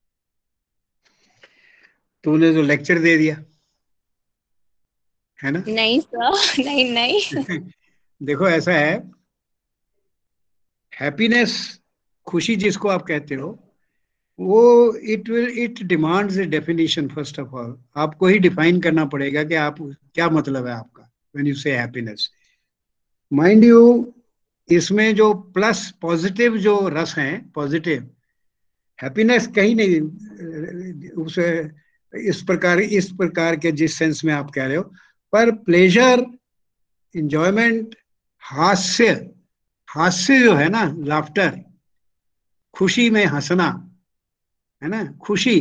तूने तो लेक्चर दे दिया है ना? नहीं सर, नहीं. देखो ऐसा है, हैप्पीनेस, खुशी जिसको आप कहते हो, वो it demands a definition. First of all आपको ही डिफाइन करना पड़ेगा कि आप क्या मतलब है आपका when you say happiness. Mind you, इसमें जो प्लस पॉजिटिव जो रस हैं, पॉजिटिव हैप्पीनेस कहीं नहीं उसे इस प्रकार के जिस सेंस में आप कह रहे हो, पर प्लेजर, इंजॉयमेंट, हास्य जो है ना, लाफ्टर, खुशी में हंसना है ना, खुशी,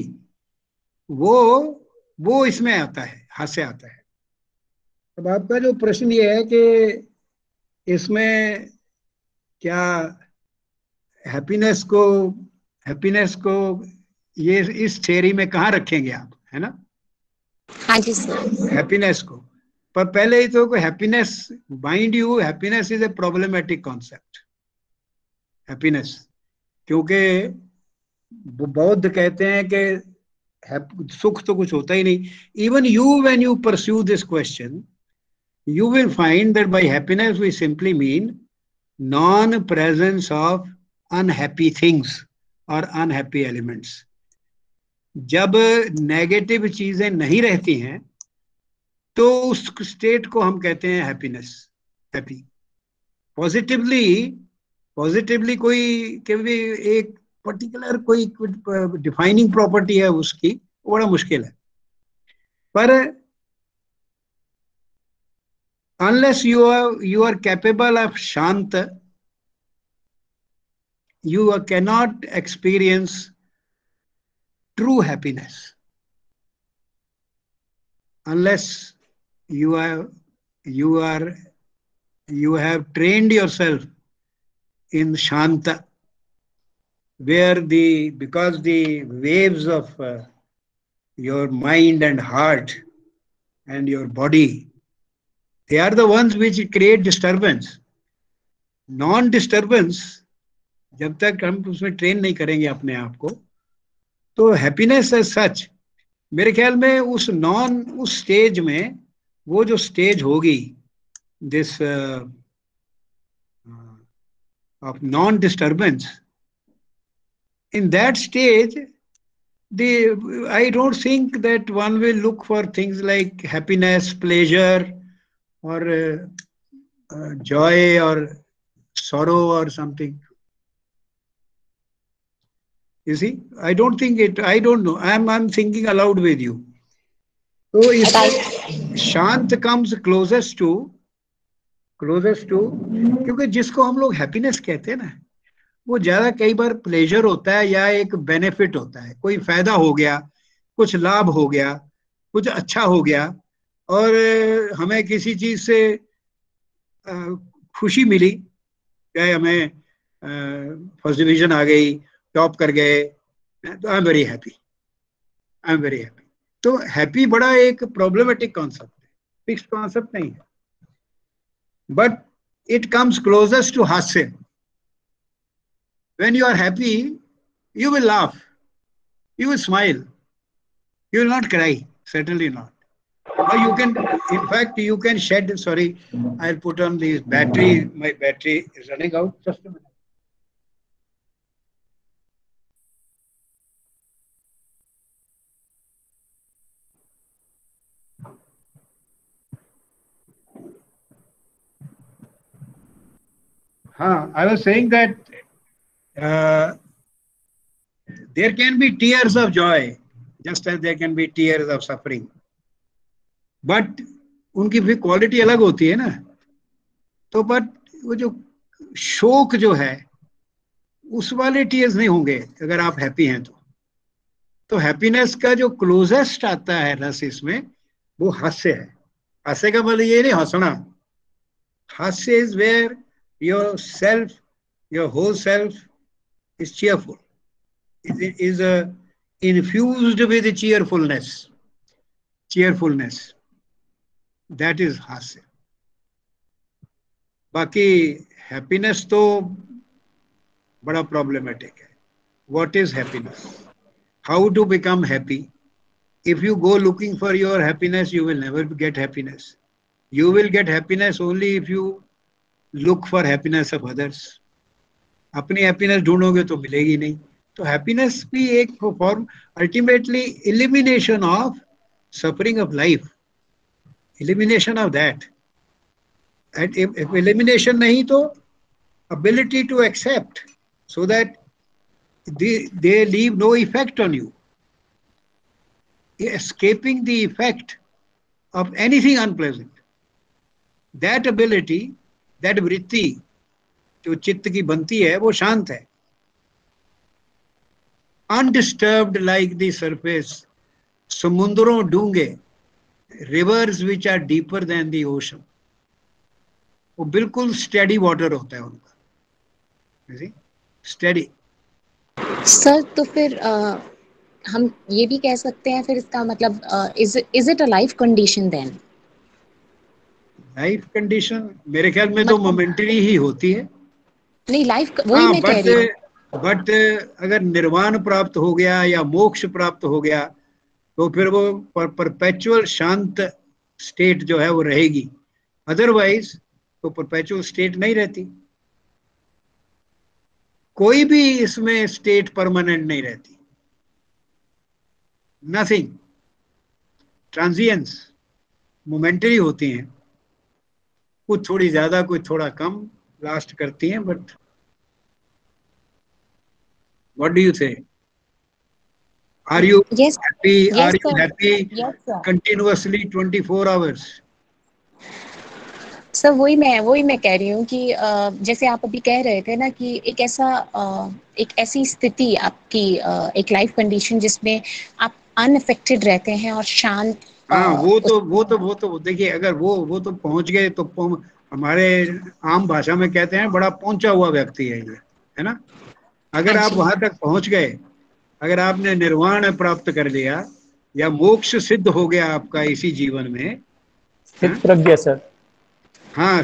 वो इसमें आता है, हास्य आता है. अब आपका जो प्रश्न ये है कि इसमें क्या हैप्पीनेस को ये इस थ्योरी में कहाँ रखेंगे आप, है ना? हाँ जी सर. हैप्पीनेस को, पर पहले ही तो happiness, mind you, happiness is a problematic concept. Happiness, क्योंकि बौद्ध कहते हैं कि सुख तो कुछ होता ही नहीं. Even you, when you pursue this question, you will find that by happiness we simply mean non-presence of unhappy things or unhappy elements. जब नेगेटिव चीजें नहीं रहती हैं तो उस स्टेट को हम कहते हैं हैप्पीनेस, हैप्पी. पॉजिटिवली कोई एक पर्टिकुलर कोई डिफाइनिंग प्रॉपर्टी है उसकी, बड़ा मुश्किल है. पर unless you are capable of shanta, you cannot experience true happiness. Unless you have trained yourself in shanta, where because the waves of your mind and heart and your body, they are the ones which create disturbance. Non-disturbance, जब तक हम उसमें train नहीं करेंगे अपने आप को, तो हैप्पीनेस एज सच मेरे ख्याल में उस स्टेज में वो जो स्टेज होगी this of non-disturbance, in that stage, I don't think that one will look for things like happiness, pleasure, or joy, or sorrow, or something. You see, I don't think it. I don't know. I'm thinking aloud with you. So, शांत comes closest to, क्योंकि जिसको हम लोग happiness कहते हैं ना, वो ज्यादा कई बार प्लेजर होता है या एक बेनिफिट होता है, कोई फायदा हो गया, कुछ लाभ हो गया, कुछ अच्छा हो गया, और हमें किसी चीज से खुशी मिली, चाहे हमें फर्स्ट डिवीजन आ गई, टॉप कर गए, तो I am very happy, I am very happy. तो हैप्पी बड़ा एक प्रॉब्लमेटिक कॉन्सेप्ट है, फिक्स्ड कॉन्सेप्ट नहीं है, but it comes closest to hasya. When you are happy, you will laugh, you will smile, you will not cry, certainly not. Or you can, in fact, you can shed, sorry, I'll put on this battery, my battery is running out, just a minute. I was saying that there can be tears of joy, just as there can be tears of suffering. But उनकी भी quality अलग होती है ना। तो but वो जो शोक जो है, उस वाले टीयर्स नहीं होंगे अगर आप हैप्पी हैं तो हैप्पीनेस का जो क्लोजेस्ट आता है रस इसमें, वो हास्य है। हास्य का मतलब ये नहीं हंसना, hasya is where your self, your whole self is cheerful, is infused with cheerfulness. That is हास्य। बाकी हैप्पीनेस तो बड़ा प्रॉब्लमेटिक है। What is happiness? How to become happy? If you go looking for your happiness, you will never get happiness. You will get happiness only if you look for happiness of others. अपनी happiness ढूंढोगे तो मिलेगी नहीं। तो happiness भी एक form, ultimately elimination of suffering of life, elimination of that. Elimination नहीं तो ability to accept, so that they leave no effect on you. Escaping the effect of anything unpleasant, that ability, that vritti जो चित्त की बनती है, वो शांत है। Undisturbed like the surface, समुद्रों डूंगे, rivers which are deeper than the ocean, वो बिल्कुल स्टेडी वाटर होता है उनका, स्टेडी। सर तो फिर हम ये भी कह सकते हैं फिर इसका मतलब is it a life condition then? Life condition मेरे ख्याल में तो मोमेंटरी ही होती है। नहीं, लाइफ वही मैं कह रही हूँ। बट अगर निर्वाण प्राप्त हो गया या मोक्ष प्राप्त हो गया तो फिर वो परपेचुअल शांत स्टेट जो है वो रहेगी, अदरवाइज तो परपेचुअल स्टेट नहीं रहती। कोई भी इसमें स्टेट परमानेंट नहीं रहती, नथिंग। ट्रांजिएंस मोमेंटरी होती हैं, कुछ थोड़ी ज्यादा कुछ थोड़ा कम लास्ट करती हैं, but what do you say? Are you happy? Are you happy continuously 24 hours? Sir वही मैं कह रही हूँ कि जैसे आप अभी कह रहे थे ना कि एक ऐसी स्थिति आपकी, एक लाइफ कंडीशन जिसमें आप अनअफेक्टेड रहते हैं और शांत। हाँ, वो तो देखिए, अगर वो तो पहुंच गए तो हमारे आम भाषा में कहते हैं बड़ा पहुंचा हुआ व्यक्ति है ये, है ना। अगर आप वहां तक पहुंच गए, अगर आपने निर्वाण प्राप्त कर लिया या मोक्ष सिद्ध हो गया आपका इसी जीवन में, स्थित प्रज्ञ सर। हाँ,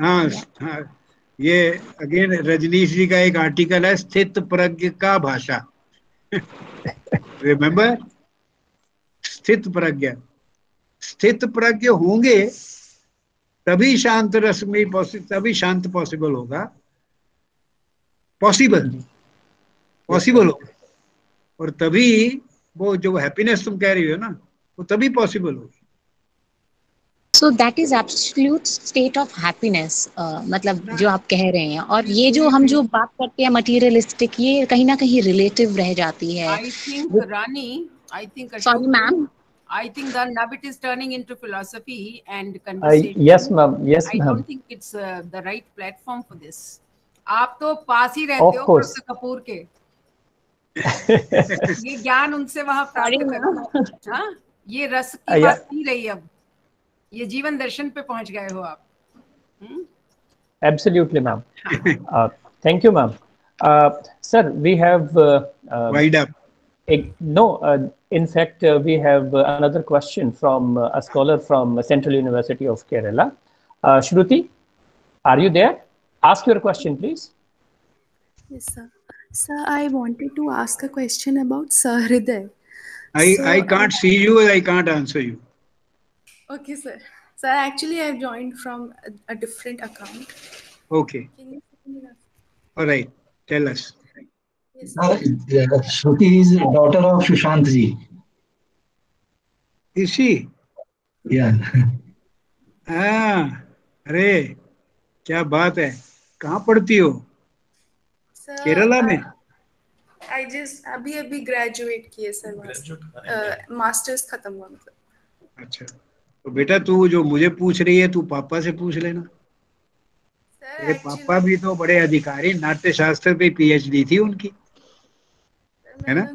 ये अगेन रजनीश जी का एक आर्टिकल है, स्थित प्रज्ञ का भाषा। रिमेम्बर, स्थित प्रज्ञ, स्थित प्रज्ञ होंगे तभी शांत रस में तभी शांत पॉसिबल होगा, पॉसिबल होगा, और तभी वो जो हैप्पीनेस तुम कह रही हो ना, वो तभी पॉसिबल होगी। So that is absolute state of happiness, मतलब जो आप कह रहे हैं। और ये जो हम जो बात करते हैं मटीरियलिस्टिक, ये कहीं ना कहीं रिलेटिव रह जाती है। I think Rani, I think Sorry, ma'am. I think that now it is turning into philosophy and conversation. Yes, ma'am. Yes, I ma'am. don't think it's the right platform for this. आप तो पास ही रहते हो professor Kapoor के। ये ज्ञान उनसे वहां प्राप्त करो। हाँ, ये रस की बात नहीं रही अब, ये जीवन दर्शन पे पहुंच गए हो आप। Absolutely, ma'am. Thank you, ma'am. Sir, we have wind up. In fact, we have another question from a scholar from Central University of Kerala. Shruti, are you there? Ask your question, please. Yes, sir. Sir, I wanted to ask a question about Sahriday. I can't see you and I can't answer you. Okay, sir. Sir, actually, I've joined from a different account. Okay. All right. Tell us. Yes, Shruti is daughter of Sushant ji. Is she? Yeah. अरे क्या बात है, कहाँ पढ़ती हो? केरला में? I just अभी graduate किए सर, मास्टर्स खत्म हुआ मतलब। अच्छा, तो बेटा तू जो मुझे पूछ रही है, तू पापा से पूछ लेना। तेरे पापा भी तो बड़े अधिकारी, नाट्य शास्त्र पे PhD थी उनकी, है ना?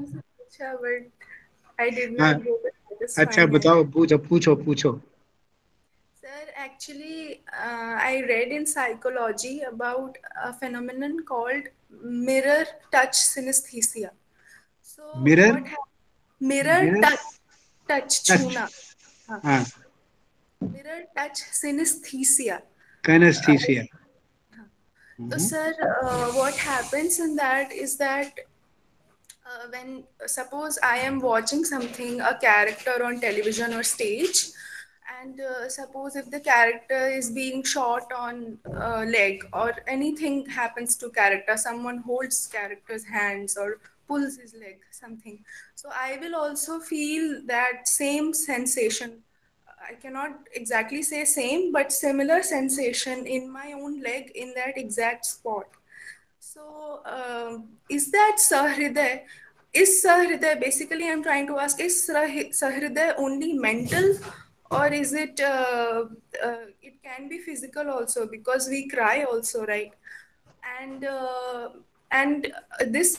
अच्छा बताओ, पूछो। Sir, actually, I read in psychology about a phenomenon called mirror touch synesthesia. So mirror touch छूना, हाँ, mirror touch synesthesia. Kinesthesia. So sir, what happens in that is that when suppose I am watching something, a character on television or stage, and suppose if the character is being shot on leg or anything happens to character, someone holds character's hands or pulls his leg, something, so I will also feel that same sensation. I cannot exactly say same, but similar sensation in my own leg in that exact spot. So is that Sahriday? Is Sahriday, basically I'm trying to ask, is Sahriday only mental, or is it, it can be physical also, because we cry also, right? And this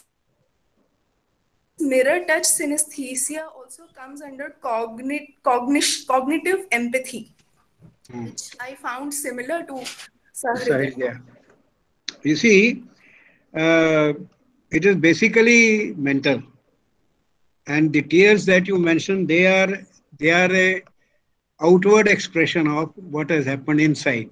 mirror touch synesthesia also comes under cognitive empathy, which I found similar to Sahriday. You see, it is basically mental, and the tears that you mentioned, they are a outward expression of what has happened inside,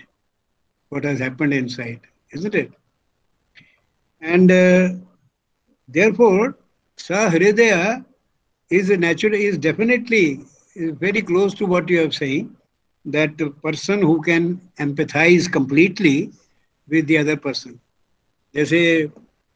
isn't it? And therefore, Sahridaya is definitely very close to what you are saying, that the person who can empathize completely with the other person. जैसे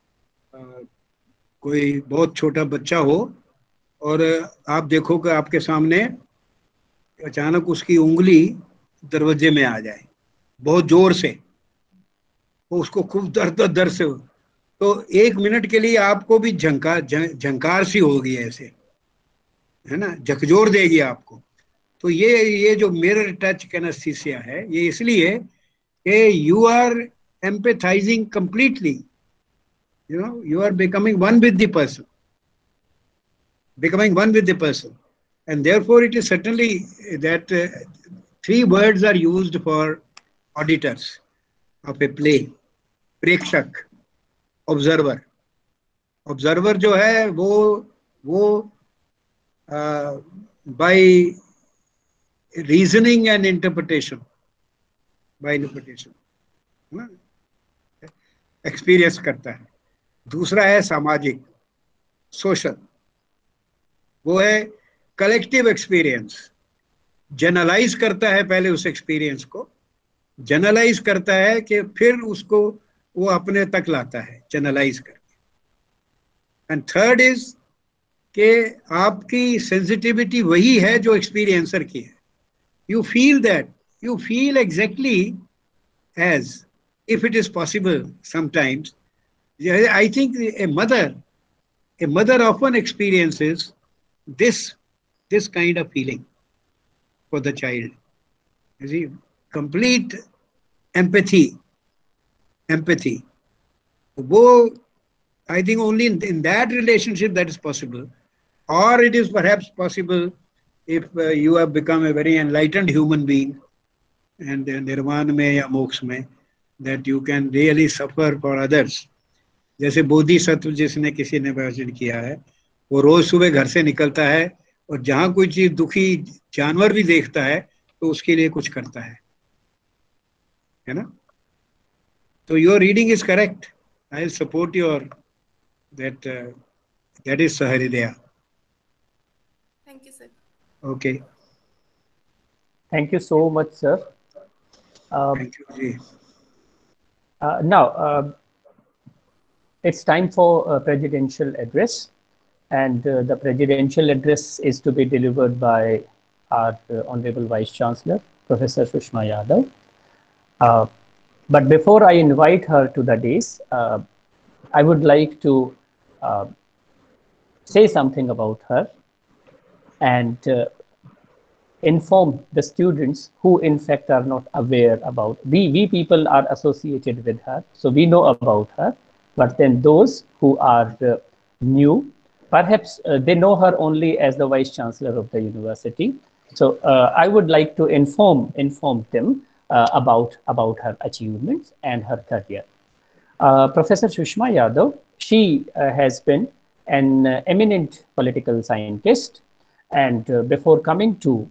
कोई बहुत छोटा बच्चा हो और आप देखो कि आपके सामने अचानक उसकी उंगली दरवाजे में आ जाए बहुत जोर से, तो उसको खूब दर्द से, तो एक मिनट के लिए आपको भी झंकार सी होगी, ऐसे है ना, झकझोर देगी आपको। तो ये जो मिरर टच किनेस्थीसिया है, ये इसलिए कि you are empathizing completely, you are becoming one with the person, and therefore it is certainly that 3 words are used for auditors of a play: प्रेक्षक, observer जो है वो by reasoning and interpretation, experience करता है। दूसरा है सामाजिक, social, वो है कलेक्टिव एक्सपीरियंस, जनरलाइज करता है पहले उस एक्सपीरियंस को, जनरलाइज करता है कि फिर उसको वो अपने तक लाता है जनरलाइज करके। एंड थर्ड इज कि आपकी सेंसिटिविटी वही है जो एक्सपीरियंसर की है। You feel that, you feel exactly as if it is possible sometimes. I think a mother often experiences this kind of feeling for the child. You see, complete empathy. वो, I think only in that relationship that is possible, or it is perhaps possible if you have become a very enlightened human being and निर्वाण में या मोक्ष में, that you can really suffer for others. जैसे बोधिसत्व जिसने किसी ने भाषण किया है, वो रोज सुबह घर से निकलता है और जहाँ कोई चीज दुखी जानवर भी देखता है तो उसके लिए कुछ करता है ना? तो your reading is correct. I'll support your that is Sahridaya. Thank you, sir. Okay. Thank you so much, sir. Thank you. Now, it's time for a presidential address, and the presidential address is to be delivered by our Honorable Vice Chancellor, Professor Sushma Yadav. But before I invite her to the dais, I would like to say something about her and inform the students who in fact are not aware about. We people are associated with her, so we know about her, but then those who are new, perhaps they know her only as the Vice Chancellor of the university. So I would like to inform them about her achievements and her career. Professor Sushma Yadav, she has been an eminent political scientist, and before coming to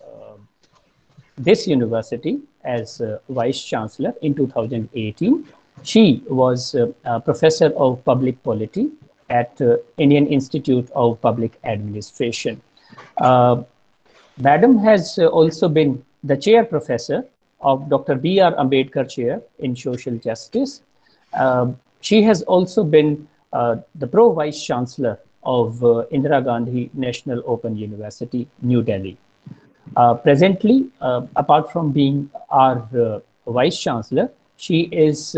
this university as Vice Chancellor in 2018, she was a Professor of Public Polity at Indian Institute of Public Administration. Madam has also been the Chair Professor of Dr. B.R. Ambedkar Chair in Social Justice. She has also been the Pro Vice Chancellor of Indira Gandhi National Open University, New Delhi. Presently, apart from being our Vice Chancellor, she is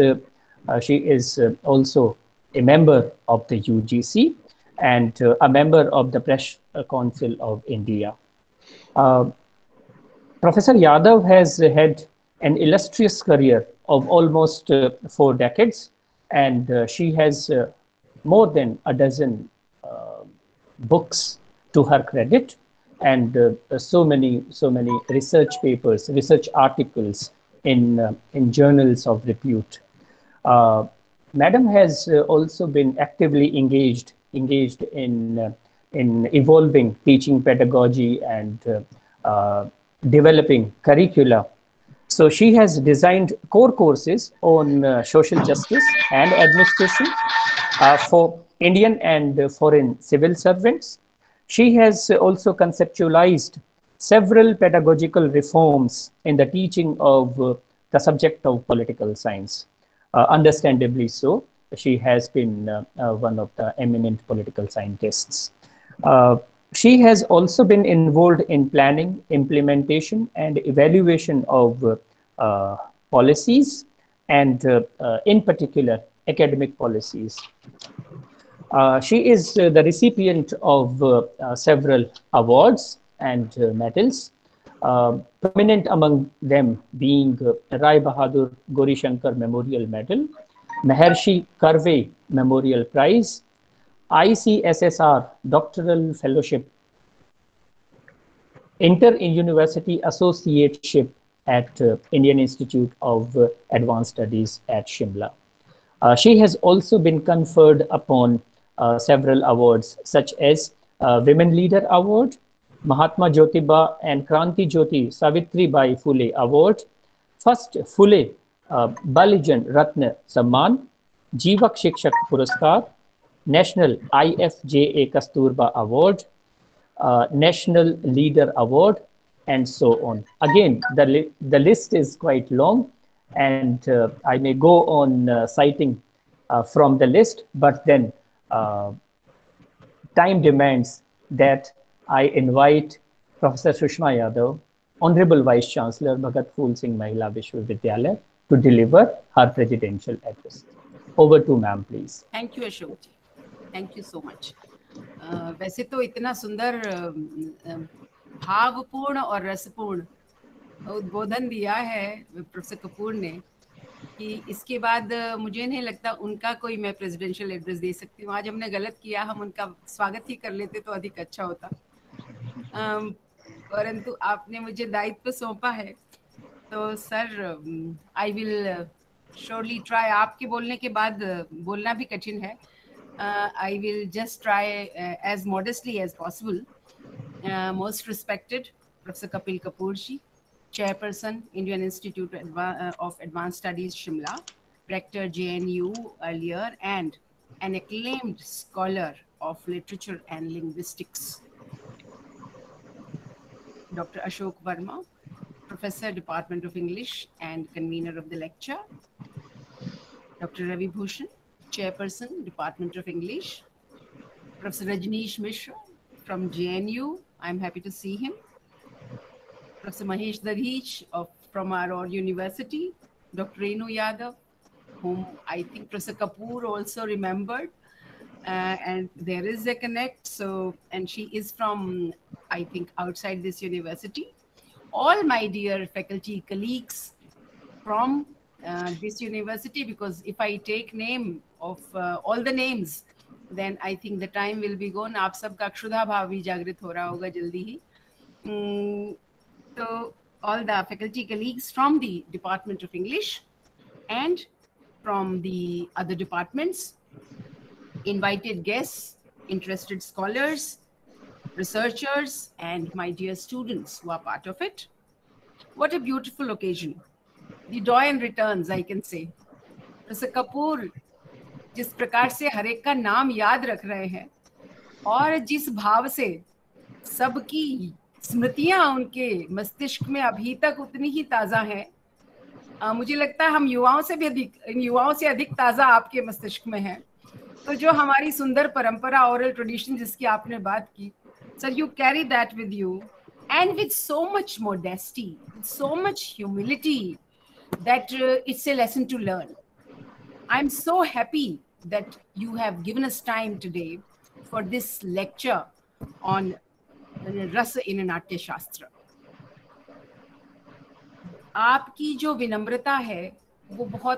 also a member of the UGC and a member of the Press Council of India. Professor Yadav has had an illustrious career of almost 4 decades, and she has more than a dozen books to her credit, and so many research papers, research articles in journals of repute. Madam has also been actively engaged in evolving teaching pedagogy and developing curricula. So she has designed core courses on social justice and administration for Indian and foreign civil servants. She has also conceptualized several pedagogical reforms in the teaching of the subject of political science. Understandably so, she has been one of the eminent political scientists. She has also been involved in planning, implementation, and evaluation of policies, and in particular, academic policies. She is the recipient of several awards and medals, prominent among them being Rai Bahadur Gauri Shankar Memorial Medal, Maharshi Karve Memorial Prize, ICSSR Doctoral Fellowship, Inter-University Associateship at Indian Institute of Advanced Studies at Shimla. She has also been conferred upon several awards such as Women Leader Award, Mahatma Jyotiba and Kranti Jyoti Savitri Bai Phule Award, First Phule Balijan Ratna Samman, Jivak Shikshak Puraskar, National IFJA Kasturba Award, National Leader Award, and so on. Again, the list is quite long, and I may go on citing from the list, but then time demands that I invite Professor Sushma Yadav, Honorable Vice Chancellor Bhagat Phool Singh Mahila Vishwavidyalaya, to deliver her presidential address. Over to ma'am, please. Thank you, Ashok ji. Thank you so much. वैसे तो इतना सुंदर भावपूर्ण और रसपूर्ण उद्बोधन दिया है professor Kapoor ने कि इसके बाद मुझे नहीं लगता उनका कोई मैं प्रेसिडेंशियल एड्रेस दे सकती हूँ। आज हमने गलत किया, हम उनका स्वागत ही कर लेते तो अधिक अच्छा होता, परंतु आपने मुझे दायित्व सौंपा है तो sir I will surely try. आपके बोलने के बाद बोलना भी कठिन है। I will just try as modestly as possible. Most respected Professor Kapil Kapoor ji, Chairperson, Indian Institute of Advanced Studies, Shimla, Rector JNU earlier, and an acclaimed scholar of literature and linguistics. Dr. Ashok Verma, Professor, Department of English and convener of the lecture. Dr. Ravi Bhushan, Chairperson, Department of English. Professor Rajneesh Mishra from JNU, I'm happy to see him. Professor Mahesh Darich from our university. Dr. Renu Yadav, whom I think Professor Kapoor also remembered. And there is a connect, and she is from, I think, outside this university. All my dear faculty colleagues from this university, because if I take name of all the names, then I think the time will be gone. आप सबका क्षुधा भाव भी जागृत हो रहा होगा जल्दी ही. So all the faculty colleagues from the Department of English and from the other departments, invited guests, interested scholars, researchers, and my dear students who are part of it. What a beautiful occasion. The doyen returns, I can say. Professor Kapoor जिस प्रकार से हर एक का नाम याद रख रहे हैं और जिस भाव से सबकी स्मृतियां उनके मस्तिष्क में अभी तक उतनी ही ताजा हैं, मुझे लगता है हम युवाओं से अधिक ताजा आपके मस्तिष्क में है. तो जो हमारी सुंदर परंपरा, ओरल ट्रेडिशन जिसकी आपने बात की, sir, you carry that with you and with so much modesty, so much humility that it's a lesson to learn. I'm so happy that you have given us time today for this lecture on Rasa in Natya Shastra. आपकी जो विनम्रता है वो बहुत,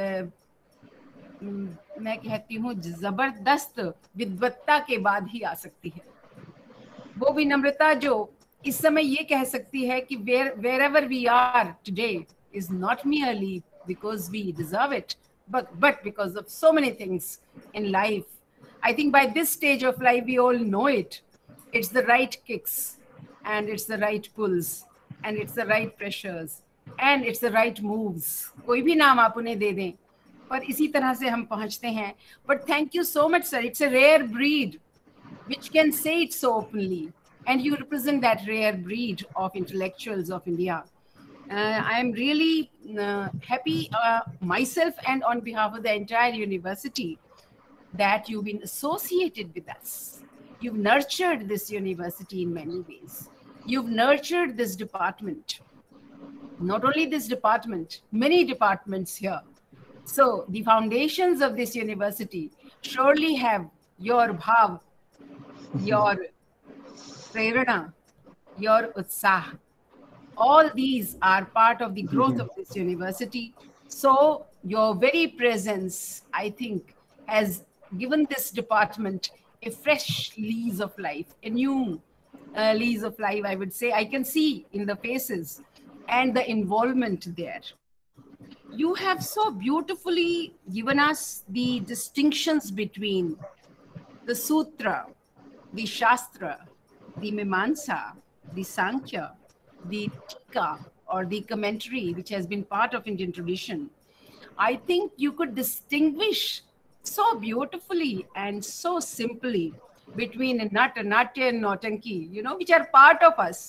मैं कहती हूँ, जबरदस्त विद्वत्ता के बाद ही आ सकती है. वो विनम्रता जो इस समय ये कह सकती है कि wherever we are today is not merely because we deserve it, but because of so many things in life. I think by this stage of life, we all know it. It's the right kicks, and it's the right pulls, and it's the right pressures, and it's the right moves. कोई भी नाम आप उन्हें दे दें, पर इसी तरह से हम पहुंचते हैं. But thank you so much, sir. It's a rare breed which can say it so openly, and you represent that rare breed of intellectuals of India. I am really happy myself and on behalf of the entire university that you've been associated with us. You've nurtured this university in many ways. You've nurtured this department. Not only this department, many departments here. So the foundations of this university surely have your bhav, your prerana, your utsah. All these are part of the growth of this university. So your very presence, I think, has given this department a fresh lease of life, a new lease of life, I would say. I can see in the faces and the involvement there. You have so beautifully given us the distinctions between the Sutra, the Shastra, the Mimamsa, the Sankhya, the Tika, or the commentary, which has been part of Indian tradition. I think you could distinguish so beautifully and so simply between Natya and Nautanki, which are part of us.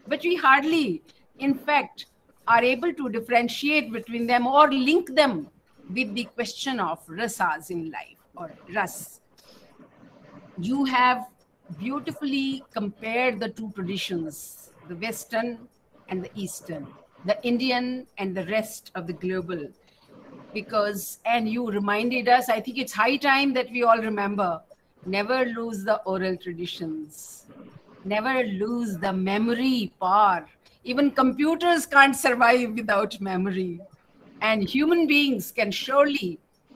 but we hardly, in fact, are able to differentiate between them or link them with the question of rasas in life, or ras. You have beautifully compared the two traditions, the Western and the Eastern, the Indian and the rest of the global, because, and you reminded us, I think it's high time that we all remember, never lose the oral traditions, never lose the memory power. Even computers can't survive without memory, and human beings can surely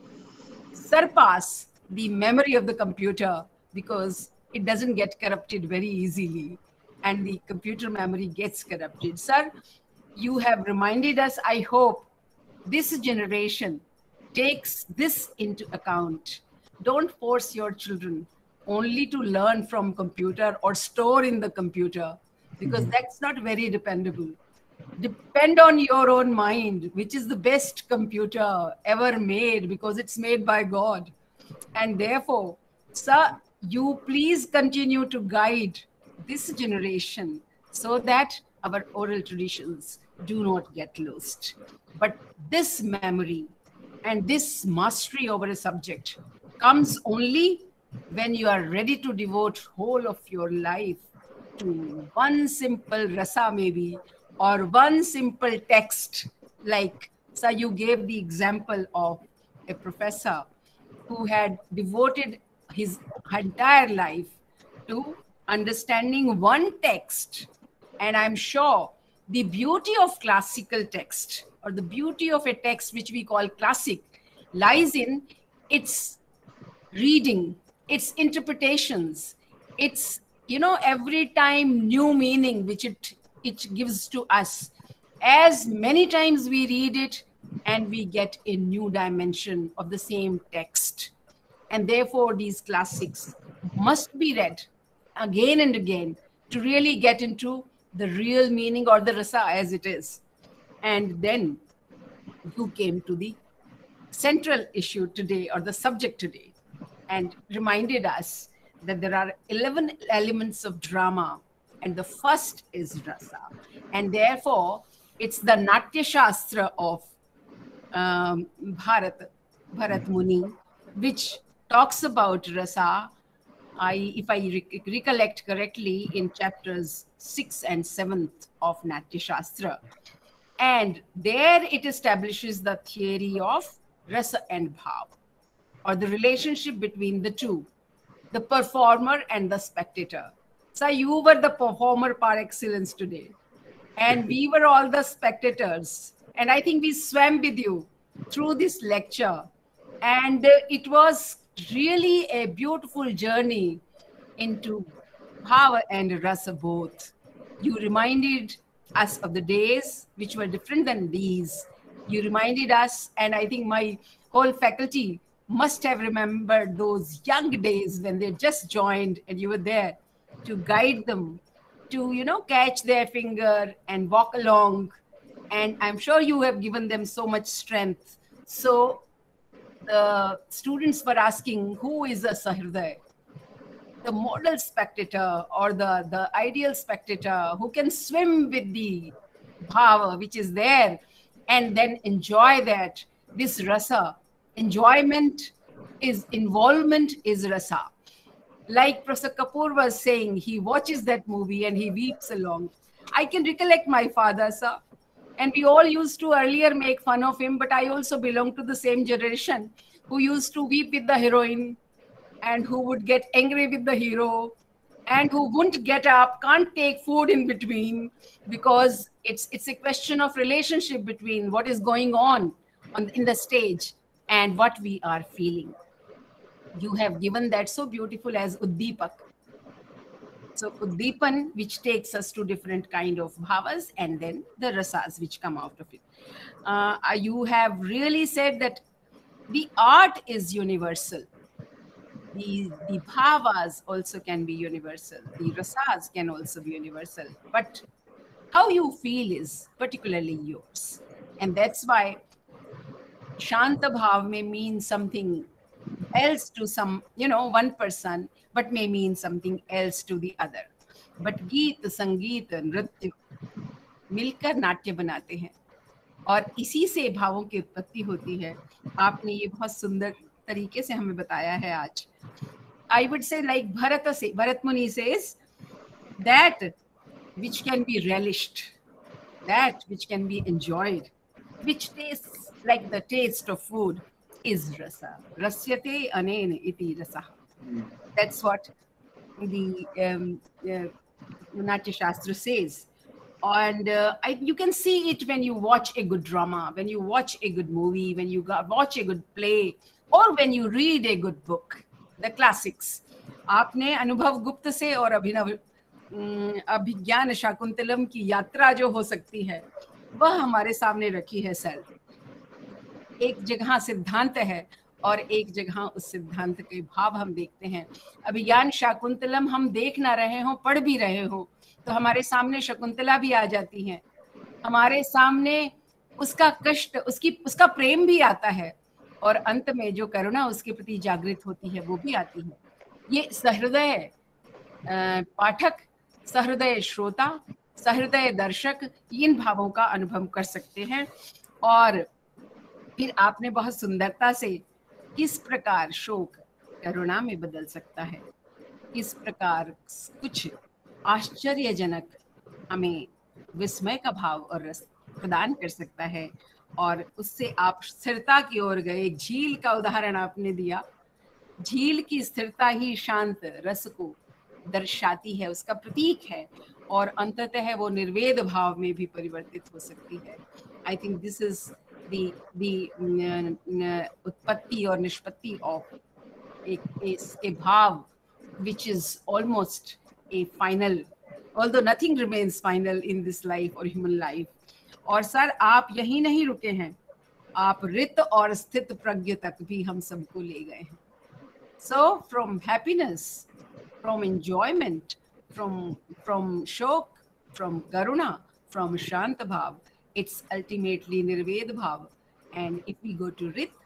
surpass the memory of the computer, because it doesn't get corrupted very easily, and the computer memory gets corrupted. Sir, you have reminded us. I hope this generation takes this into account. Don't force your children only to learn from computer or store in the computer, because that's not very dependable. Depend on your own mind, which is the best computer ever made, because it's made by God. And therefore, sir, you please continue to guide this generation so that our oral traditions do not get lost. But this memory and this mastery over a subject comes only when you are ready to devote whole of your life to one simple rasa maybe, or one simple text. Like, sir, you gave the example of a professor who had devoted his entire life to understanding one text. And I'm sure the beauty of classical text, or the beauty of a text which we call classic, lies in its reading, its interpretations, its, you know, every time new meaning which it gives to us. As many times we read it, and we get a new dimension of the same text. And therefore, these classics must be read again and again to really get into the real meaning, or the rasa as it is. And then you came to the central issue today, or the subject today, and reminded us that there are 11 elements of drama, and the first is rasa. And therefore, it's the Natya Shastra of Bharat Muni, which talks about rasa, if I recollect correctly, in chapters 6 and 7 of Natya Shastra. And there it establishes the theory of rasa and bhav, or the relationship between the two, the performer and the spectator. So you were the performer par excellence today, and we were all the spectators. And I think we swam with you through this lecture. And it was really a beautiful journey into bhava and rasa both. You reminded us of the days which were different than these. You reminded us, and I think my whole faculty must have remembered those young days when they just joined, and you were there to guide them, to, you know, catch their finger and walk along. And I'm sure you have given them so much strength. So the students were asking, who is a Sahriday? The model spectator, or the ideal spectator who can swim with the bhava which is there, and then enjoy that. This rasa, enjoyment is, involvement is rasa. Like Professor Kapoor was saying, he watches that movie and he weeps along. I can recollect my father, sir. And we all used to earlier make fun of him, but I also belong to the same generation who used to weep with the heroine, and who would get angry with the hero, and who wouldn't get up, can't take food in between, because it's a question of relationship between what is going on in the stage and what we are feeling. You have given that so beautiful as Uddipak. So Uddipan, which takes us to different kind of bhavas, and then the rasas which come out of it. You have really said that the art is universal. The bhavas also can be universal. The rasas can also be universal. But how you feel is particularly yours. And that's why Shanta Bhav may mean something else to some, you know, one person, but may mean something else to the other. But गीत, संगीत, नृत्य मिलकर नाट्य बनाते हैं और इसी से भावों की उत्पत्ति होती है। आपने ये बहुत सुंदर तरीके से हमें बताया है आज। I would say like Bharat Muni says that which can be relished, that which can be enjoyed, which tastes like the taste of food is rasa. Rasyate anena iti rasa. That's what the Natya Shastra says. And you can see it when you watch a good drama, when you watch a good movie, when you watch a good play, or when you read a good book, the classics. आपने अनुभव गुप्त से और अभिज्ञान शाकुंतलम की यात्रा जो हो सकती है वह हमारे सामने रखी है सर। एक जगह सिद्धांत है और एक जगह उस सिद्धांत के भाव हम देखते हैं। अभिज्ञान शाकुंतलम हम देख ना रहे हो, पढ़ भी रहे हो, तो हमारे सामने शकुंतला भी आ जाती है, हमारे सामने उसका कष्ट, उसका प्रेम भी आता है, और अंत में जो करुणा उसके प्रति जागृत होती है वो भी आती है। ये सहृदय पाठक, सहृदय श्रोता, सहृदय दर्शक इन भावों का अनुभव कर सकते हैं। और फिर आपने बहुत सुंदरता से किस प्रकार शोक करुणा में बदल सकता है, किस प्रकार कुछ आश्चर्यजनक हमें विस्मय का भाव और रस प्रदान कर सकता है। और उससे आप स्थिरता की ओर गए। एक झील का उदाहरण आपने दिया, झील की स्थिरता ही शांत रस को दर्शाती है, उसका प्रतीक है, और अंततः वो निर्वेद भाव में भी परिवर्तित हो सकती है। I think this is the utpatti और निष्पत्ति ऑफ इसके भाव, which is almost a final, although nothing remains final in this life or human life. और सर आप यही नहीं रुके हैं, आप रित और स्थित प्रज्ञ तक भी हम सबको ले गए हैं। So from happiness, from enjoyment, from shok, from karuna, from shant bhav, it's ultimately nirved bhav. And if we go to rit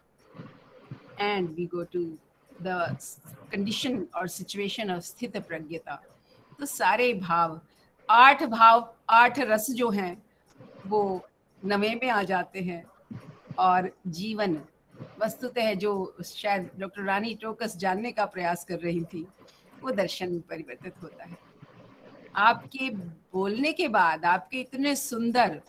and we go to the condition or situation of स्थित प्रज्ञता, तो सारे भाव, आठ रस जो हैं वो नवे में आ जाते हैं, और जीवन वस्तुतः जो शायद डॉक्टर रानी टोकस जानने का प्रयास कर रही थी वो दर्शन में परिवर्तित होता है। आपके बोलने के बाद, आपके इतने सुंदर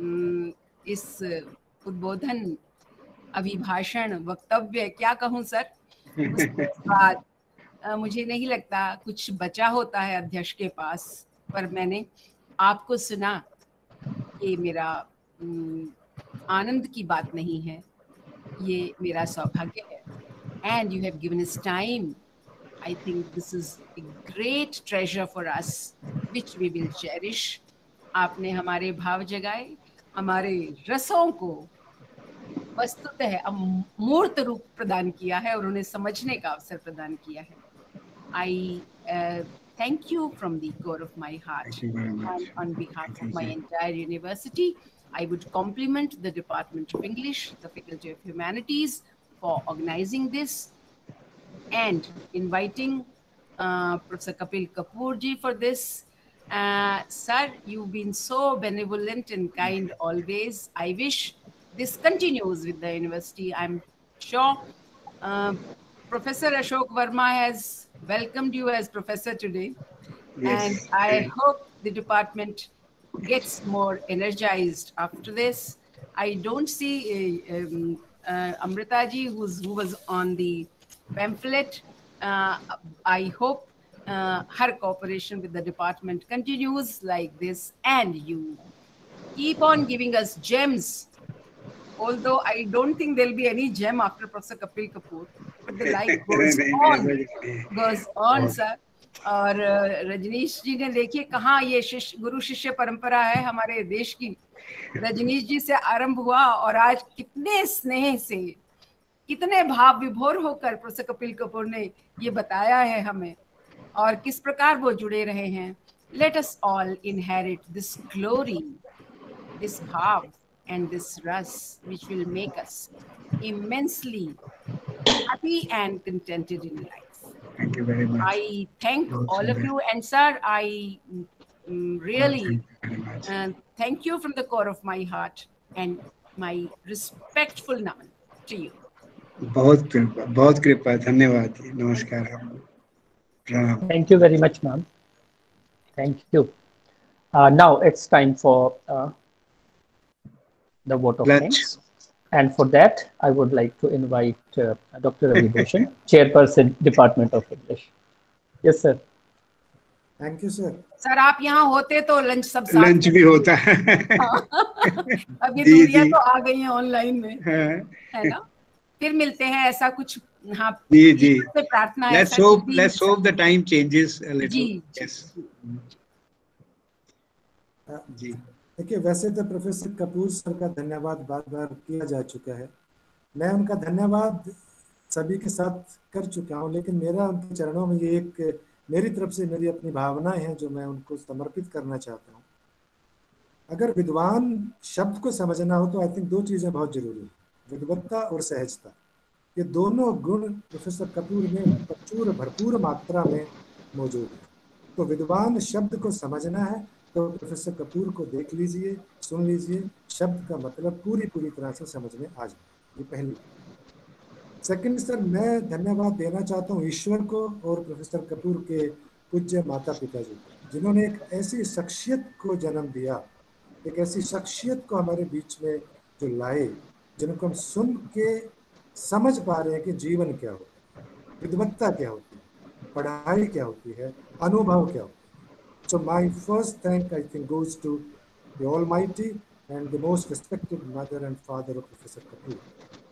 इस उद्बोधन, अभिभाषण, वक्तव्य, क्या कहूँ सर, उसके बाद मुझे नहीं लगता कुछ बचा होता है अध्यक्ष के पास, पर मैंने आपको सुना, ये मेरा आनंद की बात नहीं है, ये मेरा सौभाग्य है। And you have given us time. I think this is a great treasure for us which we will cherish. आपने हमारे भाव जगाए, हमारे रसों को वस्तुतः मूर्त रूप प्रदान किया है और उन्हें समझने का अवसर प्रदान किया है। I thank you from the core of my heart. And on behalf of my entire university, I would compliment the Department of English, the Faculty of Humanities for organizing this and inviting Professor Kapil Kapoor ji for this. Sir, you've been so benevolent and kind always. I wish this continues with the university. I'm sure Professor Ashok Verma has welcomed you as professor today. Yes. And I hope the department gets more energized after this. I don't see Amrita ji who was on the pamphlet. I hope her cooperation with the department continues like this, and you keep on giving us gems. Although I don't think there'll be any gem after Professor Kapil Kapoor, but the life goes on, sir. और रजनीश जी ने देखिए कहाँ ये गुरु शिष्य परंपरा है हमारे देश की, रजनीश जी से आरंभ हुआ और आज कितने स्नेह से, कितने भाव विभोर होकर प्रोफेसर कपिल कपूर ने ये बताया है हमें, और किस प्रकार वो जुड़े रहे हैं। Let us all inherit this glory, this bhav and this ras, which will make us immensely happy and contented in life. Thank you very much. I thank all of you, and sir, I really thank you from the core of my heart and my respectful naman to you. बहुत कृपा, धन्यवाद जी, नमस्कार आपको, प्रणाम. Thank you very much, ma'am. Thank you. Now it's time for the vote of thanks. And for that, I would like to invite Dr. Ravi Bhushan, Chairperson, Department of English. Yes, sir. Thank you, sir. Sir आप यहाँ होते तो lunch सब साथ lunch भी होता है. अभी दूरियां तो आ गई हैं ऑनलाइन में, है ना? फिर मिलते हैं, ऐसा कुछ. हाँ जी जी. से प्रार्थना है. Let's hope the time changes a little. Ji. Yes. जी. देखिए, वैसे तो प्रोफेसर कपूर सर का धन्यवाद बार बार किया जा चुका है. मैं उनका धन्यवाद सभी के साथ कर चुका हूँ, लेकिन मेरा उनके चरणों में ये एक मेरी तरफ से मेरी अपनी भावनाएं हैं जो मैं उनको समर्पित करना चाहता हूँ. अगर विद्वान शब्द को समझना हो तो आई थिंक दो चीज़ें बहुत जरूरी हैं, विद्वत्ता और सहजता. ये दोनों गुण प्रोफेसर कपूर में भरपूर मात्रा में मौजूद है. तो विद्वान शब्द को समझना है तो प्रोफेसर कपूर को देख लीजिए, सुन लीजिए, शब्द का मतलब पूरी तरह से समझ में आ जाए. ये पहली. सेकंड सर, मैं धन्यवाद देना चाहता हूँ ईश्वर को और प्रोफेसर कपूर के पूज्य माता पिता जी को, जिन्होंने एक ऐसी शख्सियत को जन्म दिया, एक ऐसी शख्सियत को हमारे बीच में जो लाए, जिनको हम सुन के समझ पा रहे हैं कि जीवन क्या होता है, विद्वत्ता क्या होती है, पढ़ाई क्या होती है, अनुभव क्या होता है. So my first thank I think goes to the Almighty and the most respected mother and father of Professor Kapoor.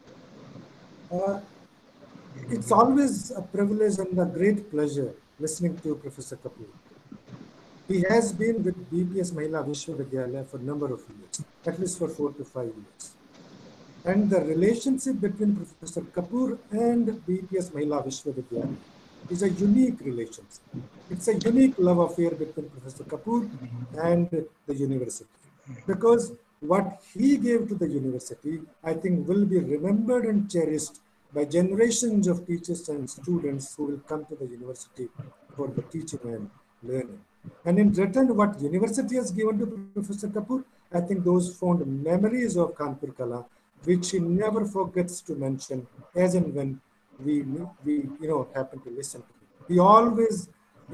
It's always a privilege and a great pleasure listening to Professor Kapoor. He has been with BPS Mahila Vishwavidyalaya for a number of years, at least for 4 to 5 years. And the relationship between Professor Kapoor and BPS Mahila Vishwavidyalaya is a unique relationship. It's a unique love affair between Professor Kapoor and the university. Because what he gave to the university, I think, will be remembered and cherished by generations of teachers and students who will come to the university for the teaching and learning. And in return, what university has given to Professor Kapoor, I think those fond memories of Kanpur Kala, which he never forgets to mention as and when we happen to listen to him. He always,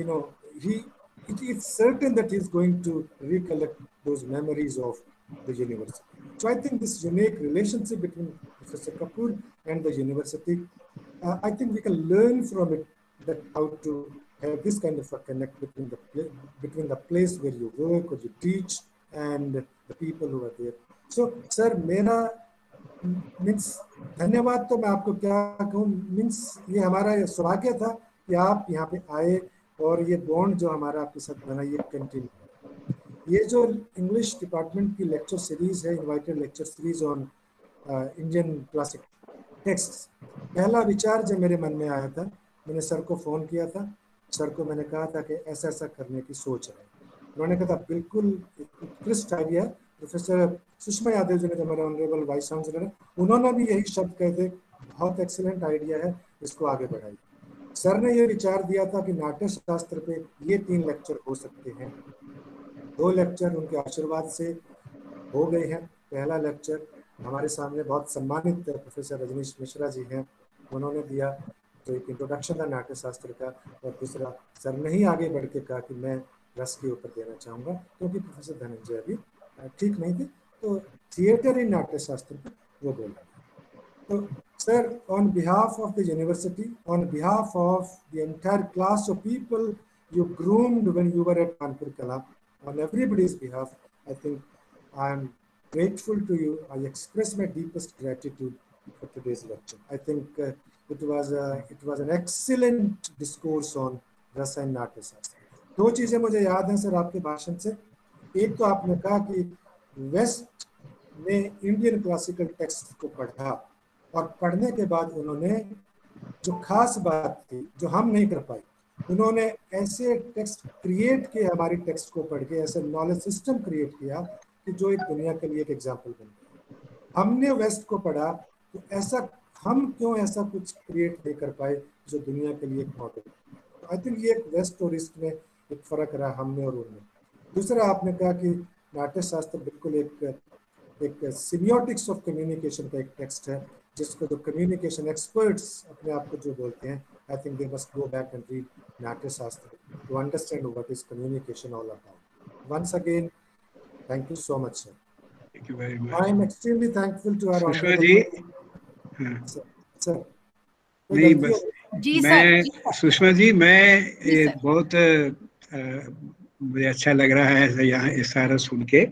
it's certain that he's going to recollect those memories of the university. So I think this unique relationship between Professor Kapoor and the university, I think we can learn from it that how to have this kind of a connect between the place where you work or you teach and the people who are there. So, sir, मेरा means धन्यवाद तो मैं आपको क्या कहूँ, means ये हमारा सौभाग्य था कि आप यहाँ पे आए और ये बॉन्ड जो हमारा आपके साथ बना ये कंटिन्यू. ये जो इंग्लिश डिपार्टमेंट की लेक्चर सीरीज है, invited lecture series on Indian classic text, पहला विचार जब मेरे मन में आया था, मैंने सर को फ़ोन किया था. सर को मैंने कहा था कि ऐसा ऐसा करने की सोच है. उन्होंने कहा था बिल्कुल उत्कृष्ट आइडिया. प्रोफेसर सुषमा यादव जी ने, जो हमारे ऑनरेबल वाइस चांसलर है, उन्होंने भी यही शब्द कहे थे, बहुत एक्सीलेंट आइडिया है, इसको आगे बढ़ाइए. सर ने ये विचार दिया था कि नाट्य शास्त्र पे ये 3 लेक्चर हो सकते हैं. 2 लेक्चर उनके आशीर्वाद से हो गए हैं. पहला लेक्चर हमारे सामने बहुत सम्मानित प्रोफेसर रजनीश मिश्रा जी हैं, उन्होंने दिया, तो एक इंट्रोडक्शन था नाट्य शास्त्र का. और दूसरा सर ने ही आगे बढ़ के कहा कि मैं रस के ऊपर देना चाहूँगा, क्योंकि प्रोफेसर धनंजय अभी ठीक नहीं थे, तो थिएटर इन नाट्य शास्त्र पर वो बोला. तो sir, on behalf of the university, on behalf of the entire class of people you groomed when you were at Kanpur Kala, on everybody's behalf, I think I am grateful to you. I express my deepest gratitude for today's lecture. I think it was an excellent discourse on Rasa and Natya Shastra. 2 चीज़ें मुझे याद हैं sir आपके भाषण से. एक तो आपने कहा कि वेस्ट ने इंडियन क्लासिकल टेक्स्ट को पढ़ा और पढ़ने के बाद उन्होंने जो खास बात थी जो हम नहीं कर पाए, उन्होंने ऐसे टेक्स्ट क्रिएट किए, हमारी टेक्स्ट को पढ़ के ऐसे नॉलेज सिस्टम क्रिएट किया कि जो एक दुनिया के लिए एक एग्जाम्पल बन गया. हमने वेस्ट को पढ़ा तो ऐसा हम क्यों ऐसा कुछ क्रिएट नहीं कर पाए जो दुनिया के लिए एक मॉडल है। आई थिंक ये एक वेस्ट और ईस्ट में एक फर्क रहा हमने और उनमें। दूसरा आपने कहा कि नाट्य शास्त्र बिल्कुल एक सिमियोटिक्स ऑफ कम्युनिकेशन का एक टेक्स्ट है, जिसको जो कम्युनिकेशन एक्सपर्ट्स अपने आप को जो बोलते हैं, I think they must go back and read Natya Shastra to understand what is communication all about. Once again thank you so much sir. Thank you very much. I am extremely thankful to our Sushma ji, sir नहीं बस सुषमा जी, मैं बहुत मुझे अच्छा लग रहा है यहाँ ये सारा सुन के।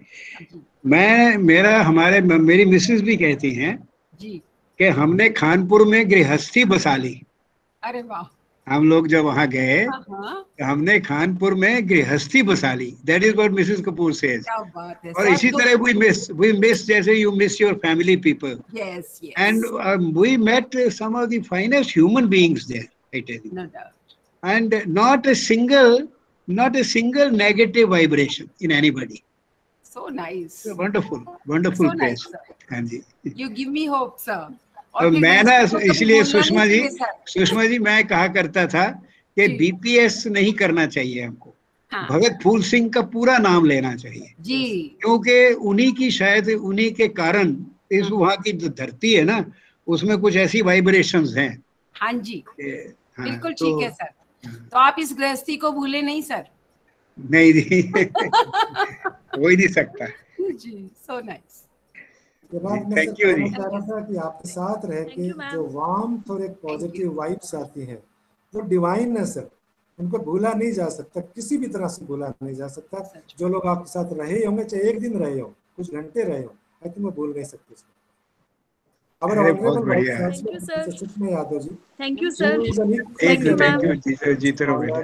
मेरी मिसेस भी कहती हैं कि हमने कानपुर में गृहस्थी बसा ली। अरे वाह। हम लोग जब वहाँ गए हमने कानपुर में गृहस्थी बसा ली। That is what Mrs Kapoor says. और इसी तरह वी मिस जैसे you miss your family people. Yes, yes. And we met some of the finest human beings there, I tell you. No doubt. And not a single negative vibration in anybody. So nice. Wonderful, wonderful So place. nice, हाँ जी। You give me hope, sir. तो मैं ना इसलिए सुषमा जी मैं कहा करता था कि बीपीएस नहीं करना चाहिए हमको। भगत फूल सिंह का पूरा नाम लेना चाहिए जी, क्योंकि उन्हीं के कारण इस वहाँ की जो धरती है ना, उसमें कुछ ऐसी वाइब्रेशंस हैं। हाँ जी, बिल्कुल ठीक है सर। तो आप इस गृहस्थी को भूले नहीं सर? नहीं जी हो ही नहीं सकता ji. So nice. Thank you ji. कि आपके साथ रह के जो वार्मथ और एक पॉजिटिव वाइब्स आती हैं वो डिवाइन है सर, उनको भूला नहीं जा सकता, किसी भी तरह से भूला नहीं जा सकता। जो लोग आपके साथ रहे होंगे, चाहे एक दिन रहे हो, कुछ घंटे रहे हो, आई थिंक वो भूल नहीं सकते सर। बहुत बढ़िया है। Sushma Yadav ji, thank you sir. Thank you ma'am.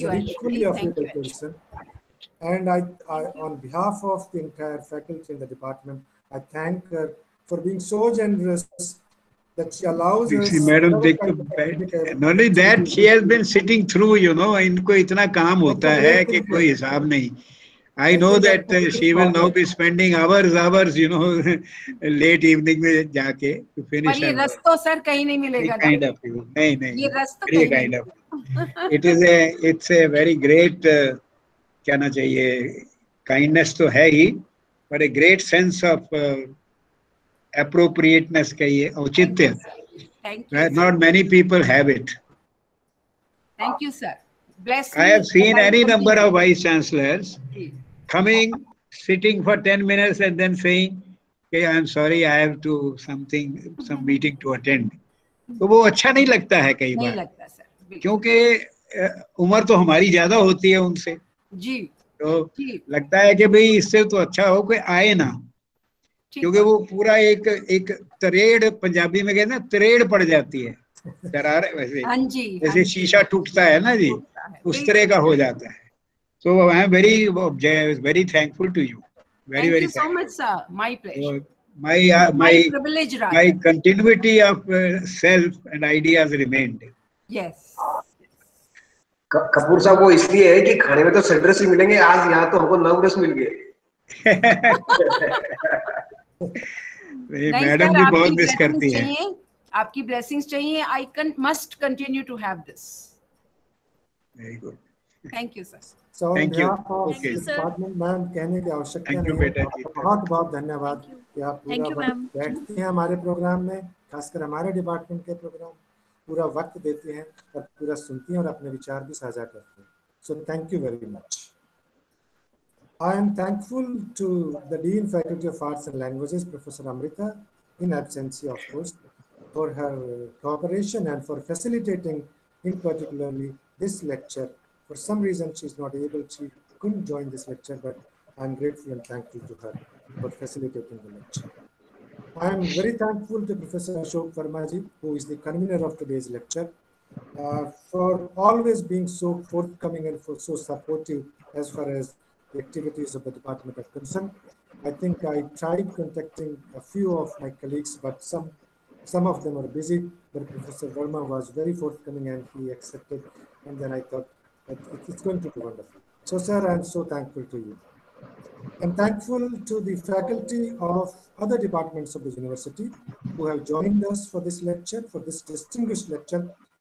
And I, on behalf of the entire faculty in the department, I thank her for being so generous that she allows us. Madam, not only that, she has been sitting through, you know, इनको इतना काम होता है कि कोई हिसाब नहीं। I know that she will now be spending hours, you know, late evening में जाके to finish. पर ये रस तो सर कहीं नहीं मिलेगा। Kind of you, नहीं। ये रस तो कहीं kind of. It's a very great कहना चाहिए, काइंडनेस तो है ही, पर a great sense of appropriateness का ये औचित्य, not many people have it. Thank you sir. Bless I have seen any number of vice chancellors coming, sitting for 10 minutes and then saying, "Okay, I am sorry, I have to some meeting to attend." तो वो अच्छा नहीं लगता है कई बार। नहीं लगता sir, क्योंकि उम्र तो हमारी ज्यादा होती है उनसे जी। तो लगता है कि भाई इससे तो अच्छा हो कोई आए ना, क्योंकि वो पूरा एक तरेड़, पंजाबी में कहते हैं ना, तरेड़ पड़ जाती है, दरार वैसे जैसे शीशा टूटता है ना जी, उस तरह का हो जाता है। So I am very thankful to you. Thank you so much, sir. My pleasure. My privilege, my continuity of self and ideas remained. Yes. Kapoor साहब, वो इसलिए है कि खाने में तो सेंट्रस ही मिलेंगे, आज यहाँ तो हमको नवरस मिल गए। मैडम जी बहुत मिस करती हैं। आपकी ब्लेसिंग्स चाहिए। I must continue to have this. Very good. Thank you, sir. So on behalf of the department, ma'am कहने की आवश्यकता नहीं है। बहुत बहुत धन्यवाद कि आप पूरा वक्त बैठती हैं हमारे प्रोग्राम में, खासकर हमारे डिपार्टमेंट के प्रोग्राम पूरा वक्त देती हैं और पूरा सुनती हैं और अपने विचार भी साझा करती हैं। So thank you very much. I am thankful to the Dean Faculty of Arts and Languages, Professor Amrita, in absentia of course, for her cooperation and for facilitating, in particularly this lecture. For some reason she is not able, she couldn't join this lecture, but I am grateful and thankful to her for facilitating the lecture. I am very thankful to Professor Ashok Verma ji, who is the convener of today's lecture, for always being so forthcoming and for so supportive as far as the activities of the department are concerned. I think I tried contacting a few of my colleagues, but some of them are busy, but Professor Verma was very forthcoming and he accepted, and then I thought that it's going to be wonderful. So sir, I am so thankful to you. I'm thankful to the faculty of other departments of the university who have joined us for this lecture, for this distinguished lecture,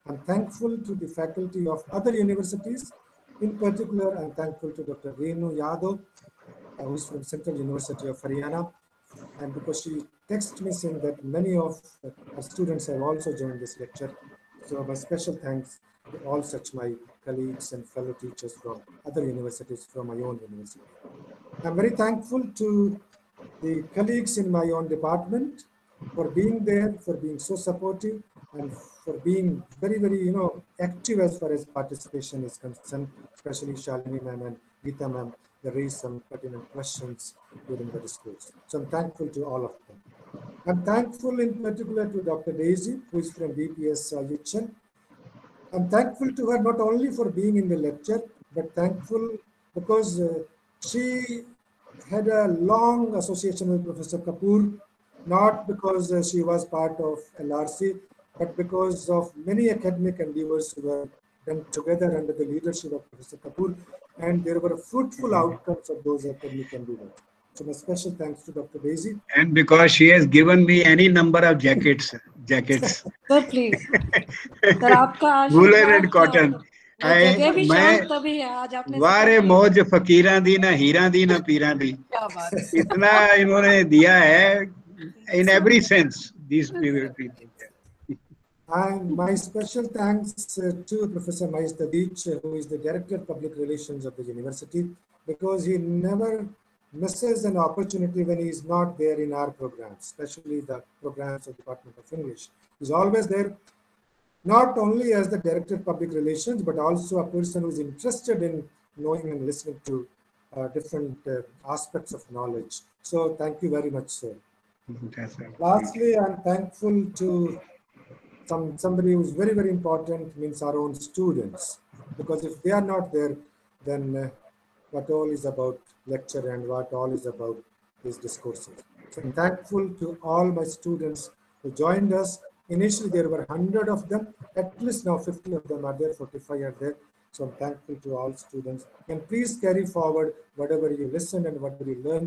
I'm thankful to the faculty of other universities. In particular, I'm thankful to Dr. Renu Yadav, who is from Central University of Haryana, and because she texted me saying that many of our students have also joined this lecture. So my special thanks to all such my colleagues and fellow teachers from other universities, from my own university. I'm very thankful to the colleagues in my own department for being there, for being so supportive, and for being very, very, active as far as participation is concerned, especially Shalini ma'am and Geeta ma'am. They raised some pertinent questions during the discourse. So I'm thankful to all of them. I'm thankful in particular to Dr. Daisy, who is from BPS UCHEL. I'm thankful to her not only for being in the lecture, but thankful because she had a long association with Professor Kapoor, not because she was part of LRC, but because of many academic endeavors who were done together under the leadership of Professor Kapoor, and there were fruitful outcomes of those academic endeavors. So my special thanks to Dr. Daisy. And because she has given me any number of jackets. Sir please sir आपका Woolen and आशीर्वाद cotton. वो जगह भी शांत मैं तभी है आज आपने वारे मौज फकीरां दी ना हीरां दी ना पीरां दी इतना इन्होंने दिया है in every sense these people. And my special thanks to Professor Mahesh Tadich, who is the Director of Public Relations of the university, because he never misses an opportunity when he is not there in our programs, especially the programs of Department of English. He's always there, not only as the Director of Public Relations, but also a person who is interested in knowing and listening to different aspects of knowledge. So thank you very much, sir. Lastly, I'm thankful to somebody who's very, very important, means our own students, because if they are not there, then what all is about lecture and what all is about these discourses. So I'm thankful to all my students who joined us. Initially, there were 100 of them. At least now 50 of them are there, 45 are there. So I'm thankful to all students. And please carry forward whatever you listen and whatever you learn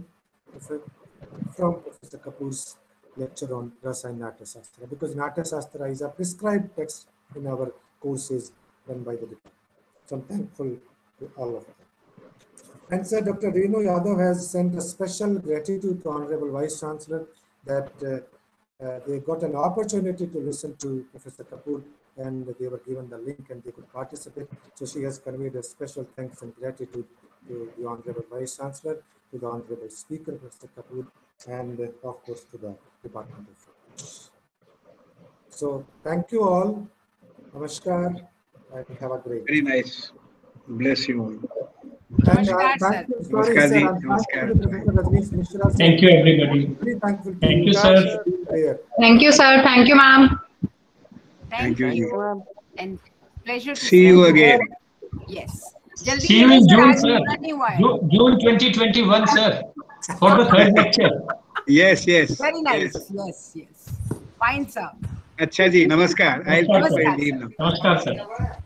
from Professor Kapoor's lecture on Rasa and Nata Shastra, because Nata Shastra is a prescribed text in our courses run by the department. So I'm thankful to all of them. And sir, Dr. Renu Yadav has sent a special gratitude to Honorable Vice Chancellor that they got an opportunity to listen to Professor Kapoor, and they were given the link and they could participate. So she has conveyed a special thanks and gratitude to the Honorable Vice Chancellor, to the Honorable Speaker, Professor Kapoor, and of course to the Department of Finance. So thank you all. Namaskar and have a great Very nice. Bless you all. And Namaskar, thank you, Namaskar, sorry, sir. ji. I'm Namaskar. thankful to Professor Rajneesh Mishra. Sir. Thank you, everybody. Very thankful to Thank you, guys sir. for being there. Thank you, sir. Thank you, ma'am. Thank you, you. And pleasure to See you again. Yes. जल्दी See you करें in sir, June, आज sir. पूरा नहीं हुआ है. June 2021, sir, for the third lecture. Yes, yes. Very nice. Yes. Yes. Fine, sir. अच्छा जी, नमस्कार. I'll Namaskar, take my sir. leave now. Namaskar, sir.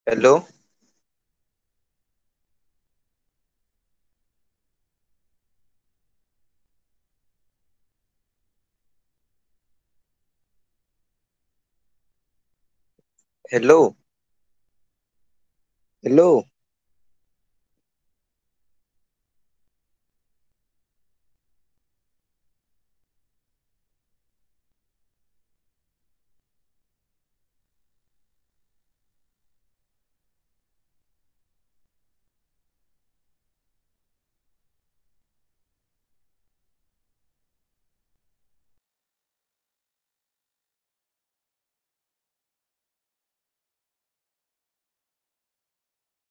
Hello hello hello